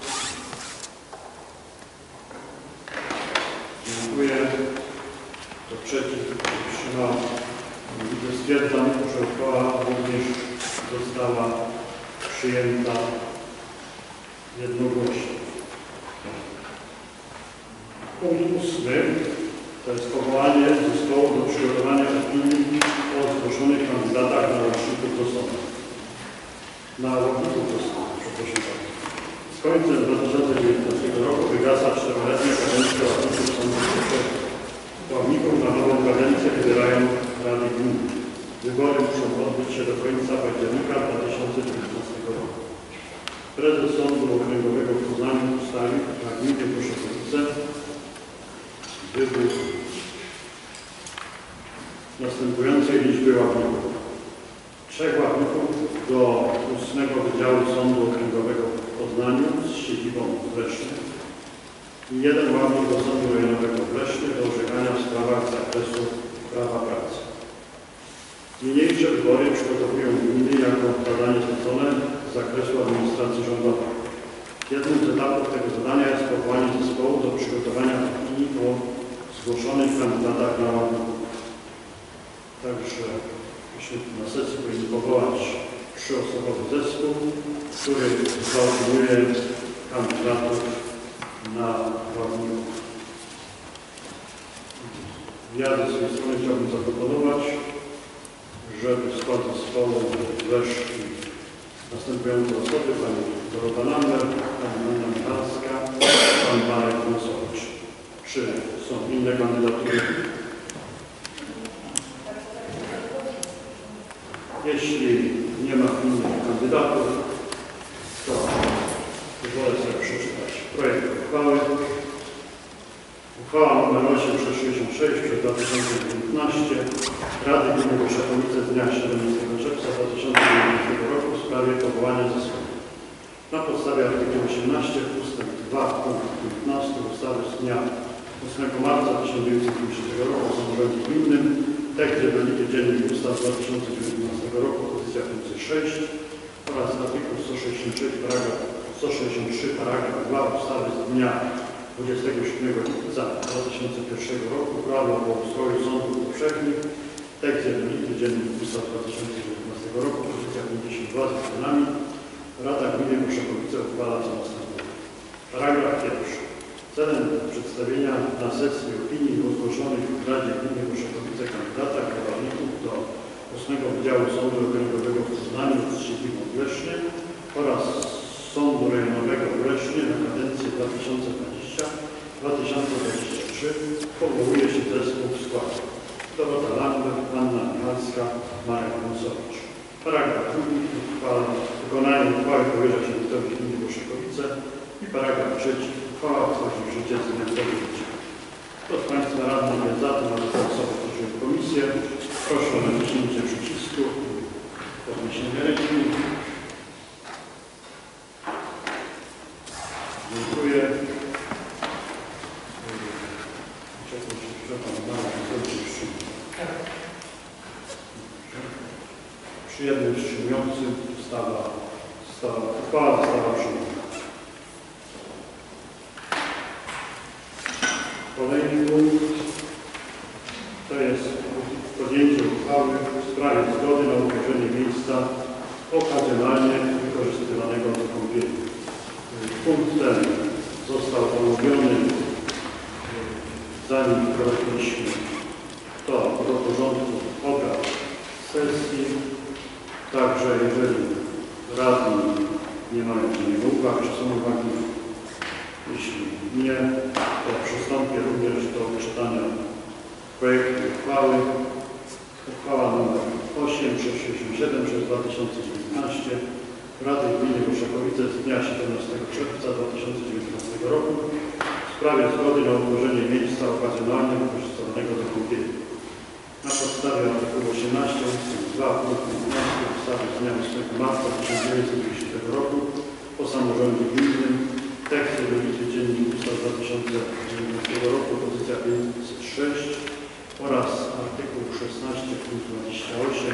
Dziękuję. Kto przeciw? Wstrzymał? Widzę, stwierdzam, że uchwała również została przyjęta jednogłośnie. Punkt 8. To jest powołanie zespołu do przygotowania opinii o zgłoszonych kandydatach na łączników do sądu. Na łączników do sądu, przepraszam bardzo. Z końcem 2019 roku wygasa 4-letnia kadencja ławników sądu powszechnego. Ławników na nową kadencję wybierają Rady Gminy. Wybory muszą odbyć się do końca października 2019 roku. Prezes Sądu Okręgowego w Poznaniu ustalił na gminie Proszokowice wybór następującej liczby ławników. 3 ławników do 8 Wydziału Sądu Okręgowego w Poznaniu z siedzibą w Lesznie i 1 ławnik do Sądu Rejonowego w Lesznie do orzekania w sprawach z zakresu prawa pracy. Niniejsze wybory przygotowują gminy jako zadanie zlecone z zakresu administracji rządowej. Jednym z etapów tego zadania jest powołanie zespołu do przygotowania opinii o zgłoszonych kandydatach na ławników. Także na sesji powinien powołać 3-osobowy zespół, który zaopiniuje kandydatów na ławników. Ja ze swojej strony chciałbym zaproponować, żeby w skład zespołu weszli następujące osoby: pani Dorota Lambert, pani Anna Michalska, pan Marek Nosowicz. Czy są inne kandydatury? Jeśli nie ma innych kandydatów, to pozwolę sobie przeczytać projekt uchwały. Uchwała nr 866 przez 2019 Rady Gminy Proszokowice z dnia 17 czerwca 2019 roku w sprawie powołania zespołu. Na podstawie artykułu 18 ust. 2 punkt 15 ustawy z dnia 8 marca 1990 roku o samorządzie gminnym, tekst jednolity Dziennik Ustaw 2019 roku, pozycja punkty 6 oraz artykuł 163 paragraf 2 ustawy z dnia 27 lipca 2001 roku Prawo o ustroju sądów powszechnych, tekst jednolity Dziennik Ustaw 2019 roku, pozycja 52 z zmianami, Rada Gminy Proszokowice uchwala co następuje. Paragraf 1. Celem przedstawienia na sesji opinii o zgłoszonych w Radzie Gminy Proszokowice kandydatach na ławników do 8 Wydziału Sądu Okręgowego w Poznaniu z siedzibą w Lesznie oraz Sądu Rejonowego w Lesznie na kadencję 2020-2023 powołuje się zespół w składzie: Dorota Lambert, Anna Michalska, Marek Nosowicz. Paragraf 2. Wykonanie uchwały powierza się wójtowi gminy Proszokowice. I paragraf 3. Uchwała wchodzi w życie z dniem podjęcia. Kto z Państwa radnych jest za tym, aby te osoby wchodziły w komisję, proszę o naciśnięcie przycisku, podniesienie ręki. Dziękuję. Przy jednym wstrzymującym uchwała została przyjęta. Kolejny punkt to jest podjęcie uchwały w sprawie zgody na utworzenie miejsca okazjonalnie wykorzystywanego do kąpieli. Punkt ten został omówiony, zanim wprowadziliśmy to do porządku obrad sesji. Także jeżeli radni nie mają do niego uwag, czy są uwagi, jeśli nie, to przystąpię również do czytania projektu uchwały. Uchwała nr 867 przez 2019 Rady Gminy Proszokowice z dnia 17 czerwca 2019 roku w sprawie zgody na utworzenie miejsca okazjonalnie wykorzystywanego do kąpieli. Na podstawie artykułu 18 ust. 2 punkt 15 ustawy z dnia 8 marca 1990 roku o samorządzie gminnym, tekst jednolity Dziennik Ustaw 2019 roku, pozycja 506 oraz artykuł 16 punkt 28,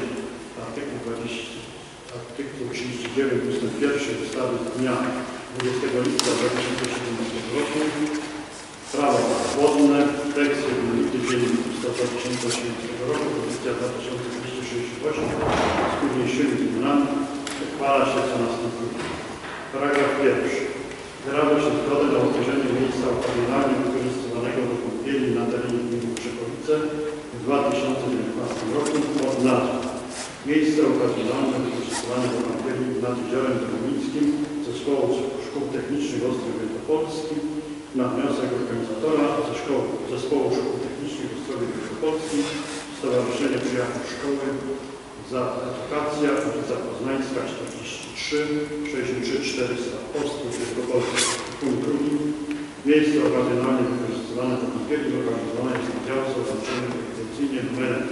artykuł 39 ust. 1 ustawy z dnia 20 lipca 2017 roku, prawo wodne, tekst jednolity Dziennik Ustaw 2018 roku, pozycja 2268 z późniejszymi zmianami uchwala się co następuje. Paragraf 1. Wyraża się zgodę na utworzenie miejsca okazjonalnie wykorzystywanego do kąpieli na terenie gminy Krzekowice w 2019 roku pod nazwą Miejsce okazjonalne wykorzystywane do kąpieli nad Jeziorem Drobnickim Zespołu Szkół Technicznych Ostróg Wielkopolski na wniosek organizatora Zespołu Szkół Technicznych Ostrowie Wielkopolski Stowarzyszenie Przyjaciół Szkoły za Edukacja, ulica Poznańska 43, 63 400 Ostrów Wielkopolski. Punkt drugi. Miejsce okazjonalnie wykorzystywane do kąpieli lokalizowane jest na działce oznaczone ewidencyjnie numerem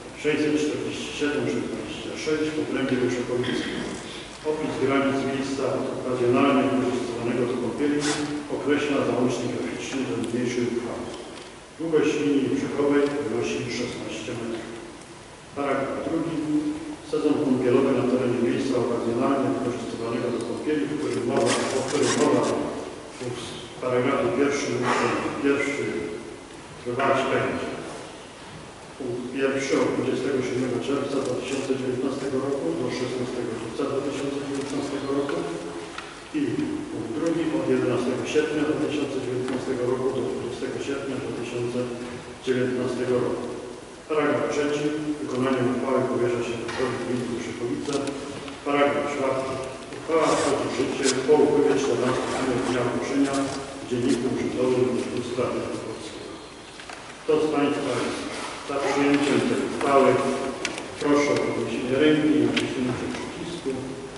647-626 w obrębie Wyszokowicy. Opis granic miejsca okazjonalnie wykorzystywanego do kąpieli określa załącznik graficzny do niniejszej uchwały. Długość linii brzegowej wynosi 16 metrów. Paragraf drugi. Sezon kąpielowy na terenie miejsca okazjonalnie wykorzystywanego do kąpieli, o którym mowa w paragrafie pierwszym trwać będzie. Punkt pierwszy od 27 czerwca 2019 roku do 16 lipca 2019 roku i punkt drugi od 11 sierpnia 2019 roku do 20 sierpnia 2019 roku. Paragraf trzeci. Wykonanie uchwały powierza się Wójtowi Gminy Krzekowice. Paragraf czwarty. Uchwała wchodzi w życie po upływie 14 dnia ogłoszenia w Dzienniku Urzędowym Województwa Wielkopolskiego. Kto z Państwa jest za przyjęciem tej uchwały? Proszę o podniesienie ręki i naciśnięcie przycisku.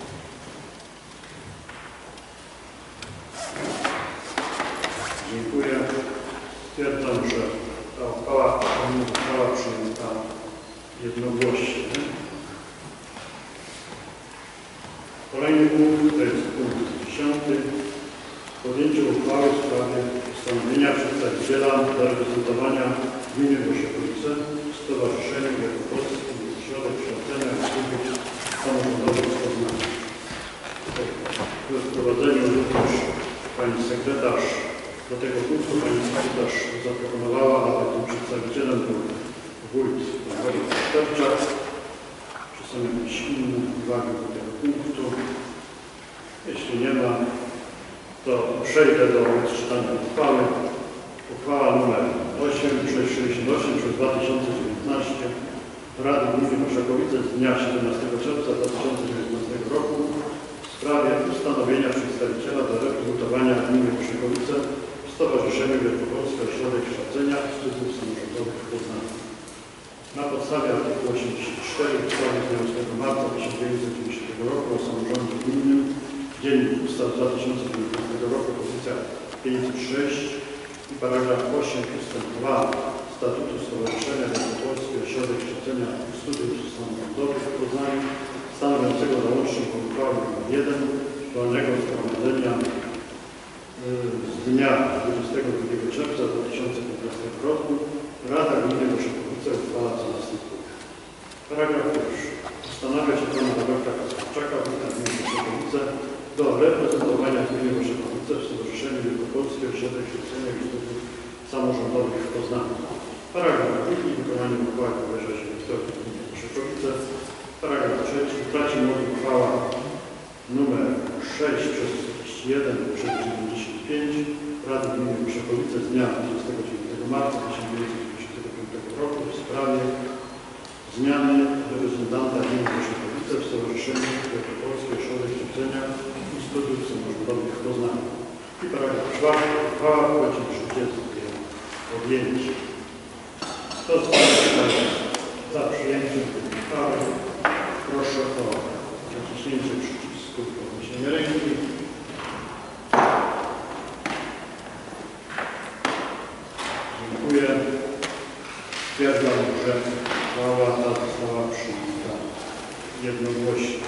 Dziękuję. Stwierdzam, że ta uchwała została przyjęta jednogłośnie. Kolejny punkt to jest punkt 10. Podjęcie uchwały w sprawie ustanowienia przedstawiciela do reprezentowania gminy Wyszokowice w Stowarzyszeniu Wielkopolskim Ośrodek Kształcenia i Studiów Samorządowych w Poznaniu. W wprowadzeniu również pani sekretarz do tego punktu pani sekretarz zaproponowała, aby tym przedstawicielem był wójt Województwa Sterczak. Czy są jakieś inne uwagi do tego punktu? Jeśli nie ma, to przejdę do odczytania uchwały. Uchwała nr 8668 przez 2019 Rady Gminy Wyszokowice z dnia 17 czerwca 2019 roku w sprawie ustanowienia przedstawiciela do reprezentowania gminy Wyszokowice w Stowarzyszeniu Wielkopolskie Ośrodek Kształcenia i Studiów Samorządowych w Poznaniu. Na podstawie artykułu 84 ustawy z dnia 8 marca 1990 roku o samorządzie gminnym, Dziennik Ustaw z 2019 roku, pozycja 506 i paragraf 8 ust. 2 Statutu Stowarzyszenia Wielkopolskie Ośrodek Kształcenia i Studiów Samorządowych w Poznaniu, stanowiącego załącznik uchwały nr 1 walnego zgromadzenia z dnia 22 czerwca 2015 roku Rada Gminy Wyszokowice uchwala co następuje. Paragraf pierwszy. Ustanawia się pana Roberta Kasprzaka, wójta gminy Wyszokowice, do reprezentowania gminy Wyszokowice w Stowarzyszeniu Wielkopolskie Ośrodek Kształcenia i Studiów Samorządowych w Poznaniu. Paragraf drugi. Wykonanie uchwały powierza się wójtowi gminy Wyszokowice. Paragraf trzeci. Traci mocy uchwała nr 6 przez 41 przez 95 Rady Gminy Wyszokowice z dnia 29 marca 1995 roku w sprawie zmiany reprezentanta gminy Wyszokowice w Stowarzyszeniu Wielkopolskie Ośrodek Kształcenia i Studiów Samorządowych w Poznaniu. I paragraf czwarty. Uchwała wchodzi w życie z dniem podjęcia. Kto z Państwa za przyjęciem tej uchwały? Proszę o naciśnięcie przycisku i podniesienie ręki. Dziękuję. Stwierdzam, że uchwała ta została przyjęta jednogłośnie.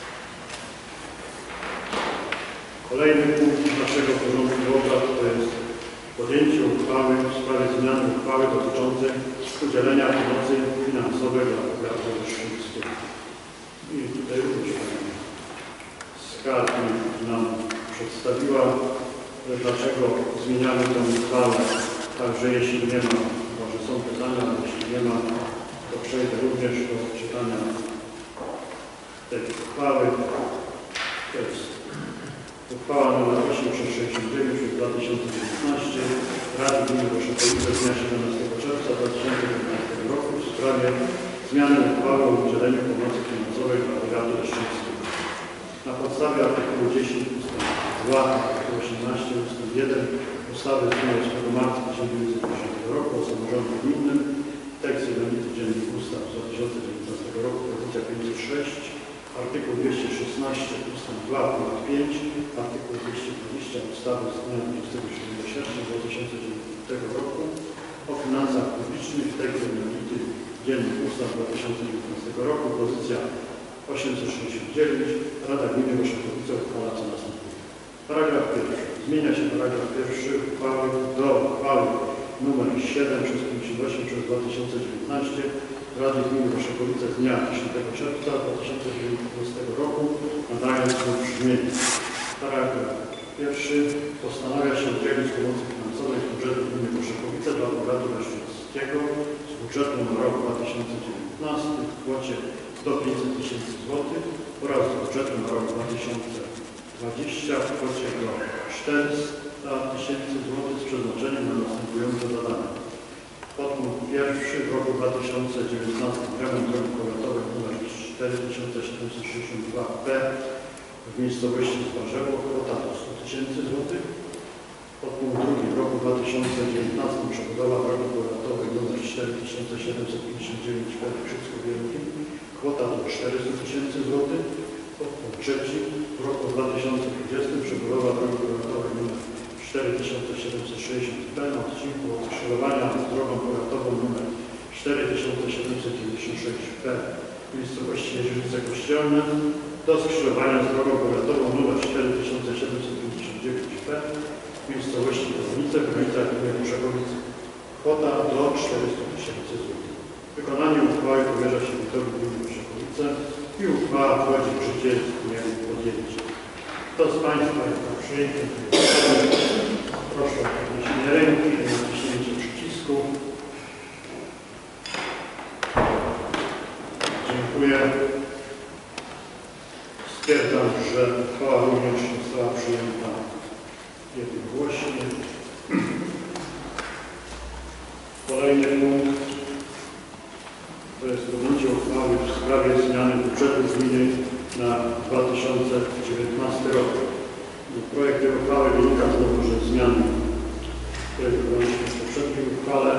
Kolejny punkt naszego porządku obrad to jest podjęcie uchwały w sprawie zmiany uchwały dotyczącej udzielenia pomocy finansowej dla powiatu wyszyńskiego. I tutaj również pani skarbnik nam przedstawiła, dlaczego zmieniamy tę uchwałę. Także jeśli nie ma, może są pytania, ale jeśli nie ma, to przejdę również do odczytania tej uchwały. To jest Uchwała nr 869 z 2019 Rady Gminy Wyszokowice z dnia 17 czerwca 2019 roku w sprawie zmiany uchwały o udzieleniu pomocy finansowej dla powiatu leszczyńskiego. Na podstawie artykułu 10 ust. 2, artykułu 18 ust. 1 ustawy z dnia 8 marca 1990 roku o samorządzie gminnym, tekst jednolity Dziennik Ustaw z 2019 roku, pozycja 506, artykuł 216 ust. 2 punkt 5, artykuł 220 ustawy z dnia 27 sierpnia 2009 roku o finansach publicznych, tekst jednolity Dziennik Ustaw 2019 roku, pozycja 869, Rada Gminy Wyszokowice uchwala co następuje. Paragraf pierwszy. Zmienia się paragraf pierwszy uchwały do uchwały nr 7 przez 58 przez 2019 Rady Gminy Wyszokowice z dnia 10 czerwca 2019 roku, nadając mu brzmienie. Paragraf pierwszy. Postanawia się udzielić pomocy finansowej z budżetu Gminy Wyszokowice dla powiatu leszczyńskiego z budżetu na rok 2019 w kwocie do 500 tysięcy złotych oraz z budżetu na rok 2020 w kwocie do 400 tysięcy złotych z przeznaczeniem na następujące zadania. Podpunkt pierwszy. W roku 2019 remont drogi powiatowej nr 4762P w miejscowości Zbarzewo, kwota do 100 tysięcy złotych. Podpunkt drugi. W roku 2019 przebudowa drogi powiatowej nr 4759P w Krzycku Wielkim, kwota do 400 tysięcy złotych. Podpunkt trzeci. W roku 2020 przebudowa drogi powiatowej nr 4760P na odcinku od skrzyżowania z drogą powiatową nr 4796P w miejscowości Jeździce Kościelne do skrzyżowania z drogą powiatową nr 4759P w miejscowości Podnice w granicach gminy Wyszokowice. Kwota do 400 tysięcy złotych. Wykonanie uchwały powierza się wójtowi gminy Wyszokowice i uchwała wchodzi w życie z dniem podjęcia. Kto z Państwa jest za przyjęciem? Proszę o podniesienie ręki i naciśnięcie przycisku. Dziękuję. Stwierdzam, że uchwała również została przyjęta jednogłośnie. Kolejny punkt to jest podjęcie uchwały w sprawie zmiany budżetu gminy na 2019 rok. Projekt tej uchwały wynika znowu, że zmiany, które wykonaliśmy w poprzedniej uchwale.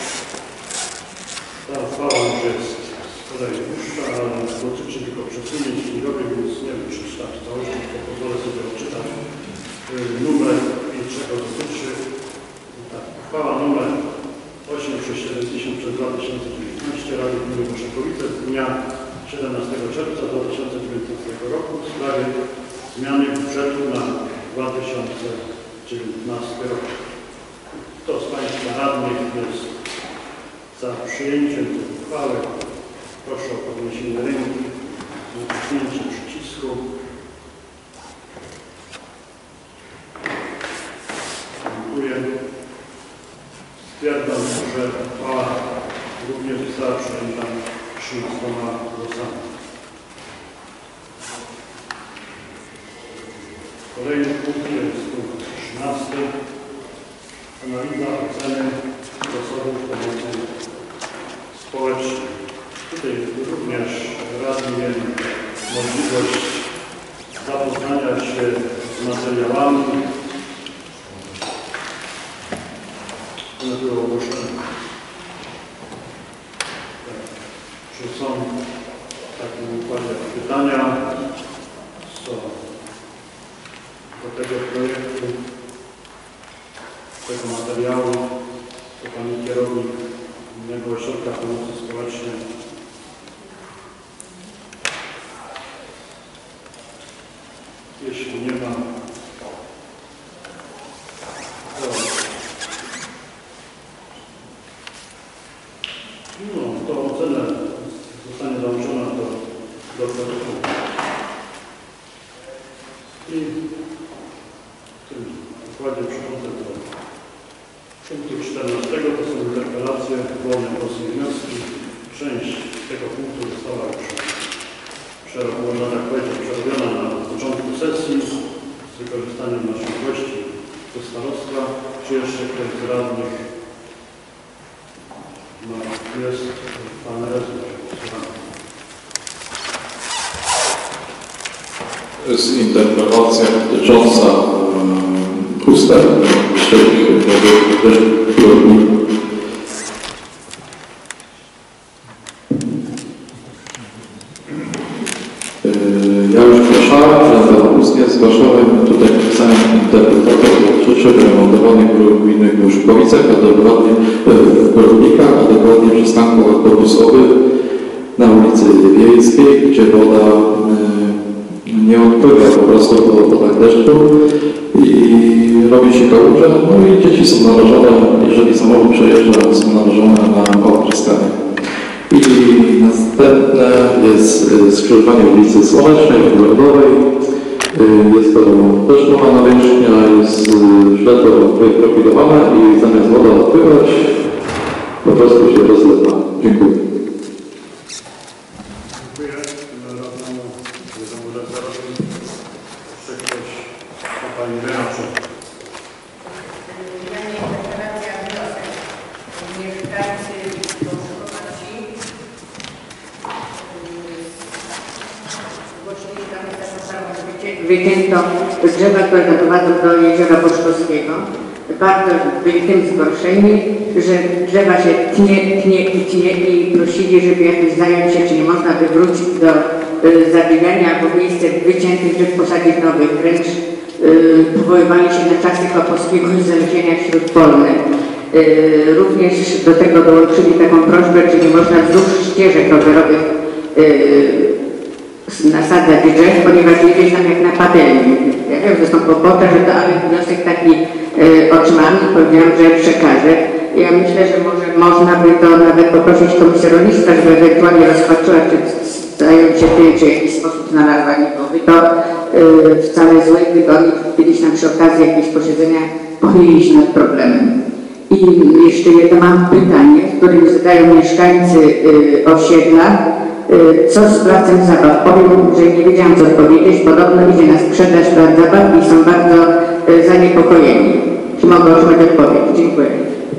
Ta uchwała już jest z kolei dłuższa, ale dotyczy tylko przesunięć liczbowych, więc nie wiem, czy czytać całości, tylko pozwolę sobie odczytać numer i czego dotyczy. Tak, uchwała numer 8/70 przez 2019 Rady Gminy Wyszokowice z dnia 17 czerwca 2019 roku w sprawie zmiany budżetu na 2019 rok. Kto z Państwa radnych jest za przyjęciem tej uchwały? Proszę o podniesienie ręki, naciśnięcie przycisku. Dziękuję. Stwierdzam, że uchwała również została przyjęta 13 głosami. Kolejny punkt jest punkt 13. Analiza oceny zasobów pomocy społecznej. Tutaj również radni mieli możliwość zapoznania się z materiałami, które były ogłoszone. Czy są w takim układzie pytania co do tego projektu, tego materiału, to Pani kierownik Innego Ośrodka Pomocy Społecznej. Jeśli nie ma, to ocena zostanie załączona do protokołu. I w tym układzie przechodzę do punktu 14. To są interpelacje, wolne głosy i wnioski. Część tego punktu została już, można tak powiedzieć, przerobiona na początku sesji. z wykorzystaniem możliwości do starostwa, czy jeszcze ktoś z radnych jest pan Rezor? Jest interpelacja dotycząca ustaleń szczególnych ja już proszałem, że ustnie zgłaszałem tutaj pisałem interpretator dotyczy remontowanych dróg gminnych w Łuszkowicach, a dokładnie w Gornikach, a dokładnie przystanku autobusowych na ulicy Wiejskiej, gdzie woda nie odpływa po prostu po podach deszczu i robi się kałuże, no i dzieci są narażone, jeżeli samochód przejeżdża, są narażone na opryskanie. I następne jest skrzyżowanie ulicy Słonecznej, Ogrodowej. Jest to też nowa nawierzchnia, jest źle to wyprofilowane i zamiast woda odpływać, po prostu się rozlewa. Dziękuję. Wycięto drzewa, które doprowadzą do jeziora Boszkowskiego. Bardzo byli tym zgorszeni, że drzewa się tnie i prosili, żeby jakoś zająć się, czy nie można by wrócić do zabijania albo w miejsce wyciętych drzew posadzić nowych. Wręcz powoływali się na czasy Kłapowskiego i zalesienia śródpolne. Również do tego dołączyli taką prośbę, czy nie można wzdłuż ścieżek rowerowych nasadzać drzew, ponieważ jedzie tam jak na patelni. Ja wiem, że są kłopoty, że to, ale wniosek taki otrzymałem i powiedziałam, że przekażę. Ja myślę, że może można by to nawet poprosić Komisję Rolnictwa, żeby ewentualnie rozpatrzyła, czy zająć się tym, czy w jakiś sposób znalazła nikowy. To wcale złe, tylko kiedyś tam przy okazji jakiegoś posiedzenia pochylili się nad problemem. I jeszcze jedno mam pytanie, które zadają mieszkańcy osiedla. Co z placem zabaw? Powiem, że nie wiedziałam co odpowiedzieć. Podobno idzie na sprzedaż plac zabaw i są bardzo zaniepokojeni. Czy mogę otrzymać odpowiedź? Dziękuję.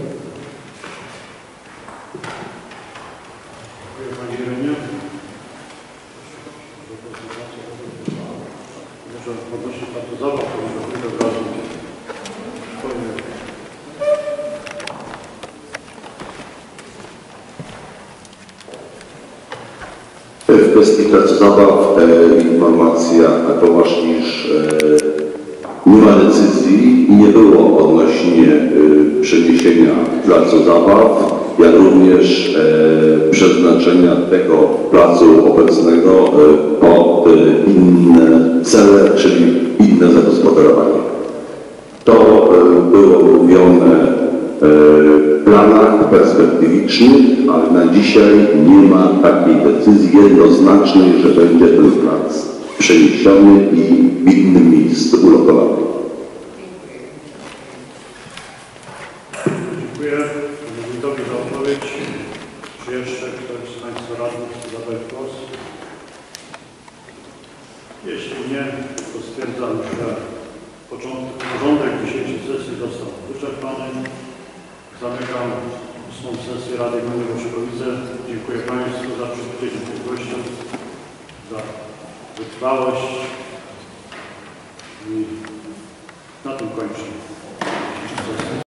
W kwestii placu zabaw informacja takoważ, iż nie ma decyzji i nie było odnośnie przeniesienia placu zabaw, jak również przeznaczenia tego placu obecnego pod inne cele, czyli inne zagospodarowanie. To było mówione w planach perspektywicznych, ale na dzisiaj nie ma takiej decyzji jednoznacznej, że będzie ten plac przeniesiony i w innym miejscu ulokowany. Dziękuję Wójtowi za odpowiedź. Czy jeszcze ktoś z Państwa radnych chce zabrać głos? Jeśli nie, to stwierdzam, że porządek dzisiejszej sesji został wyczerpany. Zamykam 8. sesję Rady Gminy Włoszykowice. Dziękuję Państwu za przybycie cierpliwością, za wytrwałość i na tym kończę.